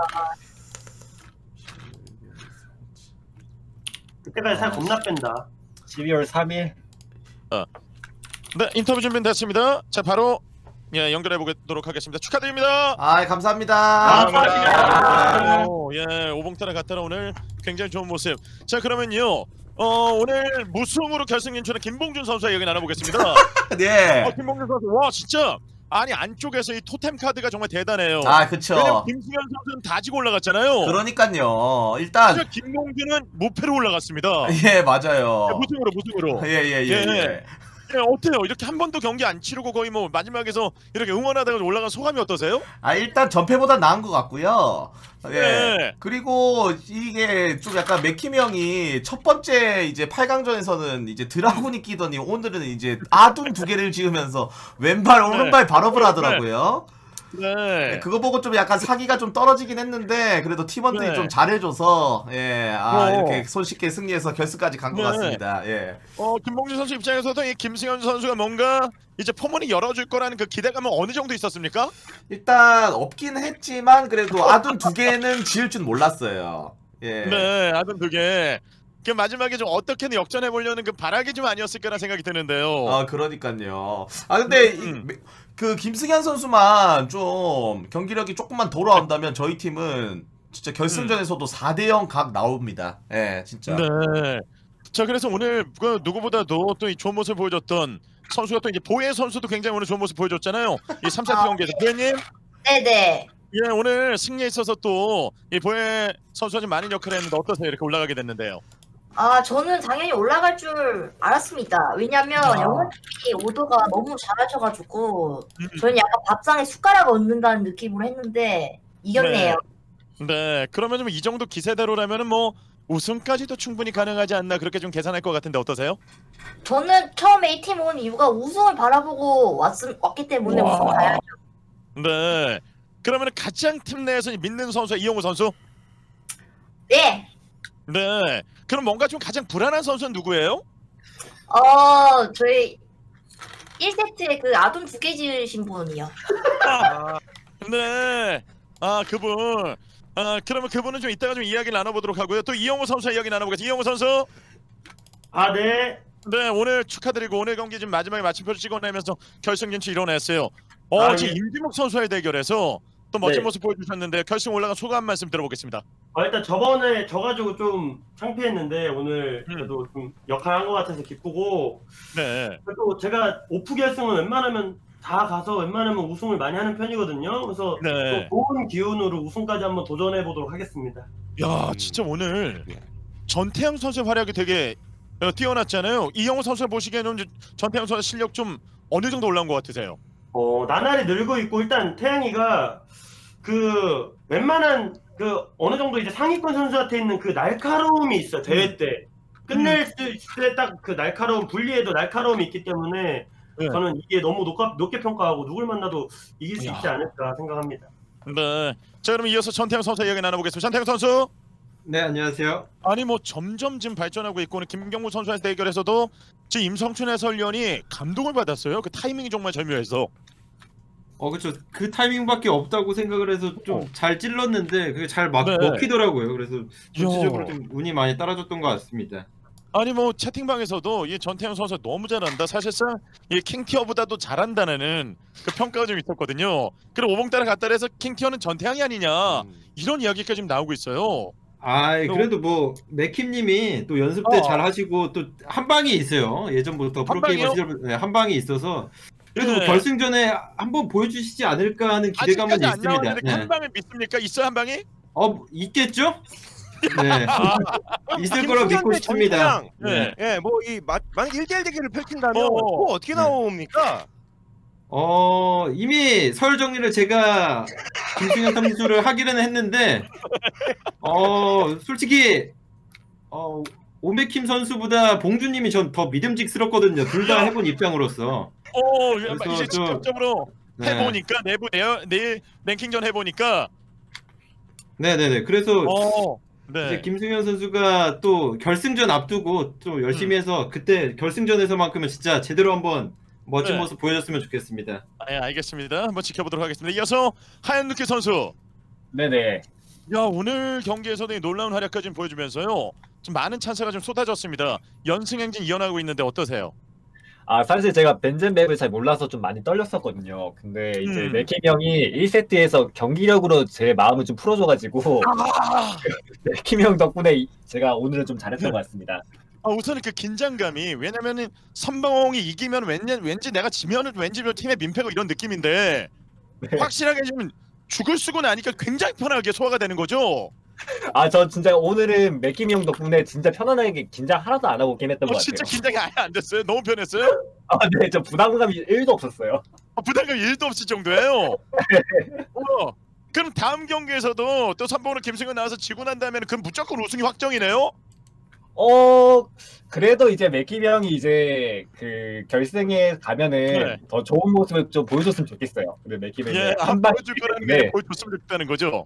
그때까지 살 겁나 뺀다. 십이월 삼일. 네, 인터뷰 준비됐습니다. 자, 바로 예, 연결해 보도록 하겠습니다. 축하드립니다. 아, 감사합니다. 감사합니다. 오, 예, 오봉따라 갔다라 오늘 굉장히 좋은 모습. 자, 그러면요. 어, 오늘 무승으로 결승 진출한 김봉준 선수와 얘기 나눠보겠습니다. 네. 어, 김봉준 선수, 와 진짜 아니 안쪽에서 이 토템 카드가 정말 대단해요. 아, 그쵸. 왜냐면 김승현 선수는 다지고 올라갔잖아요. 그러니까요. 일단 진짜 김봉준은 무패로 올라갔습니다. 예, 맞아요. 예, 무승으로 무승으로. 예, 예, 예. 예. 예. 예, 어때요? 이렇게 한 번도 경기 안 치르고 거의 뭐 마지막에서 이렇게 응원하다가 올라간 소감이 어떠세요? 아, 일단 전패보다 나은 것 같고요. 예. 네. 그리고 이게 좀 약간 맥힘 형이 첫 번째 이제 팔 강전에서는 이제 드라군이 끼더니 오늘은 이제 아둔 두 개를 지으면서 왼발 오른발 발업을 하더라고요. 네. 그거 보고 좀 약간 사기가 좀 떨어지긴 했는데 그래도 팀원들이 네. 좀 잘해줘서 예, 아 어. 이렇게 손쉽게 승리해서 결승까지 간 것 네. 같습니다. 예. 어 김봉준 선수 입장에서도 이 김승현 선수가 뭔가 이제 포문이 열어줄 거라는 그 기대감은 어느 정도 있었습니까? 일단 없긴 했지만 그래도 아둔 두 개는 지을 줄 몰랐어요. 예. 네, 아둔 두 개. 그 마지막에 좀 어떻게든 역전해 보려는 그 바람이 좀 아니었을까라는 생각이 드는데요. 아 그러니까요. 아 근데 음. 이, 그 김승현 선수만 좀 경기력이 조금만 돌아온다면 저희 팀은 진짜 결승전에서도 사 대 영 각 나옵니다. 예, 진짜. 네. 자 그래서 오늘 그 누구보다도 또 이 좋은 모습을 보여줬던 선수가 또 이제 보혜 선수도 굉장히 오늘 좋은 모습 보여줬잖아요. 이 삼 세트 아, 경기에서 보혜님. 네네. 예 오늘 승리에 있어서 또 이 보혜 선수가 좀 많은 역할을 했는데 어떠세요? 이렇게 올라가게 됐는데요. 아, 저는 당연히 올라갈 줄 알았습니다. 왜냐면 아. 영훈이 오더가 너무 잘하셔가지고 음. 저는 약간 밥상에 숟가락 얹는다는 느낌으로 했는데 이겼네요. 네. 네. 그러면 좀 이 정도 기세대로라면은 뭐 우승까지도 충분히 가능하지 않나 그렇게 좀 계산할 것 같은데 어떠세요? 저는 처음에 이 팀 온 이유가 우승을 바라보고 왔, 왔기 때문에 와. 우승 가야죠. 네. 그러면 가장 팀 내에서 믿는 선수 이영호 선수? 네. 네. 그럼 뭔가 좀 가장 불안한 선수는 누구예요? 어, 저희 일 세트에 그 아돈 두 개 지으신 분이요. 아, 네. 아 그분. 아 그러면 그분은 좀 이따가 좀 이야기를 나눠보도록 하고요. 또 이영호 선수 이야기 나눠보겠습니다. 이영호 선수. 아, 네. 네 오늘 축하드리고 오늘 경기 지금 마지막에 마침표를 찍어내면서 결승 진출 이뤄냈어요. 어 아, 지금 예. 임지목 선수와의 대결에서 또 멋진 네. 모습 보여주셨는데 결승 올라간 소감 한 말씀 들어보겠습니다. 아, 일단 저번에 져가지고 좀 창피했는데 오늘 음. 그래도 좀 역할한 것 같아서 기쁘고 네. 또 제가 오프 결승은 웬만하면 다 가서 웬만하면 우승을 많이 하는 편이거든요. 그래서 네. 또 좋은 기운으로 우승까지 한번 도전해 보도록 하겠습니다. 야 음. 진짜 오늘 예. 전태양 선수의 활약이 되게 어, 뛰어났잖아요. 이영호 선수를 보시기에는 이제 전태양 선수 실력 좀 어느 정도 올라온 것 같으세요? 어, 나날이 늘고 있고 일단 태양이가 그 웬만한 그 어느 정도 이제 상위권 선수한테 있는 그 날카로움이 있어 요 대회 때 끝낼 때 딱 그 날카로움 분리해도 날카로움이 있기 때문에 네. 저는 이게 너무 높게, 높게 평가하고 누굴 만나도 이길 수 야. 있지 않을까 생각합니다. 네. 자 그럼 이어서 전태양 선수 이야기 나눠보겠습니다. 전태양 선수. 네, 안녕하세요. 아니 뭐 점점 지금 발전하고 있고 오늘 김경무 선수와의 대결에서도 지금 임성춘 해설위원이 감동을 받았어요. 그 타이밍이 정말 절묘해서. 어, 그렇죠. 그 타이밍밖에 없다고 생각을 해서 좀 잘 찔렀는데 그게 잘 막 네. 먹히더라고요. 그래서 전체적으로 이야. 좀 운이 많이 따라줬던 것 같습니다. 아니 뭐 채팅방에서도 이 전태양 선수 너무 잘한다. 사실상 이 킹티어보다도 잘한다는 그 평가가 좀 있었거든요. 그리고 오봉 따라갔다 해서 킹티어는 전태양이 아니냐 이런 이야기까지 지금 나오고 있어요. 아, 그래도 뭐 맥킴님이 또 연습 때 어. 잘 하시고 또 한 방이 있어요. 예전부터 한 프로게이머 방이요? 시절부터 네, 한 방이 있어서 그래도 네. 뭐 결승전에 한번 보여주시지 않을까 하는 기대감은 아직까지 안 있습니다. 나왔는데 네. 한 방을 믿습니까? 있어요 한 방이? 어, 있겠죠? 네. 있을 거라 김승현 믿고 대 싶습니다. 전태양. 네. 예, 뭐 이 만약 일 대일 대결을 펼친다면 어. 또 어떻게 네. 나옵니까? 어, 이미 서열 정리를 제가 김승현 탐수를 하기는 했는데 어, 솔직히 어, 오메킴 선수보다 봉준님이 전 더 믿음직스럽거든요. 둘 다 해본 입장으로서. 오 그래서 이제 좀- 직접적으로 네. 해보니까 내부 내, 내일 랭킹전 해보니까 네네네. 그래서 어 이제 네. 김승현 선수가 또 결승전 앞두고 또 열심히 해서 그때 결승전에서만큼은 진짜 제대로 한번 멋진 네. 모습 보여줬으면 좋겠습니다. 아, 예, 알겠습니다. 한번 지켜보도록 하겠습니다. 이어서 하얀누키 선수. 네네. 야 오늘 경기에서도 이 놀라운 활약까지 좀 보여주면서요. 좀 많은 찬스가 좀 쏟아졌습니다. 연승 행진 이어나가고 있는데 어떠세요? 아 사실 제가 벤젠 맵을 잘 몰라서 좀 많이 떨렸었거든요. 근데 이제 음. 맥킴 형이 일 세트에서 경기력으로 제 마음을 좀 풀어줘가지고 아, 맥킴 형 덕분에 이- 제가 오늘은 좀 잘했던 것 같습니다. 아 우선은 그 긴장감이 왜냐면은 선봉이 이기면 왠지, 왠지 내가 지면은 왠지 저 팀의 민폐고 이런 느낌인데 네. 확실하게 좀 죽을 쓰고 나니까 굉장히 편하게 소화가 되는 거죠. 아 저 진짜 오늘은 맥킴 형 덕분에 진짜 편안하게 긴장 하나도 안 하고 게임했던 어, 것 진짜 같아요. 긴장이 아예 안 됐어요. 너무 편했어요. 아 네, 저 부담감이 일도 없었어요. 아, 부담감 일도 없을 정도예요. 어, 그럼 다음 경기에서도 또 선봉으로 김승현 나와서 지고 난 다음에는 그 무조건 우승이 확정이네요. 어 그래도 이제 맥김 형이 이제 그 결승에 가면은 네. 더 좋은 모습을 좀 보여줬으면 좋겠어요. 근데 맥김 형이 예, 안 한방 보여줄 거라는 게 보여줬으면 좋겠다는 거죠.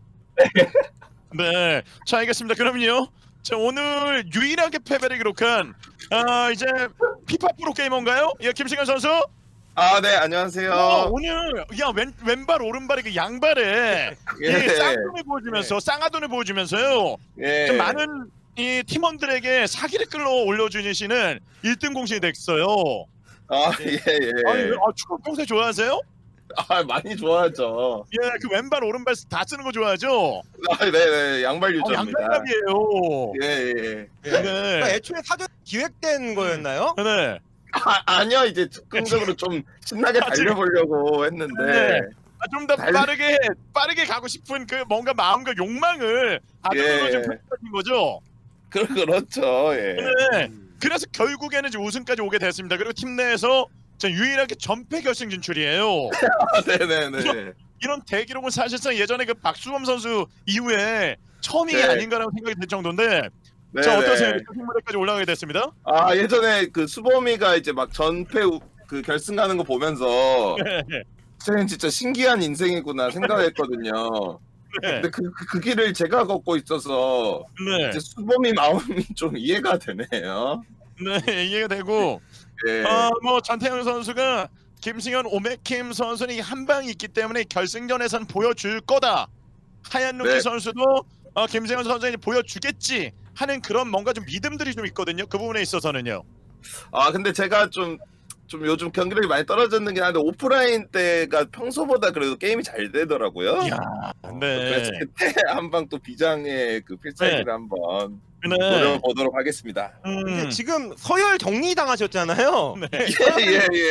네, 자 알겠습니다. 그럼요. 자 오늘 유일하게 패배를 기록한 아 이제 피파 프로 게이머인가요? 예, 김승현 선수. 아, 네, 안녕하세요. 어, 오늘 야 왼, 왼발 오른발의 그 양발에 예. 이 쌍돈을 보여주면서 쌍하돈을 보여주면서요. 예. 좀 많은 이 팀원들에게 사기를 끌어올려 주시는 일 등 공신이 됐어요. 아, 예, 예. 아니, 왜- 아, 축구 평소에 좋아하세요? 아, 많이 좋아하죠. 예, 그 왼발 오른발 다 쓰는 거 좋아하죠? 아, 네, 네, 양발 어, 유저입니다. 양발갑이에요. 예, 예. 그러니까 네. 애초에 사전 기획된 거였나요? 네. 아, 아니요, 이제 즉흥적으로 좀 신나게 달려보려고 했는데. 네. 아, 좀 더 달- 빠르게 빠르게 가고 싶은 그 뭔가 마음과 욕망을 아들로 예. 좀 표현하신 거죠. 그, 그렇죠, 예. 네. 그래서 결국에는 이제 우승까지 오게 됐습니다. 그리고 팀 내에서 자, 유일하게 전패 결승 진출이에요. 아, 네네네. 이런 대기록은 사실상 예전에 그 박수범 선수 이후에 처음이 네. 아닌가라고 생각이 될 정도인데 네네. 자 어떠세요? 결승 무대까지 올라가게 됐습니다. 아, 예전에 그 수범이가 이제 막 전패 우- 그 결승 가는 거 보면서 네. 쟤는 진짜 신기한 인생이구나 생각했거든요. 네. 근데 그, 그, 그 길을 제가 걷고 있어서 네. 이제 수범이 마음이 좀 이해가 되네요. 네, 이해가 되고 예. 어, 뭐 전태영 선수가 김승현 오메킴 선수는 한 방이 있기 때문에 결승전에선 보여줄 거다. 하얀 루키 네. 선수도 어, 김승현 선수는 보여주겠지 하는 그런 뭔가 좀 믿음들이 좀 있거든요. 그 부분에 있어서는요. 아, 근데 제가 좀, 좀 요즘 경기력이 많이 떨어졌는 게 한데 오프라인 때가 평소보다 그래도 게임이 잘 되더라고요. 이야, 네. 그래서 그때 한방 또 비장의 그 필살기를 네. 한번 네. 노려보도록 하겠습니다. 근데 음. 지금 서열 정리 당하셨잖아요. 네. 예, 예, 예.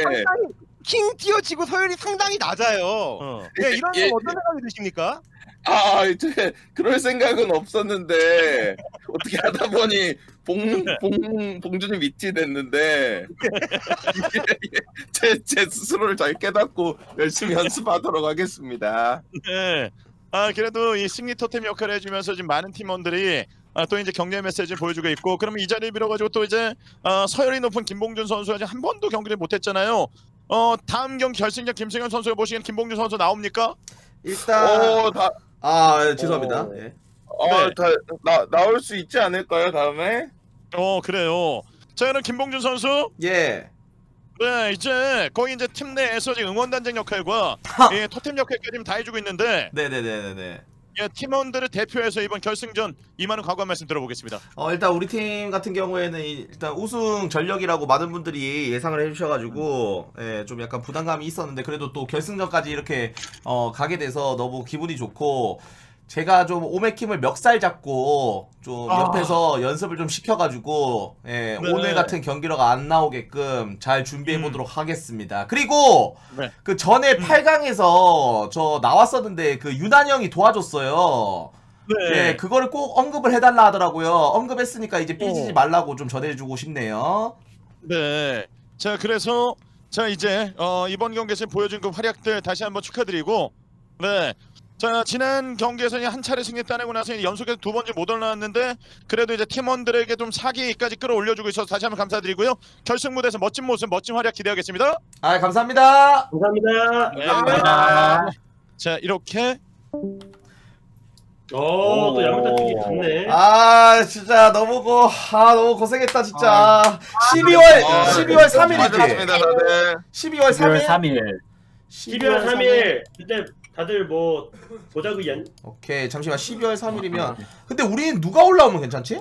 킹 띄어치고 서열이 상당히 낮아요. 어. 네, 이런 건 예. 어떤 생각이 드십니까? 아, 이제 그럴 생각은 없었는데 어떻게 하다 보니 봉, 봉, 봉준이 밑이 됐는데 제, 제 스스로를 잘 깨닫고 열심히 연습하도록 하겠습니다. 네. 아 그래도 이 승리 토템 역할을 해주면서 지금 많은 팀원들이 아, 또 이제 격려의 메시지를 보여주고 있고 그러면 이 자리를 빌어가지고 또 이제 아, 서열이 높은 김봉준 선수가 지금 한 번도 경기를 못했잖아요. 어 다음 경기 결승전 김승현 선수가 보시기엔 김봉준 선수 나옵니까? 일단 오, 다, 아 예, 죄송합니다. 어. 예. 어, 네. 다 나, 나올 수 있지 않을까요, 다음에? 어 그래요. 자 그럼 김봉준 선수 예. 네 이제 거의 이제 팀 내에서 지금 응원단장 역할과 예, 토템 역할까지 다 해주고 있는데 네네네네네. 예, 팀원들을 대표해서 이번 결승전 임하는 각오 한 말씀 들어보겠습니다. 어 일단 우리 팀 같은 경우에는 이- 일단 우승 전력이라고 많은 분들이 예상을 해주셔가지고 예, 좀 약간 부담감이 있었는데 그래도 또 결승전까지 이렇게 어, 가게 돼서 너무 기분이 좋고 제가 좀 오메킴을 멱살 잡고 좀 아. 옆에서 연습을 좀 시켜가지고 예, 네. 오늘 같은 경기력 안 나오게끔 잘 준비해 보도록 하겠습니다. 그리고 네. 그 전에 팔 강에서 저 나왔었는데 그 유난 형이 도와줬어요. 네. 예, 그거를 꼭 언급을 해달라 하더라고요. 언급했으니까 이제 삐지지 어. 말라고 좀 전해주고 싶네요. 네. 자 그래서 자 이제 어, 이번 경기에서 보여준 그 활약들 다시 한번 축하드리고 네. 자 지난 경기에서 한 차례 승리 따내고 나서 연속해서 두 번째 못 올라왔는데 그래도 이제 팀원들에게 좀 사기까지 끌어올려주고 있어서 다시 한번 감사드리고요. 결승 무대에서 멋진 모습, 멋진 활약 기대하겠습니다. 아 감사합니다. 감사합니다. 네. 감사합니다. 자 이렇게 어, 또 야물딱지기 좋네. 아 진짜 너무 고, 아 너무 고생했다 진짜. 십이월 아, 십이월 삼 일이지. 수고하셨습니다, 다들. 십이월 삼 일. 십이월 삼 일. 십이월 삼 일 그때 다들 뭐 보자고 연. 오케이 잠시만 십이월 삼 일이면 근데 우리는 누가 올라오면 괜찮지?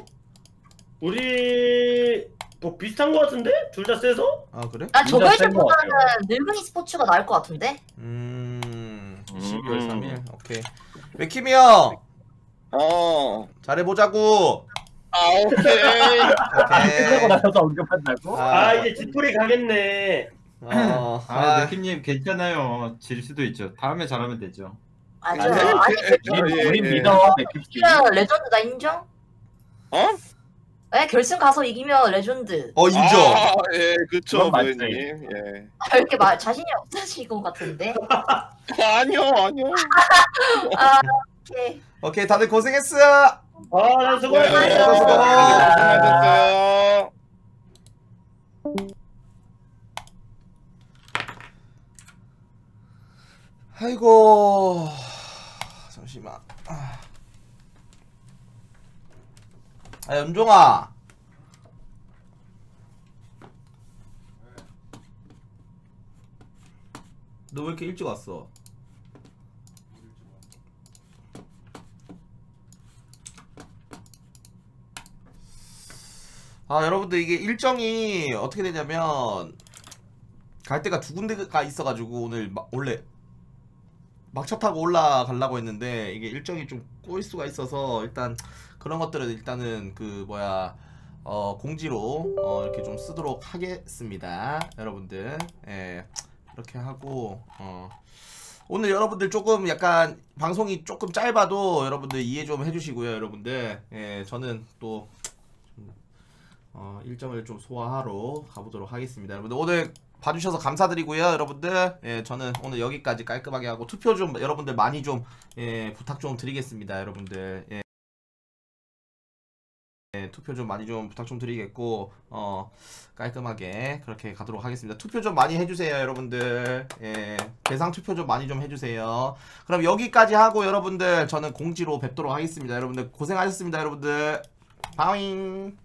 우리 뭐 비슷한 거 같은데? 둘 다 세서? 아 그래? 난 저번 진짜 센것 주보다는 늙은이 스포츠가 나을 것 같은데? 음 십이월 음. 삼 일 오케이. 맥킴이 형 어. 잘해보자고. 아, 오케이. 오케이. 끝나고 나서 언급한다고? 아, 이제 뒷풀이 가겠네. 어, 아, 아, 맥킴님 괜찮아요. 질 수도 있죠. 다음에 잘하면 되죠. 맞아. 네. 아니, 예, 예, 우린 예. 믿어, 맥킴씨. 이기면 레전드다 인정? 어? 네, 결승 가서 이기면 레전드. 어 인정. 아, 예, 그쵸, 그건 맞지. 부모님. 예. 아, 이렇게 말 자신이 없으신 것 같은데? 아니요, 아니요. 아, 오케이. 오케이 다들 고생했어. 아, 수고했어요. 수고, 수고. 수고하셨어요. 아이고 잠시만. 아 연종아, 너 왜 이렇게 일찍 왔어? 아 여러분들 이게 일정이 어떻게 되냐면 갈 데가 두 군데가 있어가지고 오늘 마, 원래 막차 타고 올라가려고 했는데 이게 일정이 좀 꼬일 수가 있어서 일단 그런 것들은 일단은 그 뭐야 어 공지로 어 이렇게 좀 쓰도록 하겠습니다 여러분들. 예 이렇게 하고 어 오늘 여러분들 조금 약간 방송이 조금 짧아도 여러분들 이해 좀 해주시고요 여러분들. 예 저는 또 어, 일정을 좀 소화하러 가보도록 하겠습니다 여러분들. 오늘 봐주셔서 감사드리고요 여러분들. 예, 저는 오늘 여기까지 깔끔하게 하고 투표 좀 여러분들 많이 좀 예, 부탁 좀 드리겠습니다 여러분들. 예. 예, 투표 좀 많이 좀 부탁 좀 드리겠고 어 깔끔하게 그렇게 가도록 하겠습니다. 투표 좀 많이 해주세요 여러분들. 예, 대상 투표 좀 많이 좀 해주세요. 그럼 여기까지 하고 여러분들 저는 공지로 뵙도록 하겠습니다 여러분들. 고생하셨습니다 여러분들. 바잉.